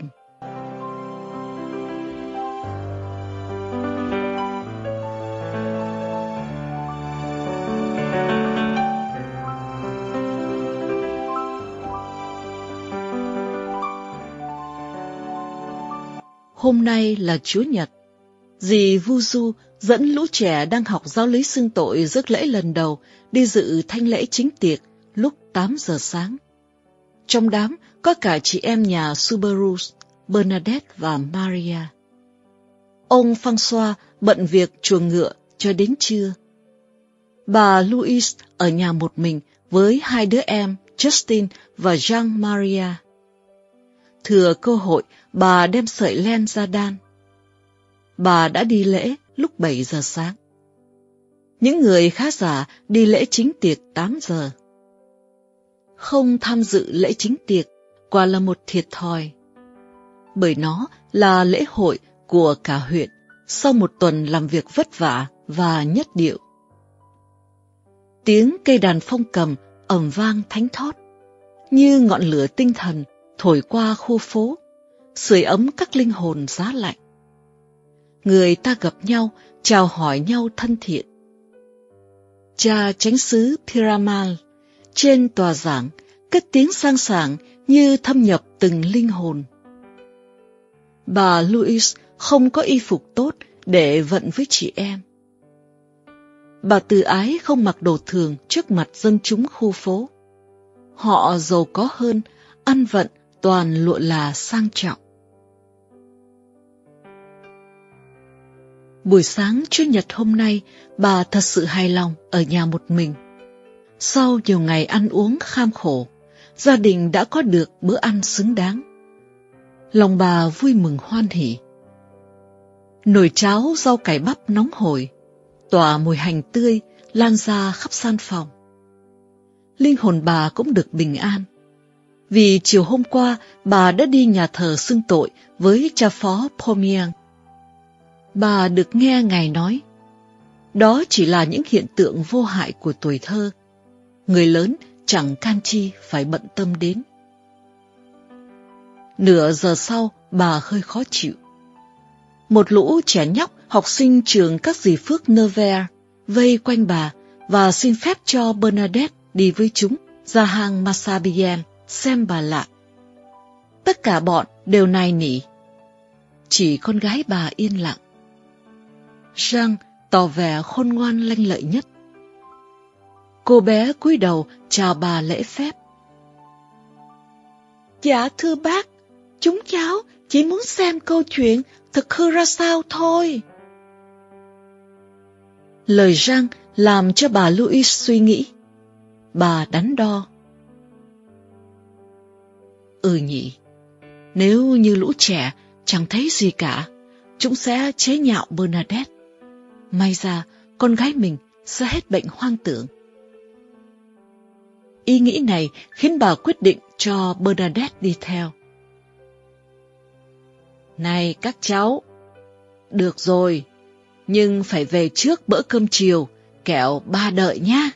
Hôm nay là Chúa Nhật. Dì Vuzu dẫn lũ trẻ đang học giáo lý xưng tội rước lễ lần đầu đi dự thánh lễ chính tiệc lúc tám giờ sáng. Trong đám có cả chị em nhà Subarus, Bernadette và Maria. Ông François bận việc chuồng ngựa cho đến trưa. Bà Louise ở nhà một mình với hai đứa em Justin và Jean-Marie. Thừa cơ hội, bà đem sợi len ra đan. Bà đã đi lễ lúc bảy giờ sáng. Những người khá giả đi lễ chính tiệc tám giờ. Không tham dự lễ chính tiệc quả là một thiệt thòi. Bởi nó là lễ hội của cả huyện sau một tuần làm việc vất vả và nhất điệu. Tiếng cây đàn phong cầm ầm vang thánh thót, như ngọn lửa tinh thần thổi qua khu phố, sưởi ấm các linh hồn giá lạnh. Người ta gặp nhau, chào hỏi nhau thân thiện. Cha chánh xứ Piramal trên tòa giảng cất tiếng sang sảng như thâm nhập từng linh hồn. Bà Louise không có y phục tốt để vận với chị em. Bà từ ái không mặc đồ thường trước mặt dân chúng khu phố. Họ giàu có hơn, ăn vận toàn lụa là sang trọng. Buổi sáng Chủ nhật hôm nay, bà thật sự hài lòng ở nhà một mình. Sau nhiều ngày ăn uống kham khổ, gia đình đã có được bữa ăn xứng đáng. Lòng bà vui mừng hoan hỉ. Nồi cháo rau cải bắp nóng hổi, tỏa mùi hành tươi lan ra khắp gian phòng. Linh hồn bà cũng được bình an, vì chiều hôm qua bà đã đi nhà thờ xưng tội với cha phó Pomian. Bà được nghe Ngài nói, đó chỉ là những hiện tượng vô hại của tuổi thơ, người lớn chẳng can chi phải bận tâm đến. Nửa giờ sau, bà hơi khó chịu. Một lũ trẻ nhóc học sinh trường các dì Phước Nevers vây quanh bà và xin phép cho Bernadette đi với chúng ra hang Massabielle xem bà lạ. Tất cả bọn đều nài nỉ. Chỉ con gái bà yên lặng. Jean tỏ vẻ khôn ngoan lanh lợi nhất. Cô bé cúi đầu chào bà lễ phép. Dạ thưa bác, chúng cháu chỉ muốn xem câu chuyện thực hư ra sao thôi. Lời Jean làm cho bà Louise suy nghĩ. Bà đắn đo. Ừ nhỉ, nếu như lũ trẻ chẳng thấy gì cả, chúng sẽ chế nhạo Bernadette. May ra con gái mình sẽ hết bệnh hoang tưởng. Ý nghĩ này khiến bà quyết định cho Bernadette đi theo. Này các cháu, được rồi, nhưng phải về trước bữa cơm chiều, kẻo ba đợi nhá.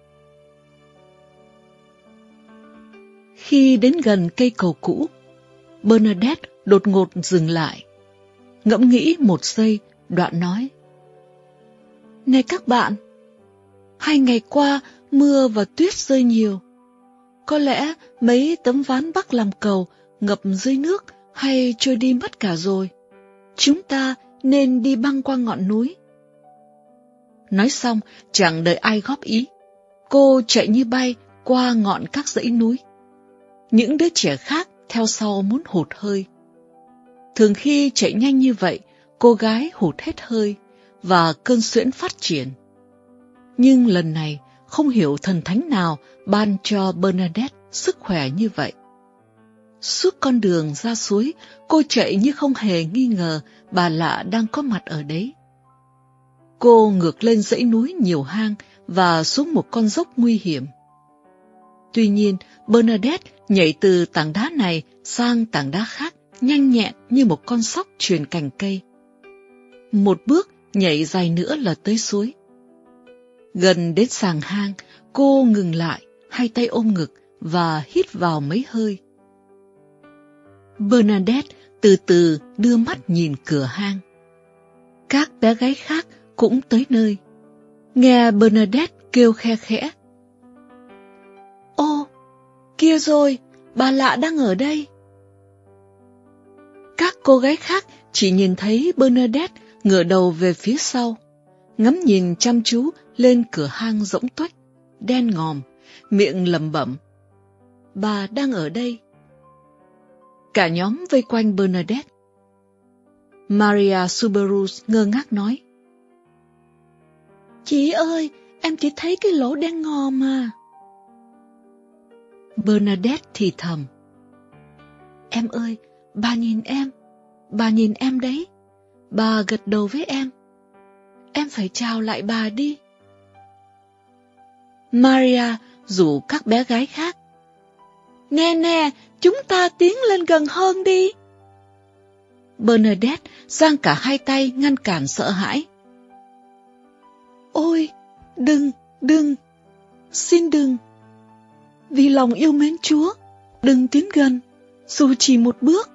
Khi đến gần cây cầu cũ, Bernadette đột ngột dừng lại. Ngẫm nghĩ một giây, đoạn nói. Này các bạn, hai ngày qua mưa và tuyết rơi nhiều. Có lẽ mấy tấm ván bắc làm cầu ngập dưới nước hay trôi đi mất cả rồi. Chúng ta nên đi băng qua ngọn núi. Nói xong, chẳng đợi ai góp ý. Cô chạy như bay qua ngọn các dãy núi. Những đứa trẻ khác theo sau muốn hụt hơi. Thường khi chạy nhanh như vậy, cô gái hụt hết hơi và cơn suyễn phát triển. Nhưng lần này, không hiểu thần thánh nào ban cho Bernadette sức khỏe như vậy. Suốt con đường ra suối, cô chạy như không hề nghi ngờ bà lạ đang có mặt ở đấy. Cô ngược lên dãy núi nhiều hang và xuống một con dốc nguy hiểm. Tuy nhiên, Bernadette nhảy từ tảng đá này sang tảng đá khác nhanh nhẹn như một con sóc truyền cành cây. Một bước nhảy dài nữa là tới suối. Gần đến sàng hang, cô ngừng lại, hai tay ôm ngực và hít vào mấy hơi. Bernadette từ từ đưa mắt nhìn cửa hang. Các bé gái khác cũng tới nơi. Nghe Bernadette kêu khe khẽ. Ô, kia rồi, bà lạ đang ở đây. Các cô gái khác chỉ nhìn thấy Bernadette ngửa đầu về phía sau, ngắm nhìn chăm chú lên cửa hang rỗng tuếch, đen ngòm, miệng lẩm bẩm. Bà đang ở đây. Cả nhóm vây quanh Bernadette. Maria Suberus ngơ ngác nói. Chị ơi, em chỉ thấy cái lỗ đen ngòm à. Bernadette thì thầm. Em ơi, bà nhìn em, bà nhìn em đấy. Bà gật đầu với em. Em phải chào lại bà đi. Maria rủ các bé gái khác. Nè nè, chúng ta tiến lên gần hơn đi. Bernadette giang cả hai tay ngăn cản sợ hãi. Ôi, đừng, đừng, xin đừng. Vì lòng yêu mến Chúa, đừng tiến gần, dù chỉ một bước.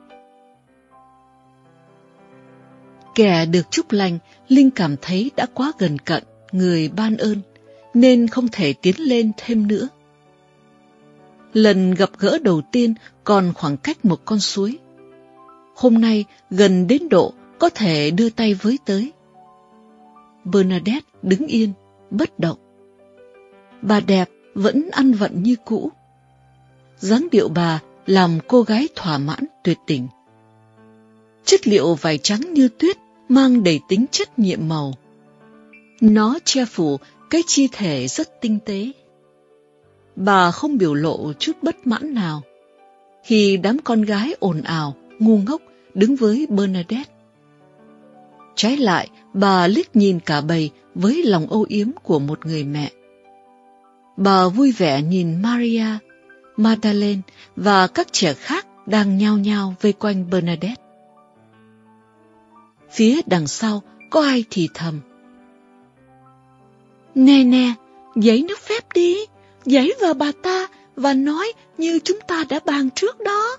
Kẻ được chúc lành, Linh cảm thấy đã quá gần cận người ban ơn, nên không thể tiến lên thêm nữa. Lần gặp gỡ đầu tiên còn khoảng cách một con suối. Hôm nay gần đến độ có thể đưa tay với tới. Bernadette đứng yên, bất động. Bà đẹp vẫn ăn vận như cũ. Dáng điệu bà làm cô gái thỏa mãn tuyệt tình. Chất liệu vải trắng như tuyết mang đầy tính chất nhiệm màu. Nó che phủ cái chi thể rất tinh tế. Bà không biểu lộ chút bất mãn nào khi đám con gái ồn ào, ngu ngốc đứng với Bernadette. Trái lại, bà liếc nhìn cả bầy với lòng âu yếm của một người mẹ. Bà vui vẻ nhìn Maria, Magdalene và các trẻ khác đang nhao nhao vây quanh Bernadette. Phía đằng sau có ai thì thầm: Nè nè, giấy nước phép đi, giấy vào bà ta và nói như chúng ta đã bàn trước đó.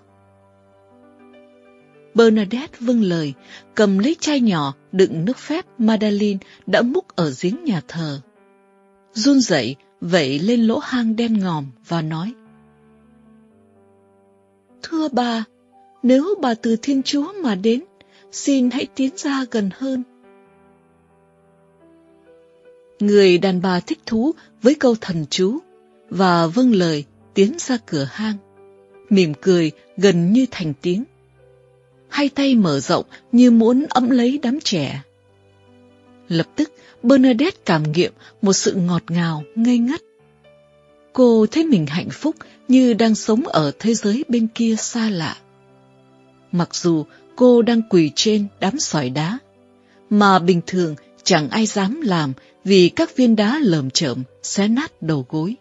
Bernadette vâng lời, cầm lấy chai nhỏ đựng nước phép Madeleine đã múc ở giếng nhà thờ. Run rẩy vẩy lên lỗ hang đen ngòm và nói: Thưa bà, nếu bà từ Thiên Chúa mà đến, xin hãy tiến ra gần hơn. Người đàn bà thích thú với câu thần chú và vâng lời tiến ra cửa hang, mỉm cười gần như thành tiếng. Hai tay mở rộng như muốn ẵm lấy đám trẻ. Lập tức Bernadette cảm nghiệm một sự ngọt ngào, ngây ngất. Cô thấy mình hạnh phúc như đang sống ở thế giới bên kia xa lạ. Mặc dù cô đang quỳ trên đám sỏi đá, mà bình thường chẳng ai dám làm vì các viên đá lởm chởm xé nát đầu gối.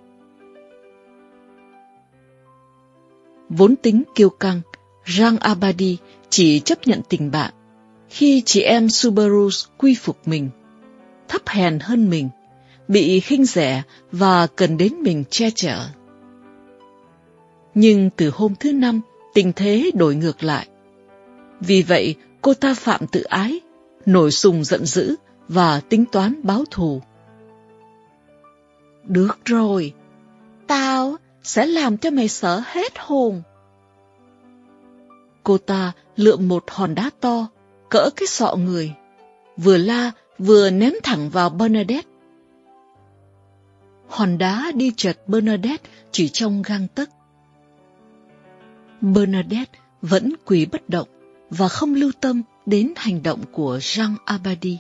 Vốn tính kiêu căng, Jean Abadie chỉ chấp nhận tình bạn khi chị em Subarus quy phục mình, thấp hèn hơn mình, bị khinh rẻ và cần đến mình che chở. Nhưng từ hôm thứ năm, tình thế đổi ngược lại. Vì vậy, cô ta phạm tự ái, nổi sùng giận dữ và tính toán báo thù. Được rồi, tao sẽ làm cho mày sợ hết hồn. Cô ta lượm một hòn đá to, cỡ cái sọ người, vừa la vừa ném thẳng vào Bernadette. Hòn đá đi trật Bernadette chỉ trong gang tấc. Bernadette vẫn quỳ bất động và không lưu tâm đến hành động của Jean Abadie.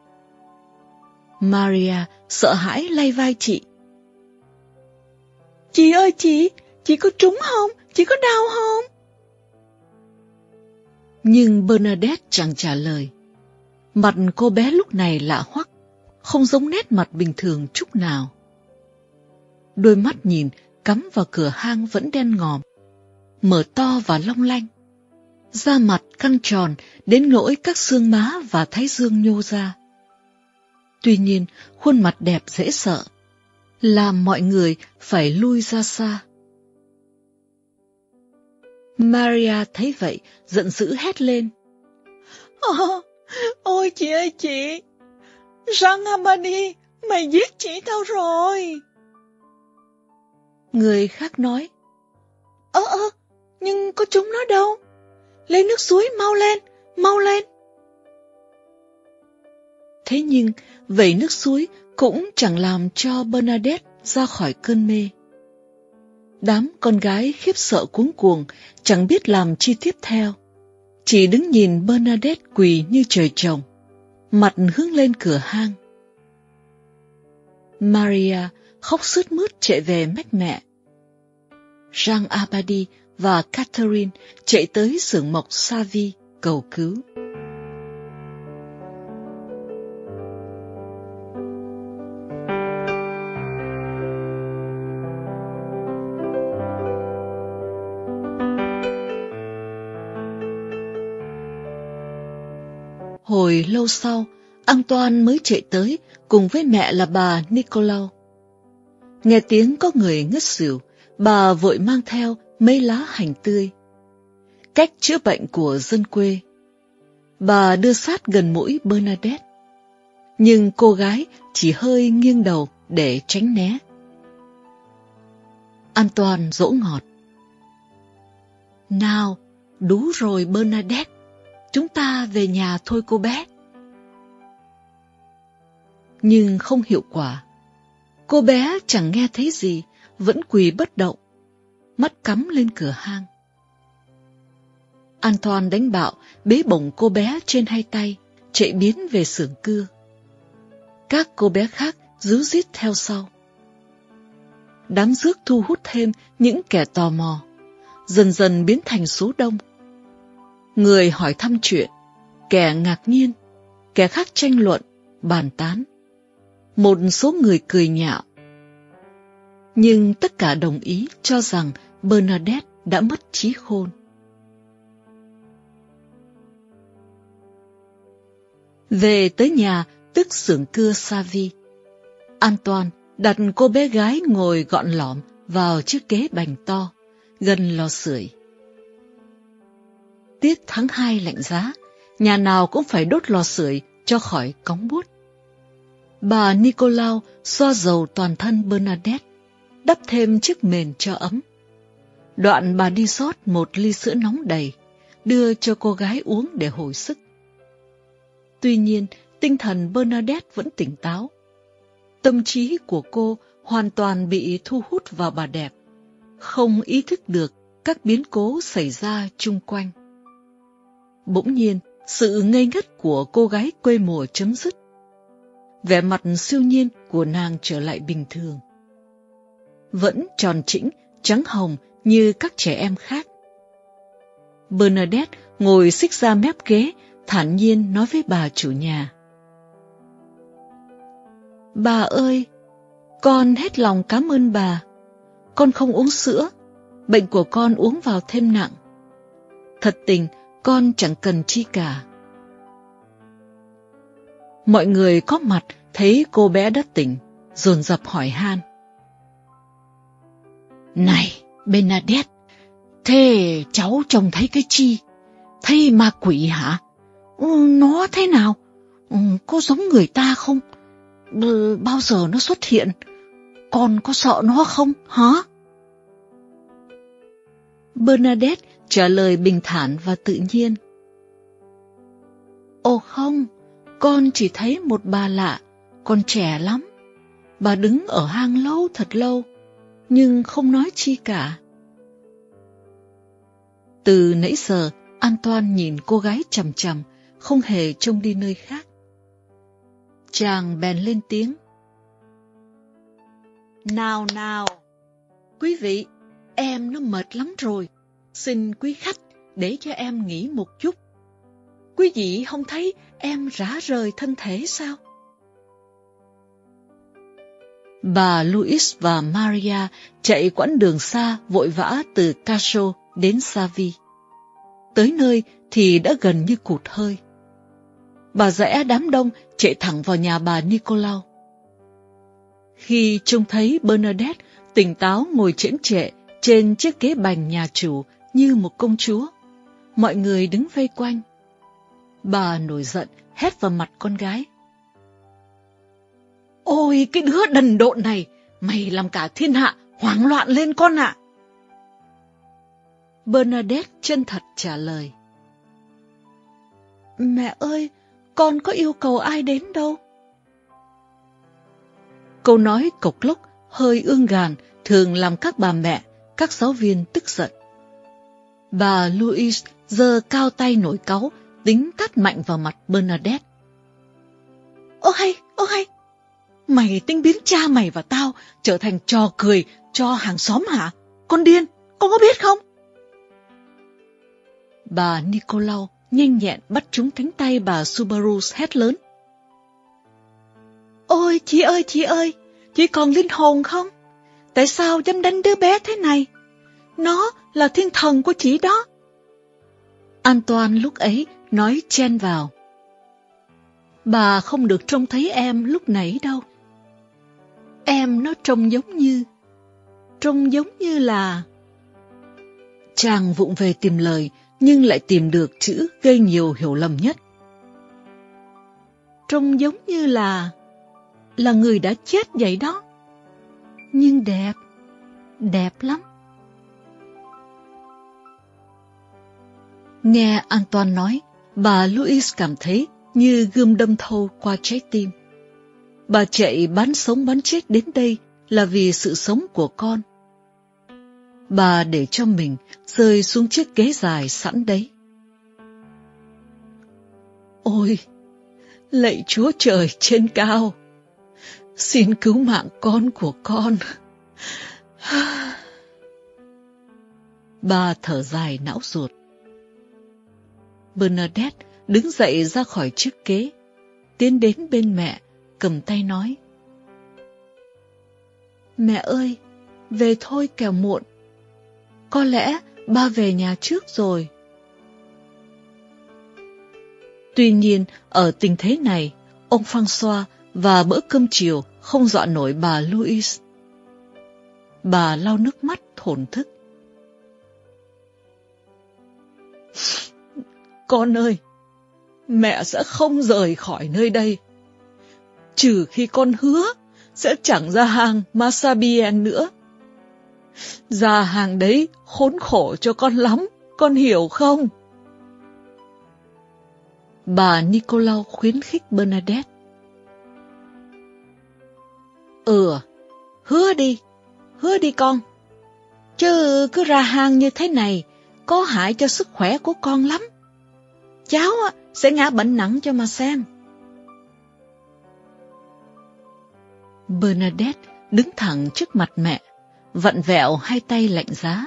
Maria sợ hãi lay vai chị. Chị ơi chị, chị có trúng không? Chị có đau không? Nhưng Bernadette chẳng trả lời. Mặt cô bé lúc này lạ hoắc, không giống nét mặt bình thường chút nào. Đôi mắt nhìn cắm vào cửa hang vẫn đen ngòm, mở to và long lanh. Da mặt căng tròn đến nỗi các xương má và thái dương nhô ra. Tuy nhiên, khuôn mặt đẹp dễ sợ, làm mọi người phải lui ra xa. Maria thấy vậy, giận dữ hét lên. Ồ, ôi chị ơi chị, Jean Abadie, mày giết chị tao rồi. Người khác nói, Ơ ơ, nhưng có chúng nó đâu? Lấy nước suối mau lên, mau lên. Thế nhưng, vẩy nước suối cũng chẳng làm cho Bernadette ra khỏi cơn mê. Đám con gái khiếp sợ cuống cuồng, chẳng biết làm chi tiếp theo. Chỉ đứng nhìn Bernadette quỳ như trời trồng, mặt hướng lên cửa hang. Maria khóc sướt mướt chạy về mách mẹ. Jean Abadie và Catherine chạy tới xưởng mộc Savi cầu cứu. Hồi lâu sau, Antoine mới chạy tới cùng với mẹ là bà Nicolau. Nghe tiếng có người ngất xỉu, bà vội mang theo mấy lá hành tươi. Cách chữa bệnh của dân quê. Bà đưa sát gần mũi Bernadette, nhưng cô gái chỉ hơi nghiêng đầu để tránh né. Antoine dỗ ngọt. Nào, đủ rồi Bernadette, chúng ta về nhà thôi cô bé. Nhưng không hiệu quả. Cô bé chẳng nghe thấy gì, vẫn quỳ bất động, mắt cắm lên cửa hang. Antoine đánh bạo, bế bổng cô bé trên hai tay, chạy biến về xưởng cưa. Các cô bé khác ríu rít theo sau. Đám rước thu hút thêm những kẻ tò mò, dần dần biến thành số đông. Người hỏi thăm chuyện, kẻ ngạc nhiên, kẻ khác tranh luận, bàn tán. Một số người cười nhạo. Nhưng tất cả đồng ý cho rằng Bernadette đã mất trí khôn. Về tới nhà, tức xưởng cưa Savy, Antoine đặt cô bé gái ngồi gọn lỏm vào chiếc ghế bành to, gần lò sưởi. Tiết tháng hai lạnh giá, nhà nào cũng phải đốt lò sưởi cho khỏi cóng buốt. Bà Nicolau xoa dầu toàn thân Bernadette, đắp thêm chiếc mền cho ấm. Đoạn bà đi xót một ly sữa nóng đầy, đưa cho cô gái uống để hồi sức. Tuy nhiên, tinh thần Bernadette vẫn tỉnh táo. Tâm trí của cô hoàn toàn bị thu hút vào bà đẹp, không ý thức được các biến cố xảy ra chung quanh. Bỗng nhiên, sự ngây ngất của cô gái quê mùa chấm dứt. Vẻ mặt siêu nhiên của nàng trở lại bình thường. Vẫn tròn trĩnh, trắng hồng như các trẻ em khác. Bernadette ngồi xích ra mép ghế, thản nhiên nói với bà chủ nhà. Bà ơi, con hết lòng cảm ơn bà. Con không uống sữa, bệnh của con uống vào thêm nặng. Thật tình, con chẳng cần chi cả. Mọi người có mặt thấy cô bé đã tỉnh, dồn dập hỏi han. Này, Bernadette, thế cháu trông thấy cái chi? Thấy ma quỷ hả? Ừ, nó thế nào? Ừ, có giống người ta không? Ừ, bao giờ nó xuất hiện? Con có sợ nó không, hả? Bernadette trả lời bình thản và tự nhiên. Ồ không, con chỉ thấy một bà lạ, còn trẻ lắm. Bà đứng ở hang lâu thật lâu, nhưng không nói chi cả. Từ nãy giờ, Antoine nhìn cô gái chằm chằm, không hề trông đi nơi khác. Chàng bèn lên tiếng. Nào nào, quý vị, em nó mệt lắm rồi. Xin quý khách để cho em nghỉ một chút. Quý vị không thấy em rã rời thân thể sao? Bà Louise và Maria chạy quãng đường xa vội vã từ Cachot đến Savy. Tới nơi thì đã gần như cụt hơi. Bà rẽ đám đông chạy thẳng vào nhà bà Nicolau. Khi trông thấy Bernadette tỉnh táo ngồi chễm chệ trên chiếc ghế bành nhà chủ như một công chúa, mọi người đứng vây quanh. Bà nổi giận hét vào mặt con gái. Ôi cái đứa đần độn này, mày làm cả thiên hạ hoảng loạn lên con ạ. Bernadette chân thật trả lời. Mẹ ơi, con có yêu cầu ai đến đâu. Câu nói cộc lốc, hơi ương gàn thường làm các bà mẹ, các giáo viên tức giận. Bà Louise giơ cao tay nổi cáu, tính tát mạnh vào mặt Bernadette. Ô hay, ô hay, mày tính biến cha mày và tao trở thành trò cười cho hàng xóm hả? Con điên, con có biết không? Bà Nicolau nhanh nhẹn bắt trúng cánh tay bà Subaru hét lớn. Ôi chị ơi chị ơi, chị còn linh hồn không? Tại sao dám đánh đứa bé thế này? Nó là thiên thần của chị đó. Antoine lúc ấy nói chen vào. Bà không được trông thấy em lúc nãy đâu. Em nó trông giống như... Trông giống như là... Chàng vụng về tìm lời, nhưng lại tìm được chữ gây nhiều hiểu lầm nhất. Trông giống như là... Là người đã chết vậy đó. Nhưng đẹp, đẹp lắm. Nghe Antoine nói, bà Louise cảm thấy như gươm đâm thâu qua trái tim. Bà chạy bán sống bán chết đến đây là vì sự sống của con. Bà để cho mình rơi xuống chiếc ghế dài sẵn đấy. Ôi, Lạy Chúa Trời trên cao, xin cứu mạng con của con. Bà thở dài não ruột. Bernadette đứng dậy ra khỏi chiếc kế, tiến đến bên mẹ, cầm tay nói: Mẹ ơi, về thôi kẻo muộn. Có lẽ ba về nhà trước rồi. Tuy nhiên, ở tình thế này, ông François và bữa cơm chiều không dọa nổi bà Louise. Bà lau nước mắt thổn thức. Con ơi, mẹ sẽ không rời khỏi nơi đây, trừ khi con hứa sẽ chẳng ra hàng Masabien nữa. Ra hàng đấy khốn khổ cho con lắm, con hiểu không? Bà Nicolau khuyến khích Bernadette. Ừ, hứa đi, hứa đi con. Chứ cứ ra hàng như thế này, có hại cho sức khỏe của con lắm. Cháu sẽ ngã bệnh nặng cho mà xem. Bernadette đứng thẳng trước mặt mẹ, vặn vẹo hai tay lạnh giá.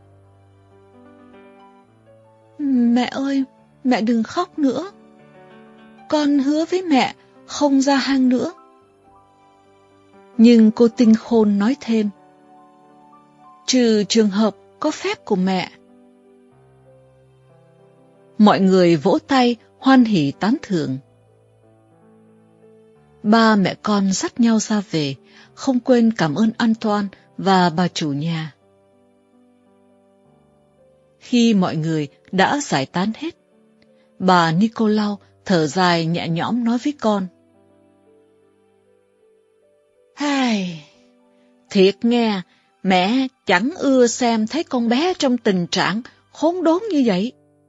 Mẹ ơi, mẹ đừng khóc nữa. Con hứa với mẹ không ra hang nữa. Nhưng cô tinh khôn nói thêm: trừ trường hợp có phép của mẹ. Mọi người vỗ tay hoan hỉ tán thưởng. Ba mẹ con dắt nhau ra về, không quên cảm ơn Antoine và bà chủ nhà. Khi mọi người đã giải tán hết, bà Nicolau thở dài nhẹ nhõm nói với con: Hai, thiệt nghe, mẹ chẳng ưa xem thấy con bé trong tình trạng khốn đốn như vậy.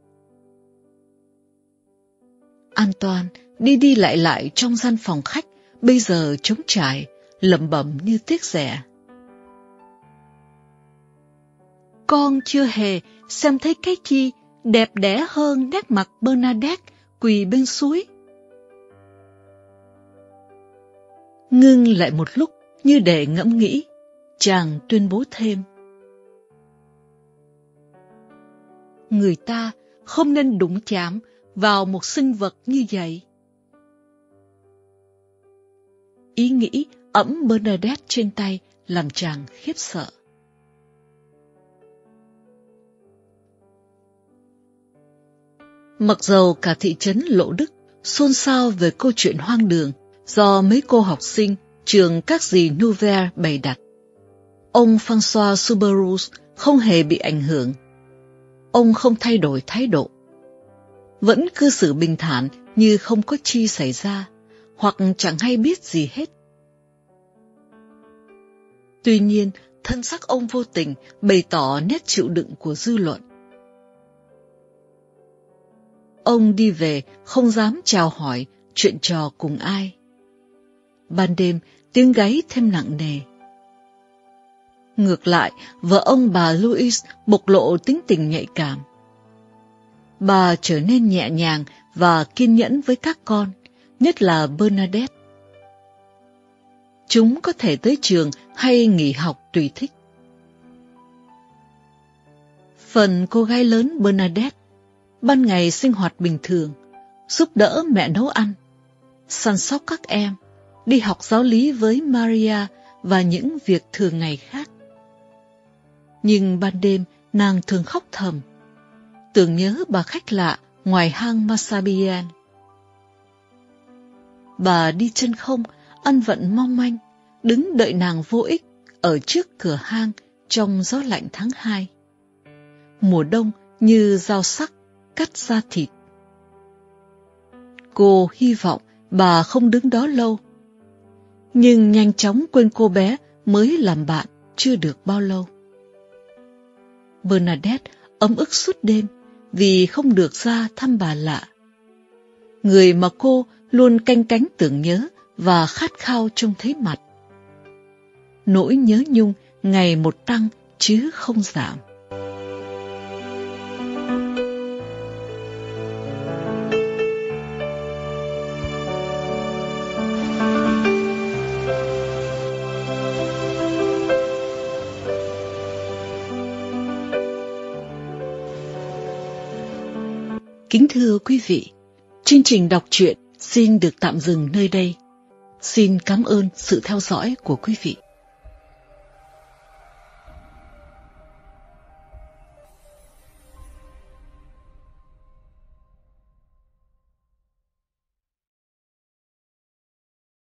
Antoine đi đi lại lại trong gian phòng khách, bây giờ trống trải, lẩm bẩm như tiếc rẻ. Con chưa hề xem thấy cái chi đẹp đẽ hơn nét mặt Bernadette quỳ bên suối. Ngưng lại một lúc như để ngẫm nghĩ, chàng tuyên bố thêm: Người ta không nên đụng chạm vào một sinh vật như vậy. Ý nghĩ ẵm Bernadette trên tay làm chàng khiếp sợ. Mặc dầu cả thị trấn Lộ Đức xôn xao về câu chuyện hoang đường do mấy cô học sinh trường các dì Nouvelle bày đặt, ông François Suberus không hề bị ảnh hưởng. Ông không thay đổi thái độ, vẫn cư xử bình thản như không có chi xảy ra, hoặc chẳng hay biết gì hết. Tuy nhiên, thân sắc ông vô tình bày tỏ nét chịu đựng của dư luận. Ông đi về không dám chào hỏi, chuyện trò cùng ai. Ban đêm, tiếng gáy thêm nặng nề. Ngược lại, vợ ông bà Louise bộc lộ tính tình nhạy cảm. Bà trở nên nhẹ nhàng và kiên nhẫn với các con, nhất là Bernadette. Chúng có thể tới trường hay nghỉ học tùy thích. Phần cô gái lớn Bernadette, ban ngày sinh hoạt bình thường, giúp đỡ mẹ nấu ăn, săn sóc các em, đi học giáo lý với Maria và những việc thường ngày khác. Nhưng ban đêm nàng thường khóc thầm, tưởng nhớ bà khách lạ ngoài hang Masabien. Bà đi chân không, ăn vận mong manh, đứng đợi nàng vô ích ở trước cửa hang trong gió lạnh tháng hai. Mùa đông như dao sắc cắt da thịt. Cô hy vọng bà không đứng đó lâu, nhưng nhanh chóng quên cô bé mới làm bạn chưa được bao lâu. Bernadette ấm ức suốt đêm vì không được ra thăm bà lạ, người mà cô luôn canh cánh tưởng nhớ và khát khao trông thấy mặt. Nỗi nhớ nhung ngày một tăng chứ không giảm. Kính thưa quý vị, chương trình đọc truyện xin được tạm dừng nơi đây. Xin cảm ơn sự theo dõi của quý vị.